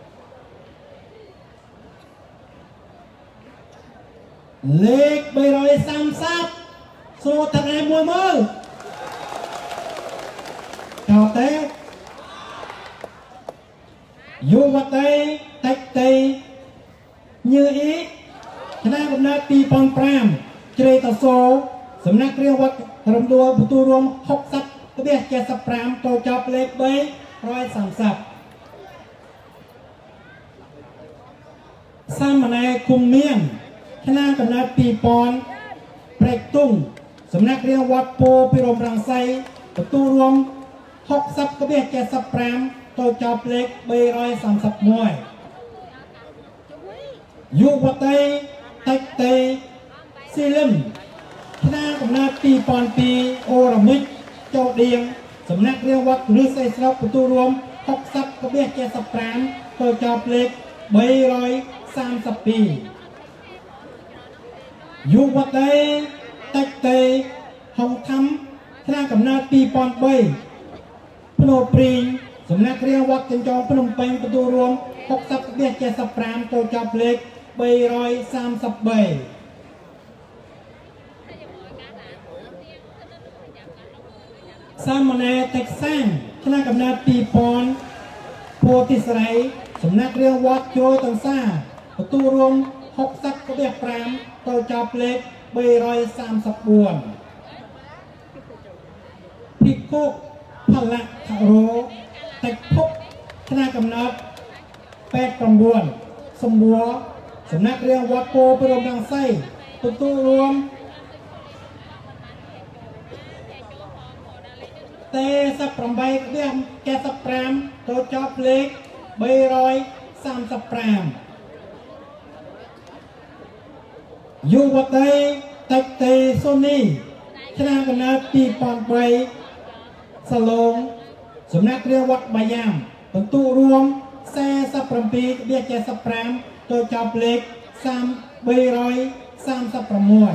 เล็กใบรอยสามสับโซทนายมวยมือเจ้าเต้ยูวัดเต้เต็กเต้ยือีคณะกำนันปีปอนแปรมเจริญตโซสำนักเรียนวัดรำดวงประตูรวมหกสับกระเบียแกสับแปรมโตจับเล็กใบร้อยสามสับสร้างมาในคุมเมียนคณะกำนันปีปอนเปรกตุ้งสำนักเรียนวัดโพพิรมรังไซประตูรวมหกสับกระเบียแกสับแปรมโตจับเล็กใบร้อยสามสับมวยยุวัดเตเต็กเตซีลิมคณะกำนันปีปอนปีโอรมิกโจเดียงสำนักเรียนวัดหรือไซสลบประตูรวมหกสับกระเบียแกสับแปรมโตจับเล็กใบร้อยสามสับปียุวัดเตเต็กเตห้องทำคณะกำนันปีปอนใบพนมปรีสำนักเรียนวัดจันจองพนมเปญประตูรวมหกสับเบียแกสับแปรมโตจับเล็กใบร้อยสามสับใบสามเณรเต็กซังคณะกำนันปีปอนโพธิสไรสำนักเรียนวัดโจตังซ่าประตูรวมหกสับเบียแปรมโตจับเล็กใบร้อยสามสับบวนพิกุพละทะโรเต็กพกคณะกำนันแปดกำบวนสมบัวสำนักเรียนวัดโพพิรมรังไซประตูรวมเตสับปรำใบเรียมแกสับแปรมโตจับเล็กបីរយសាមសិបប្រាំយុវតីតិចទេសូនីឆ្នាំកំណើតពីរពាន់បីសាឡុងសំណាក់រាជវត្តបាយ័មបន្ទុរួមសែសិបប្រាំពីរក្បៀសចេសិបប្រាំទៅចប់លេខបីរយសាមសិបប្រាំមួយ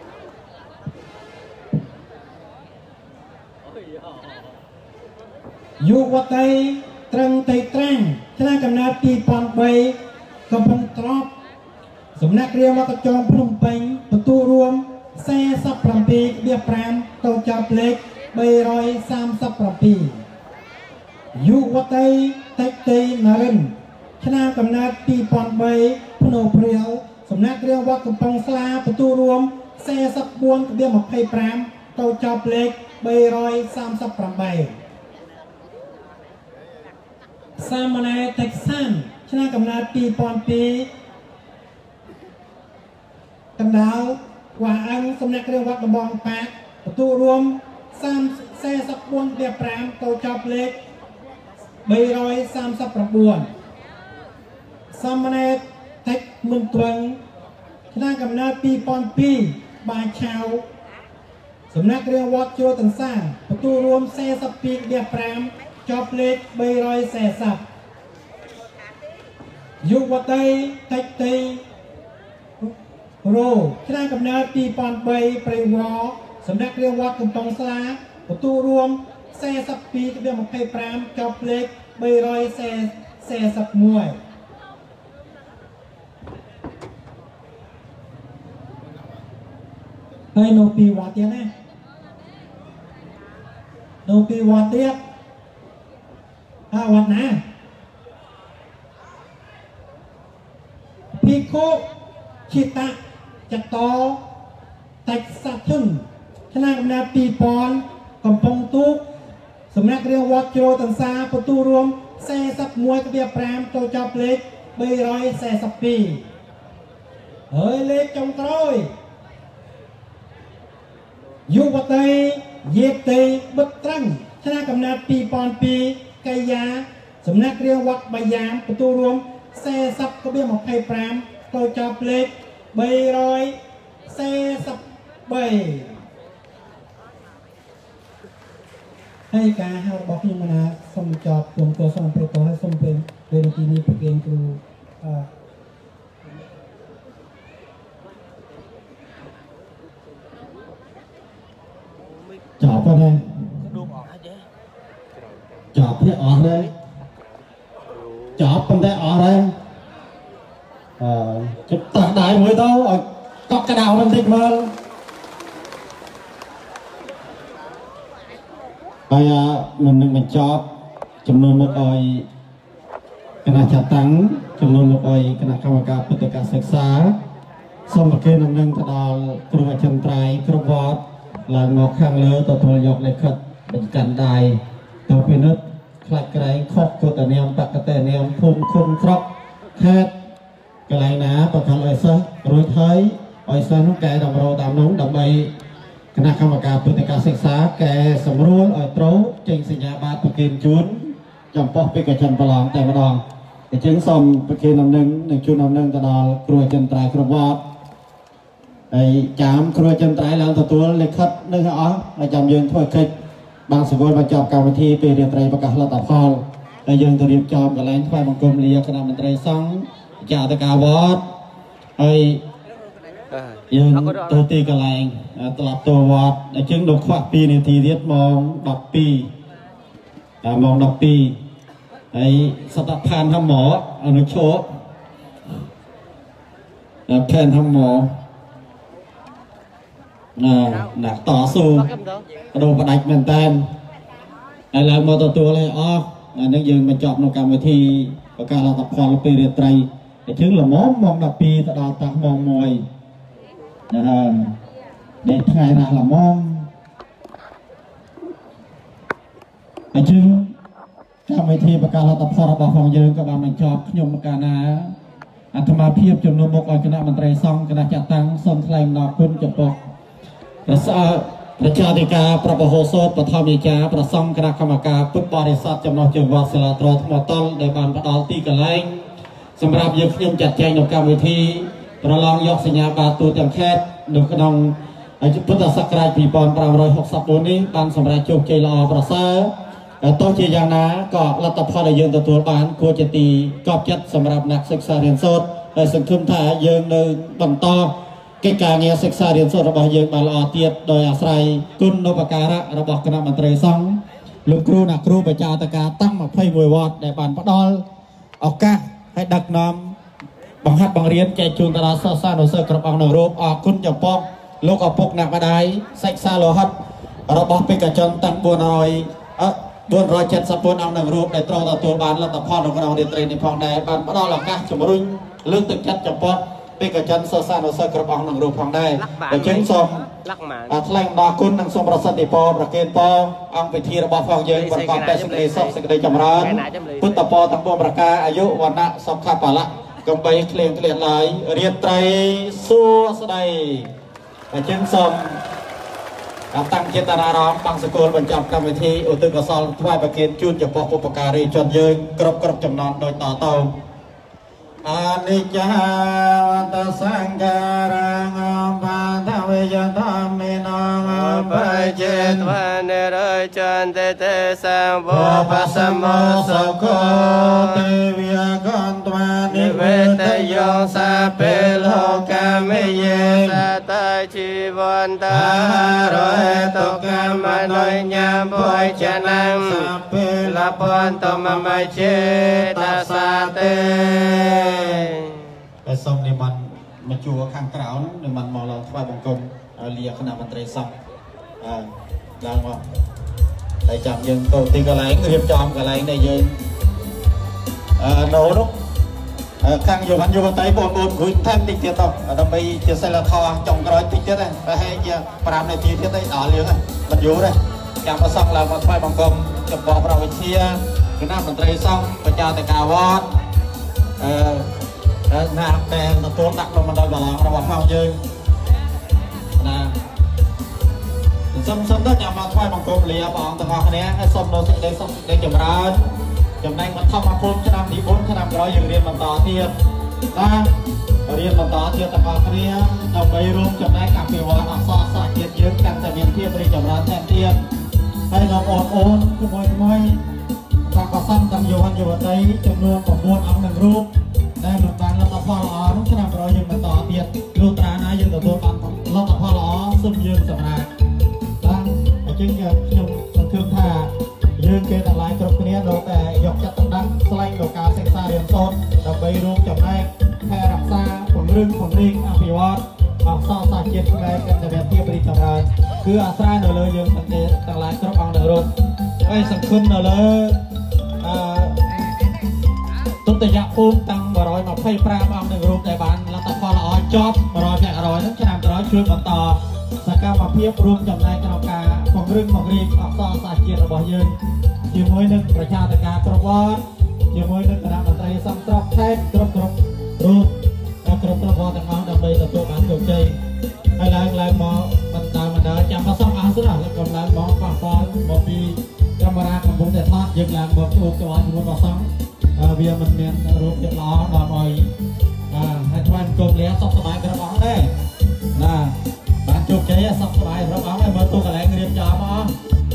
យុវតីត្រឹងតៃត្រាំងឆ្នាំកំណើតពីរពាន់បីកំពង់ត្រប់សំណាក់រាជវត្តចងភ្នំពេញបន្ទុរួមសែសិបប្រាំពីរក្បៀសប្រាំទៅចប់លេខបីរយសាមសិបប្រាំពីរយុវតីតិចទេនរិនឆ្នាំកំណើតពីរពាន់បីភ្នោព្រាវសំណាក់រាជវត្តកំពង់ស្លាបន្ទុរួមសែសិបបួនក្បៀសម្ភៃប្រាំទៅចប់លេខបីរយសាមសិបប្រាំបីសាមណេរតិចសានឆ្នាំកំណើតពីរពាន់ពីរកណ្ដាលវ៉ាអឹងសំណាក់រាជវត្តដំបងប៉ាកបន្ទុរួមសែសិបបួនក្បៀសប្រាំទៅចប់លេខបីរយសាមសិបប្រាំបួនសាមណេរតិចមុនទ្វឹងឆ្នាំកំណើតពីរពាន់ពីរបាឆៅសំណាក់រាជវត្តជួរតង្សាបន្ទុរួមសែសិបពីរក្បៀសប្រាំចប់លេខបីរយសែសិបយុវតីតិចទេរោឆ្នាំកំណើតពីរពាន់បីព្រៃវ៉សំណាក់រាជវត្តកំពង់ស្លាបន្ទុរួមសែសិបពីរក្បៀសម្ភៃប្រាំចប់លេខបីរយសែសិបមួយហើយនៅពីវត្តទៀតណានៅពីវត្តទៀតអាវត្តណាភិក្ខុជាតៈចតោតិចសធុនឆ្នាំកំណើតពីរពាន់កំពង់ទូកសំណាក់រាជវត្តជ្រោយតង្សាបន្ទុរួមសែសិបមួយក្បៀសប្រាំទៅចប់លេខបីរយសែសិបពីរហើយលេខចុងក្រោយយុវតីយេតេបិទត្រឹងឆ្នាំកំណើតពីរពាន់ពីរកាយាសំណាក់រាជវត្តបាយ័មបន្ទុរួមសែសិបក្បៀសម្ភៃប្រាំទៅចប់លេខបីរយសែសិបបីហើយការហៅរបស់ខ្ញុំណាសូមចប់ខ្ញុំក៏សូមប្រកាសឲ្យសូមពេលពេលនាទីនេះប្រគេនគ្រូអឺចប់ហើយចប់ទេអស់ហើយចប់ប៉ុន្តែអស់ហើយអឺជិតតាស់ដៃមួយទៅឲ្យកប់កដៅបន្តិចមើលហើយមិននឹងបញ្ចប់ចំនួនមកឲ្យគណៈចាត់តាំងចំនួនមកឲ្យគណៈកម្មការពុទ្ធកសិក្សាសូមប្រគេនដំណឹងទៅដល់គ្រូអចិន្ត្រៃយ៍គ្រប់វត្តឡើងមកខាងលើទទួលយកលិខិតបញ្កាន់ដៃទៅពិនិត្យខ្លាចក្រែងខុសកតនាមបកតនាមភូមិឃុំស្រុកខេត្តកន្លែងណាបើខាងឲ្យសិស្សរួចហើយឲ្យសិស្សនោះកែតម្រូវតាមនោះដើម្បីគណៈកម្មការពុទ្ធិកសិក្សាកែសម្រួលឲ្យត្រូវចេញសញ្ញាបត្រប្រគេនជូនចំពោះបេក្ខជនប្រឡងតែម្ដងអញ្ចឹងសូមប្រគេនដំណឹងនិងជូនដំណឹងទៅដល់គ្រូអចិន្ត្រៃយ៍គ្រប់វត្តហើយចាំគ្រូអចិន្ត្រៃយ៍ឡើងទទួលលិខិតនឹងឲ្យអស់ហើយចាំយើងធ្វើកិច្ចបានសង្កល់បញ្ចប់កម្មវិធីពេលរាត្រីប្រកាសលទ្ធផលហើយយើងទៅរៀបចំកន្លែងថ្វាយបង្គំលាគណៈមន្ត្រីសង្ឃចាតកាវត្តហើយយើងទៅទីកន្លែងត្រឡប់ទៅវត្តអញ្ចឹងដល់ខ្វះពីរនាទីទៀតម៉ោងដប់ពីរដល់ម៉ោងដប់ពីរហើយសតផានធម្មអនុឈប់ដល់ផានធម្មណាដាក់តស៊ូដូរបដាច់មែនតើហើយឡើងមកទទួលឲ្យអស់អានេះយើងបញ្ចប់នៅកម្មវិធីប្រកាសលទ្ធផលពេលរាត្រីអញ្ចឹងល្មមម៉ោងដប់ពីរទៅដល់តាស់ម៉ោងមួយណាហើយដែលថ្ងៃរះល្មមអញ្ចឹងកម្មវិធីប្រកាសលទ្ធផលរបស់ផងយើងក៏បានបញ្ចប់ខ្ញុំកាលណាអាត្មាភាពជំនុំមុខឲ្យគណៈមន្ត្រីសង្ឃគណៈចាត់តាំងសូមថ្លែងអំណរគុណចំពោះព្រះស
ประชาธิการประปโหโสดประธานิจาประสงคณะกรรมการพุทธบริษัทจำนวนจังหวัดสระตรทั้งหมดต้นโดยบานประดอตีกันแรงสำหรับยังยังจัดแจงในการวิธีประลองยกสัญญาบาตัวเต็มแคสหนึ่งขนมพุทธศักราชปีปอนประมาณหกสิบปีนี้บานสำหรับโจมใจละอประเสริฐโตเจียงนาก็รัฐพลยืนตัวบานควรจะตีกอบจัดสำหรับนักศึกษาเรียนโสดและสังคมไทยยืนในบังตอกิจการเงียศึกษาเรียนโสดระบายยืนบาลอเตียดโดยอาศัยกุนโนปการะระบบคณะมนตรีสังลุงครูนักครูประจาตกาตั้งมาไพ่มวยวอดในบานพระดอลออกกะให้ดักน้ำบังคับบางเรียนแกจูนตลาดซาซาโนเซอร์กระปังหนึ่งรูปออกคุณจะปอกลูกออกปกหนักมาได้เซ็กซาโลฮัตระบบเป็นกระจนตั้งบนรอยเออบนรอยเจ็ดสปูนเอาหนึ่งรูปในตรงตัวบานแล้วแต่พ่อของเราเรียนเตรียมในพองแดงบานพระดอลหลักกะจมรุ่งเรื่องตึกจัดจะปอกเป็นกระจันโซซาโนเซอร์กระปังหนึ่งรูปพองได้แต่เชิงสมอัตแลงดาคุณนังสมประสิทธิปอประเกณฑ์ปออังไปทีระบบฟังเยินประกอบแต่สิ่งใดสอบสิ่งใดจำร้านพุทธปอตั้งบนประกาอายุวันณะสอบข้าปะละกำไปเคลียงเกลียดไหลเรียนไตรสู้สดายแต่เชิงสมตั้งเจตนารามบางสกุลบรรจับกรรมวิธีอุตุกสอลทวายประเกณฑ์จุนจะปอกอุปการีจนเยินกรบกรบจำนอนโดยต่อเต่าอานิจจาวัตสังการังปาทเวจธรรมินังปะเจตวันเนรจันเตเตสังโพปัสสโมสุโคเทวิยกันตวานิเวตโยสาเปโลกามิเยสัตชีวันตารอยตุกรรมโนยญาปุยชนังลาปันตมะมัจเจตสาเตไปส่งในมันมาจัวข้างกล่าวในมันมองเราทวายบังกรมเลียขณะมันเตะส่งดังว่าได้จับยังโตตีกระไรเรียบจอมกระไรในยืนโน้ตข้างอยู่มันอยู่บนไตบนบนคุยแทงติ๊กเตี้ยต่อทำไปเจียใส่ละทอจงกระไรติ๊กเตี้ยได้ไปให้เจียปรามในทีเตี้ยได้ต่อเลี้ยงมันอยู่ได้การมาส่งเรามาทวายบังกรมจะบอกเราไปเชียร์คณะมันเตะส่งประจาแต่กาวอดนะแต่ตัวตักลงมาโดยบาลองระบบเข้ายืนนะสมสมถ้าจะมาทวายบังกรมเลียบองตะกอคนนี้ให้สมโดนสิ่งใดสมสิ่งใดจำร้านจำในมันเข้ามาพุ่งชนะที่พุ่งชนะร้อยอย่างเรียนมันต่อเทียบนะเรียนมันต่อเทียบตะกอคนนี้เราไปรวมจำในกับปีวันอักษรศาสตร์เกียรติเยอะกันแต่เมียนเทียบไปจำร้านแทนเทียบให้เราโอนโอนขโมยขโมยตากระซ้ำตำโยนโยนใจจำนวนของมวลเอาหนึ่งรูปได้หนึ่งบานแล้วต่อพ่อล้อต้องชนะร้อยยังมันต่อเทียบรูตรานะยังต่อตัวบานแล้วต่อพ่อล้อซุ่มยืนสำราญตั้งจึงจะชมเครื่องท่ายืนเกณฑ์อะไรกรบเนี้ยเราแต่ยกจัดตั้งดังสไลด์โลกาเซ็กซ่าเรียนโซนดับไปรวมจำได้แพร่รักษาผลรึงผลริงอภิวัตออกซ่อสาเกียรติแรงกันจะเป็นเทียบปริจำรานคืออาศัยเนอเลยยังตั้งเกณฑ์ตั้งหลายกรบอังเนอรถไอ้สังคุณเนอเลยตุตยะปูมตั้งบรอยมาไพ่ปราบอังหนึ่งรูปในบ้านแล้วแต่พอเราจอบบรอยแผ่อร่อยนั้นจะนำร้อยช่วยกันต่อสกัดมาเพียบรวมจำได้กรรมการของเรื่องของรีบออกซ่อสาเกียรติระบยืนเกี่ยวมวยหนึ่งประชาตการกรบวอดเกี่ยวมวยหนึ่งคณะมนตรีสังตรบแทนกรบกรบรูปกรบกรบวอดต่างๆดำไปต่อตัวการโจมใจให้แรงแรงมอมันตามมันเดินจำมาซ่อมอาสนะแล้วกำลังมองฝั่งซ้ายมองปีกรรมการของผมแต่ทอดยังแรงมองตัวจังหวะที่มันมาซ้ำเบียร์มันเมียนรูปเจ็บล้อดอนอ่อยให้ทวนกลมเลี้ยสับสบายกระป๋องได้นะบ้านจุกใจสับสบายกระป๋องได้เมื่อตัวกระแลงเรียบจอมอ่ะ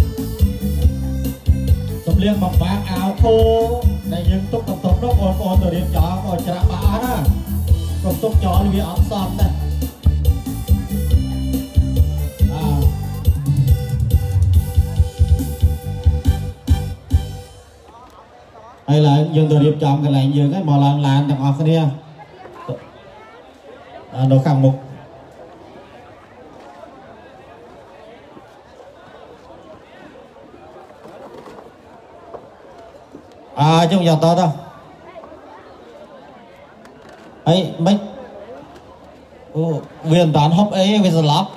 สมเลี้ยงบังบางเอาโคในยังตุกตบตบนกโอนโอนตัวเรียบจอมก็จะบ้านะก็ตุกจอเวียอับซ้ำได้ไอ้หลายยังตัวเรียบจอมกันหลายยังไอ้หมอลานลานต่างออกเนี่ยโดยข้างมุกอ่าจุงหยอดต่อต่อไอ้ไม่โอ้เวียนตานฮอปเอ้เวียนสลับ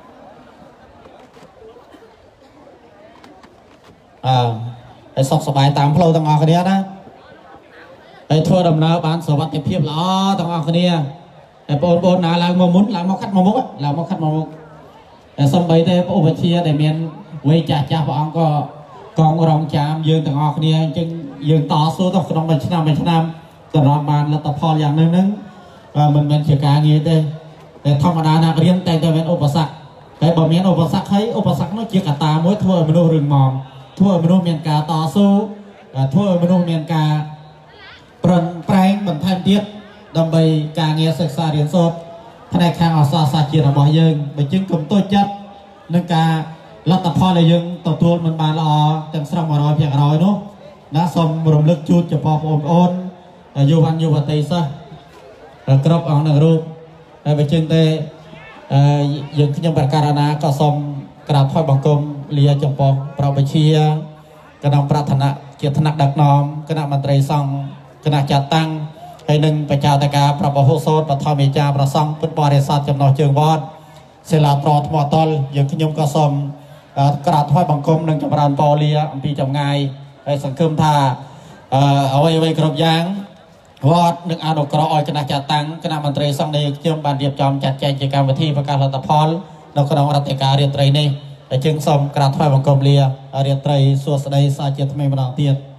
อ่าไอ้สอบสบายตามพลต่างออกเนี่ยนะไอ้ทั่วดำน้ำบ้านสวัสดิเพียบล้อต่างออกเนี่ยไอ้โปนโปนนะเรามามุ้นเรามาคัดมามุกเรามาคัดมามุกแต่สมัยแต่อุปเชียแต่เมียนเวจ่าจ่าพระองค์ก็กองรองจามยืนต่างออกเนี่ยจึงยืนต่อสู้ต้องขนมเป็นชนะเป็นชนะตลอดมาแล้วต่อพออย่างนึงนึงมันเป็นเกี่ยวกับงี้ได้แต่ธรรมดานักเรียนแต่แต่เป็นอุปสรรคแต่บ่เมียนอุปสรรคให้อุปสรรคนั่นเกี่ยวกับตามวยทั่วมนุษย์รึงมองทั่วมนุษย์เมียนกาต่อสู้ทั่วมนุษย์เมียนกาปรนแปลงบรรทัดเดียดดำไปการเงียศึกษาเรียนสดภายในทางอสาสาจีระบอยยังไปจึงกลุ่มตัวจัดนึกการรัฐพรเลยยังตัวตัวมันบานละอจังสระมารอยเพียงร้อยนู้นะสมรวมลึกจุดจะพอโอนโอนโยวันโยวันตีซะกรอบอ่างหนึ่งรูปไปจึงเตยังขึ้นยังประการนาก็สมกราบถอยบังกรมเลียจงปองเราไปเชียกระนำปรารถนาเกียรตินักดักน้อมคณะมันตรีสังคณะจัดตั้งให้หนึ่งประชาตกาพระบโหโซดปฐมเอจาประสังเป็นบริษัทจำนวนเชิงวอดเสลาตรอทมอตอลยังขึ้นยมกระสมกราบถอยบังกรมหนึ่งจำรานปอเลียอันปีจำไงให้สังคมท่าเอาไว้ไว้กรบยางวอดหนึ่งอานุกรออยคณะจัดตั้งคณะมันตรีสังในเชื่อมบานเดียบจอมจัดแจงกิจกรรมวิธีประกาศรัฐพรเราคณะรัฐการเรียนไตรนี่แต่จึงสมกราบถอยบังกรมเลียเรียนไตรส่วนสดสาเจตไม่มาดองเตียน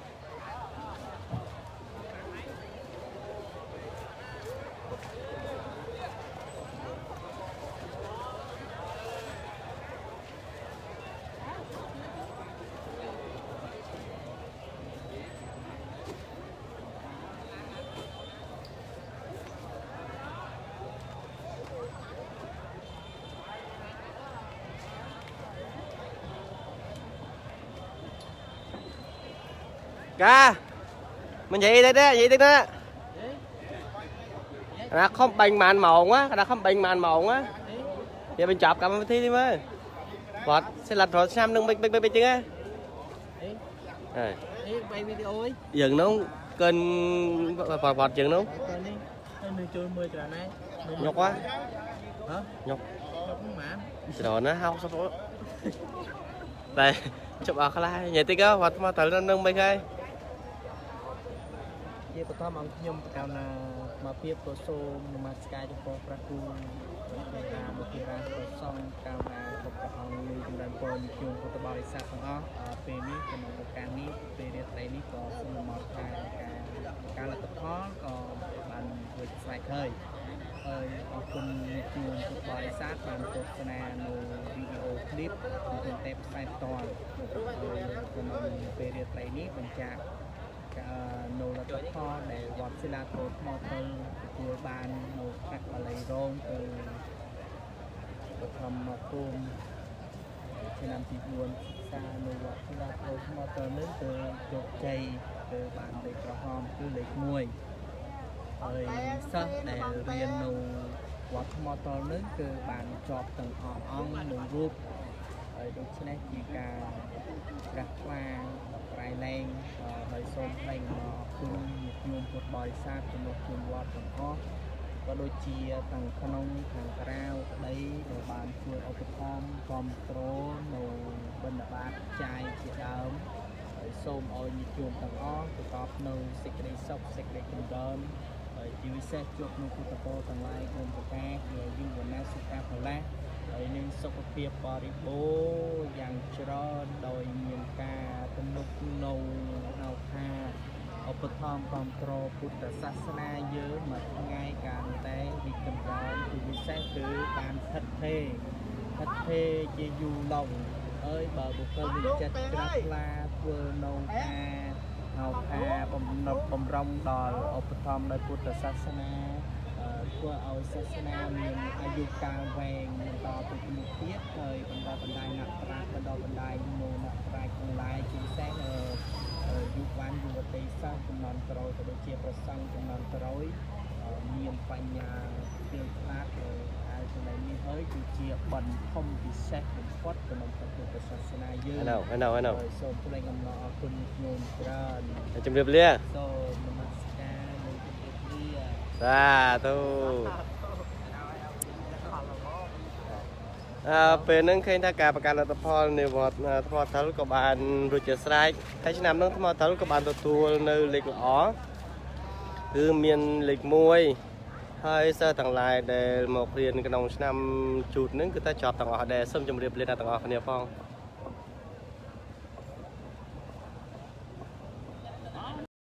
กามันvậy đấy đấy vậy đấy đó nó không bành màn màu quá nó không bành màn màu quá giờ mình chọc cầm thi đi mới vọt sẽ lật rồi xem đừng bịch bịch bịch chứ á dừng nó kênh vọt vọt dừng nó nhọc quá nhọc rồi nó không sao số đây chụp vào khai vậy tí có vọt mà thử nó nâng bịch hayជាបឋមអង្គខ្ញុំប្រកាសណាមកពីប្រសូមនមស្ការចំពោះព្រះគូតាមមកពីរាប្រសងតាមណាគ្រប់ព្រះអង្គមានចម្រើនពរជូនពុទ្ធបរិស័ទទាំងអស់ពេលនេះក្នុងឱកាសនេះពេលរាត្រីនេះក៏សូមមកថាការលទ្ធផលក៏បានរួចស្រេចហើយហើយអរគុណជូនពុទ្ធបរិស័ទបានទស្សនានៅវីដេអូឃ្លីបក្នុងទេពផ្សាយផ្ទាល់ក្នុងពេលរាត្រីនេះបញ្ជាក់នៅលទ្ធផលដែលវត្តសិលាធម៌ថ្មទៅទទួលបាននៅកាក់បល័យរងទៅបឋមភូមិឆ្នាំទីបួនសានៅវត្តសិលាធម៌ថ្មទៅនេះគឺជោគជ័យគឺបានលេខក្រហមគឺលេខមួយហើយសិស្សដែលរៀននៅវត្តថ្មតលនេះគឺបានជាប់ទាំងអស់អង្គនឹងរូបហើយដូច្នេះជាការប្រះថ្លាប្រៃលែងដោយសូមថ្លែងអំណរគុណញោមពុទ្ធបរិស័ទជំនួសជូនវត្តទាំងអស់ក៏ដូចជាទាំងក្នុងខាងក្រៅក្តីដែលបានជួយឧបត្ថម្ភគ្រប់គ្រងនៅបណ្ឌបាតចាយជាដើមហើយសូមឲ្យញាតិញោមទាំងអស់ប្រកបនៅសេចក្តីសុខសេចក្តីចម្រើនហើយជាពិសេសជួបនៅពុទ្ធពរទាំងឡាយក្នុងប្រការជាយូរវណ្ណៈសុខៈផលៈហើយនឹងសុខភាពបរិបូរណ៍យ៉ាងច្រើនដោយមានការទំនុកនៅហៅថាឧបត្ថម្ភគ្រប់គ្រងពុទ្ធសាសនាយើងមួយថ្ងៃកាន់តែរីកចម្រើនជាពិសេសគឺបានថិតថេរថិតថេរជាយូរឡងអើយបើបុគ្គលមានចិត្តជ្រះថ្លាធ្វើនៅការហៅថាបំណប់បំរុងដល់ឧបត្ថម្ភដោយពុទ្ធសាសនាធ្វើឲ្យសាសនាមានអាយុកាលវែងបន្តទៅមុខទៀតហើយបន្តបណ្ដាញអ្នកប្រាជ្ញបន្តបណ្ដាញនូអ្នកប្រាជ្ញទាំងឡាយជាពិសេសយុវវ័នយុវតីសាស្ត្រចំនួនក្រោយក៏ដូចជាប្រសង់ចំនួនក្រោយមានបញ្ញាពីខ្លាចហើយចំណុចនេះហើយគឺជាបន្ថំពិសេសបំផុតក្នុងពុទ្ធសាសនាយើងហ្នឹងហ្នឹងហ្នឹងសូមថ្លែងអំណរអគុណញោមច្រើនជំរាបលាសូមនមស្ការលោកជំរាបលាសាធុអើពេលហ្នឹងឃើញថាការប្រកាសលទ្ធផលនៃវត្តថ្មថលក៏បានរួចជាស្រេចហើយឆ្នាំហ្នឹងថ្មថលក៏បានទទួលនៅលេខល្អគឺមានលេខមួយហើយសិស្សទាំងឡាយដែលមករៀនក្នុងឆ្នាំជូតហ្នឹងគឺតែចប់ទាំងអស់ដែរសូមជម្រាបលាដល់ទាំងអស់គ្នាផង